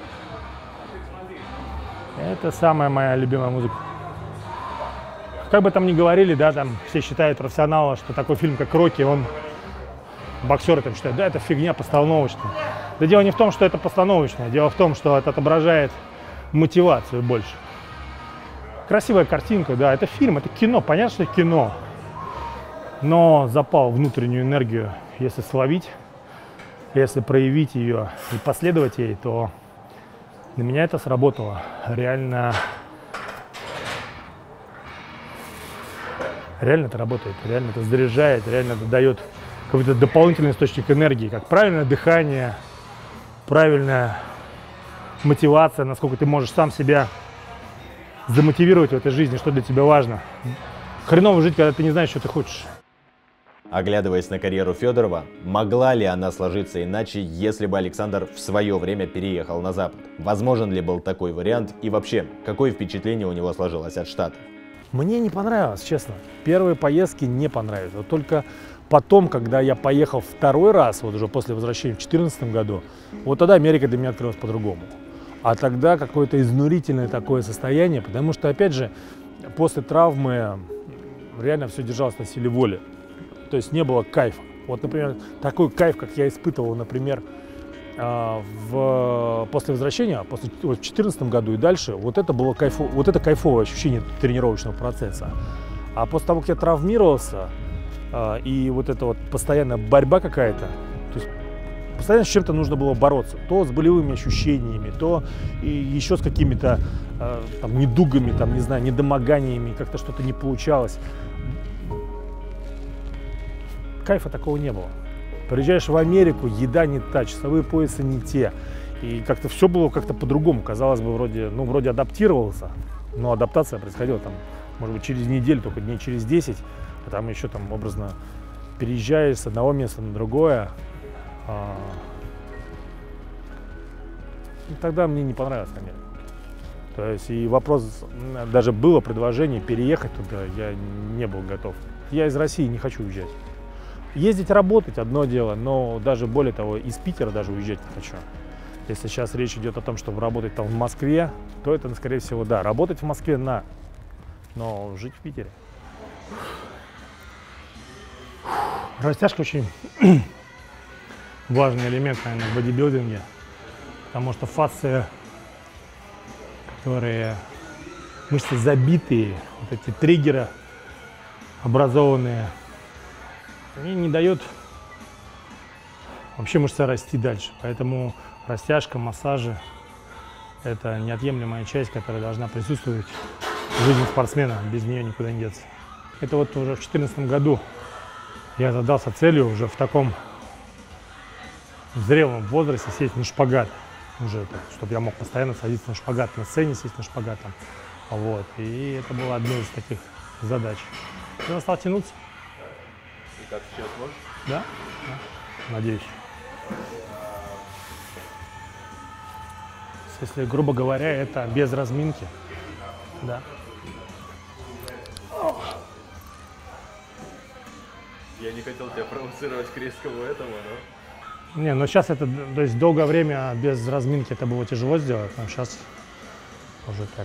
Это самая моя любимая музыка. Как бы там ни говорили, да, там все считают профессионалы, что такой фильм, как «Рокки», он, боксеры там считают, да, это фигня постановочная. Да дело не в том, что это постановочное, дело в том, что это отображает мотивацию больше. Красивая картинка, да, это фильм, это кино, понятно, что это кино. Но запал, внутреннюю энергию, если словить, если проявить ее и последовать ей, то на меня это сработало. Реально Реально это работает, реально это заряжает, реально это дает какой-то дополнительный источник энергии, как правильное дыхание, правильная мотивация, насколько ты можешь сам себя замотивировать в этой жизни, что для тебя важно. Хреново жить, когда ты не знаешь, что ты хочешь. Оглядываясь на карьеру Федорова, могла ли она сложиться иначе, если бы Александр в свое время переехал на Запад? Возможен ли был такой вариант? И вообще, какое впечатление у него сложилось от Штатов? Мне не понравилось, честно. Первые поездки не понравились. Вот только потом, когда я поехал второй раз, вот уже после возвращения в 2014 году, вот тогда Америка для меня открылась по-другому. А тогда какое-то изнурительное такое состояние, потому что, опять же, после травмы реально все держалось на силе воли. То есть не было кайфа. Вот, например, такой кайф, как я испытывал, например, после возвращения, в 2014 году и дальше, вот это было кайфовое ощущение тренировочного процесса. А после того, как я травмировался, и вот эта вот постоянная борьба какая-то, то есть постоянно с чем-то нужно было бороться. То с болевыми ощущениями, то и еще с какими-то там, недугами, там, не знаю, недомоганиями, как-то что-то не получалось. Кайфа такого не было. Приезжаешь в Америку, еда не та, часовые поясы не те. И как-то все было как-то по-другому. Казалось бы, вроде адаптировался, но адаптация происходила там, может быть, через неделю, только дней через 10. А там еще там образно переезжаешь с одного места на другое. И тогда мне не понравилось Америка. То есть и вопрос, даже было предложение переехать туда, я не был готов. Я из России не хочу уезжать. Ездить работать одно дело, но даже более того, из Питера даже уезжать не хочу. Если сейчас речь идет о том, чтобы работать там в Москве, то это, скорее всего, да, работать в Москве но жить в Питере. Растяжка очень важный элемент, наверное, в бодибилдинге, потому что фасции, которые мышцы забитые, вот эти триггеры образованные, они не дают вообще мышце расти дальше. Поэтому растяжка, массажи – это неотъемлемая часть, которая должна присутствовать в жизни спортсмена. Без нее никуда не деться. Это вот уже в 2014 году я задался целью уже в таком зрелом возрасте сесть на шпагат. Уже, чтобы я мог постоянно садиться на шпагат, на сцене сесть на шпагат. Вот. И это была одна из таких задач. Я стал тянуться. И как сейчас можешь? Да? Надеюсь. Если, грубо говоря, это без разминки. Да. Я не хотел тебя провоцировать к резкому этому, но... Не, но сейчас это, то есть долгое время без разминки это было тяжело сделать, но сейчас уже так.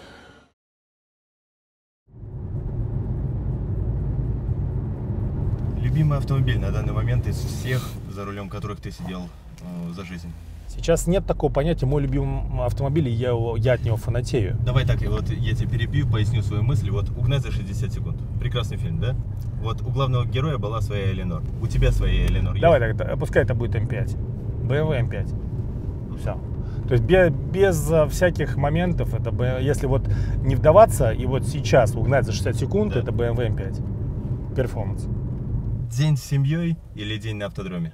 Любимый автомобиль на данный момент из всех, за рулем которых ты сидел за жизнь? Сейчас нет такого понятия «мой любимый автомобиль», и я от него фанатею. Давай так, вот я тебя перебью, поясню свою мысль. Вот «Угнать за 60 секунд». Прекрасный фильм, да? Вот у главного героя была своя Эленор. У тебя своя Эленор Давай так, пускай это будет М5. BMW М5. Все. То есть без всяких моментов, это если вот не вдаваться, и вот сейчас угнать за 60 секунд, да. Это BMW М5. Перформанс. День с семьей или день на автодроме?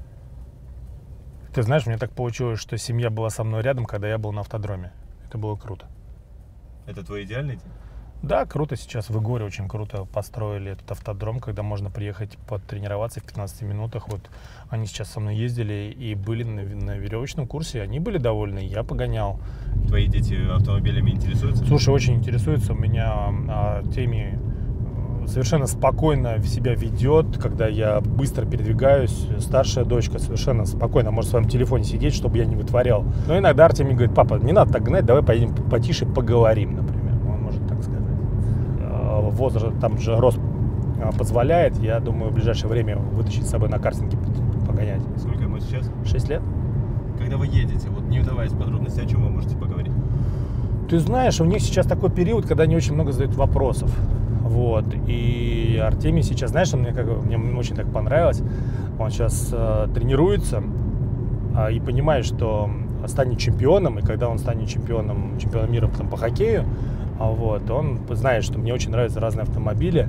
Ты знаешь, мне так получилось, что семья была со мной рядом, когда я был на автодроме. Это было круто. Это твой идеальный день? Да, круто сейчас. В Игоре очень круто построили этот автодром, когда можно приехать потренироваться в 15 минутах. Вот они сейчас со мной ездили и были на веревочном курсе. Они были довольны, я погонял. Твои дети автомобилями интересуются? Слушай, очень интересуются. У меня Артемий совершенно спокойно себя ведет, когда я быстро передвигаюсь. Старшая дочка совершенно спокойно может в своем телефоне сидеть, чтобы я не вытворял. Но иногда Артемий говорит: папа, не надо так гнать, давай поедем потише, поговорим, например. Он может так сказать. Возраст, там же рост позволяет. Я думаю, в ближайшее время вытащить с собой на картинге погонять. Сколько ему сейчас? 6 лет. Когда вы едете, вот не вдаваясь в подробности, о чем вы можете поговорить? Ты знаешь, у них сейчас такой период, когда они очень много задают вопросов. Вот. И Артемий сейчас, знаешь, мне очень так понравилось. Он сейчас тренируется и понимает, что станет чемпионом. И когда он станет чемпионом мира там, по хоккею, вот, он знает, что мне очень нравятся разные автомобили.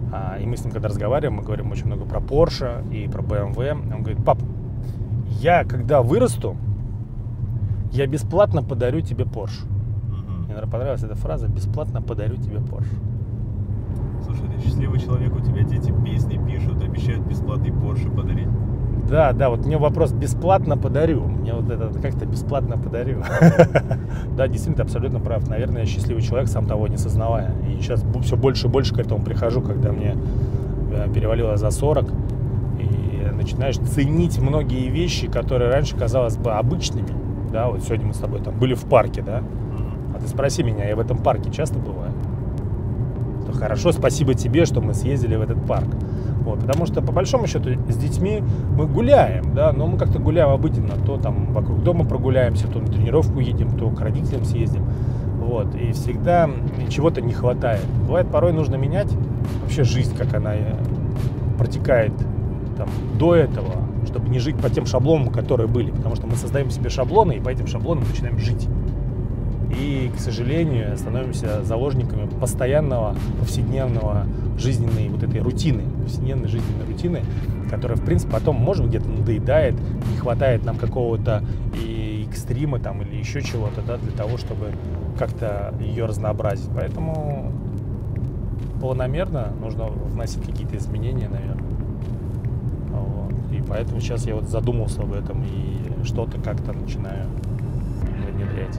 И мы с ним, когда разговариваем, мы говорим очень много про Porsche и про BMW. Он говорит: пап, я когда вырасту, я бесплатно подарю тебе Porsche. Мне, наверное, понравилась эта фраза: бесплатно подарю тебе Porsche. Слушай, ты счастливый человек, у тебя дети песни пишут, обещают бесплатный Porsche подарить. Да, вот мне вопрос: бесплатно подарю. Мне вот это как-то бесплатно подарю. Да, действительно, ты абсолютно прав. Наверное, я счастливый человек, сам того не сознавая. И сейчас все больше и больше к этому прихожу, когда мне перевалило за 40. И начинаешь ценить многие вещи, которые раньше, казалось бы, обычными. Да, вот сегодня мы с тобой там были в парке, да? А ты спроси меня, я в этом парке часто бываю? То хорошо, спасибо тебе, что мы съездили в этот парк. Вот, потому что, по большому счету, с детьми мы гуляем, да, но мы как-то гуляем обыденно. То там вокруг дома прогуляемся, то на тренировку едем, то к родителям съездим. Вот, и всегда чего-то не хватает. Бывает, порой нужно менять вообще жизнь, как она протекает там, до этого, чтобы не жить по тем шаблонам, которые были. Потому что мы создаем себе шаблоны, и по этим шаблонам начинаем жить. И, к сожалению, становимся заложниками постоянного, повседневного жизненной вот этой рутины, повседневной жизненной рутины, которая, в принципе, потом, может быть, где-то надоедает, не хватает нам какого-то и экстрима там или еще чего-то, да, для того, чтобы как-то ее разнообразить. Поэтому планомерно нужно вносить какие-то изменения, наверное. Вот. И поэтому сейчас я вот задумался об этом и что-то как-то начинаю внедрять.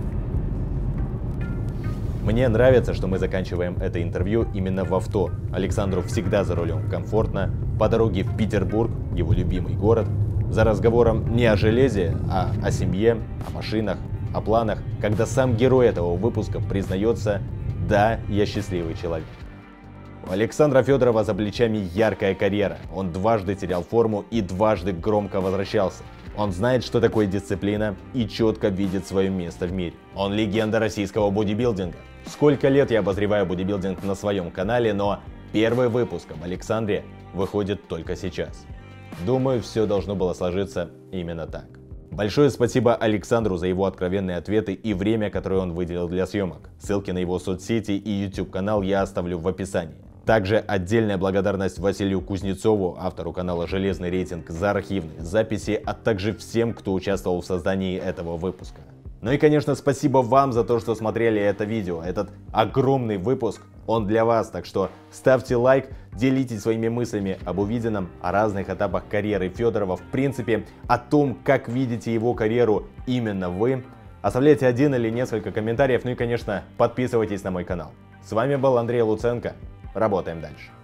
Мне нравится, что мы заканчиваем это интервью именно в авто. Александру всегда за рулем комфортно, по дороге в Петербург, его любимый город, за разговором не о железе, а о семье, о машинах, о планах, когда сам герой этого выпуска признается: да, я счастливый человек. У Александра Федорова за плечами яркая карьера. Он дважды терял форму и дважды громко возвращался. Он знает, что такое дисциплина, и четко видит свое место в мире. Он легенда российского бодибилдинга. Сколько лет я обозреваю бодибилдинг на своем канале, но первый выпуск об Александре выходит только сейчас. Думаю, все должно было сложиться именно так. Большое спасибо Александру за его откровенные ответы и время, которое он выделил для съемок. Ссылки на его соцсети и YouTube канал я оставлю в описании. Также отдельная благодарность Василию Кузнецову, автору канала «Железный рейтинг», за архивные записи, а также всем, кто участвовал в создании этого выпуска. Ну и, конечно, спасибо вам за то, что смотрели это видео. Этот огромный выпуск, он для вас, так что ставьте лайк, делитесь своими мыслями об увиденном, о разных этапах карьеры Федорова, в принципе, о том, как видите его карьеру именно вы. Оставляйте один или несколько комментариев, ну и, конечно, подписывайтесь на мой канал. С вами был Андрей Луценко. Работаем дальше.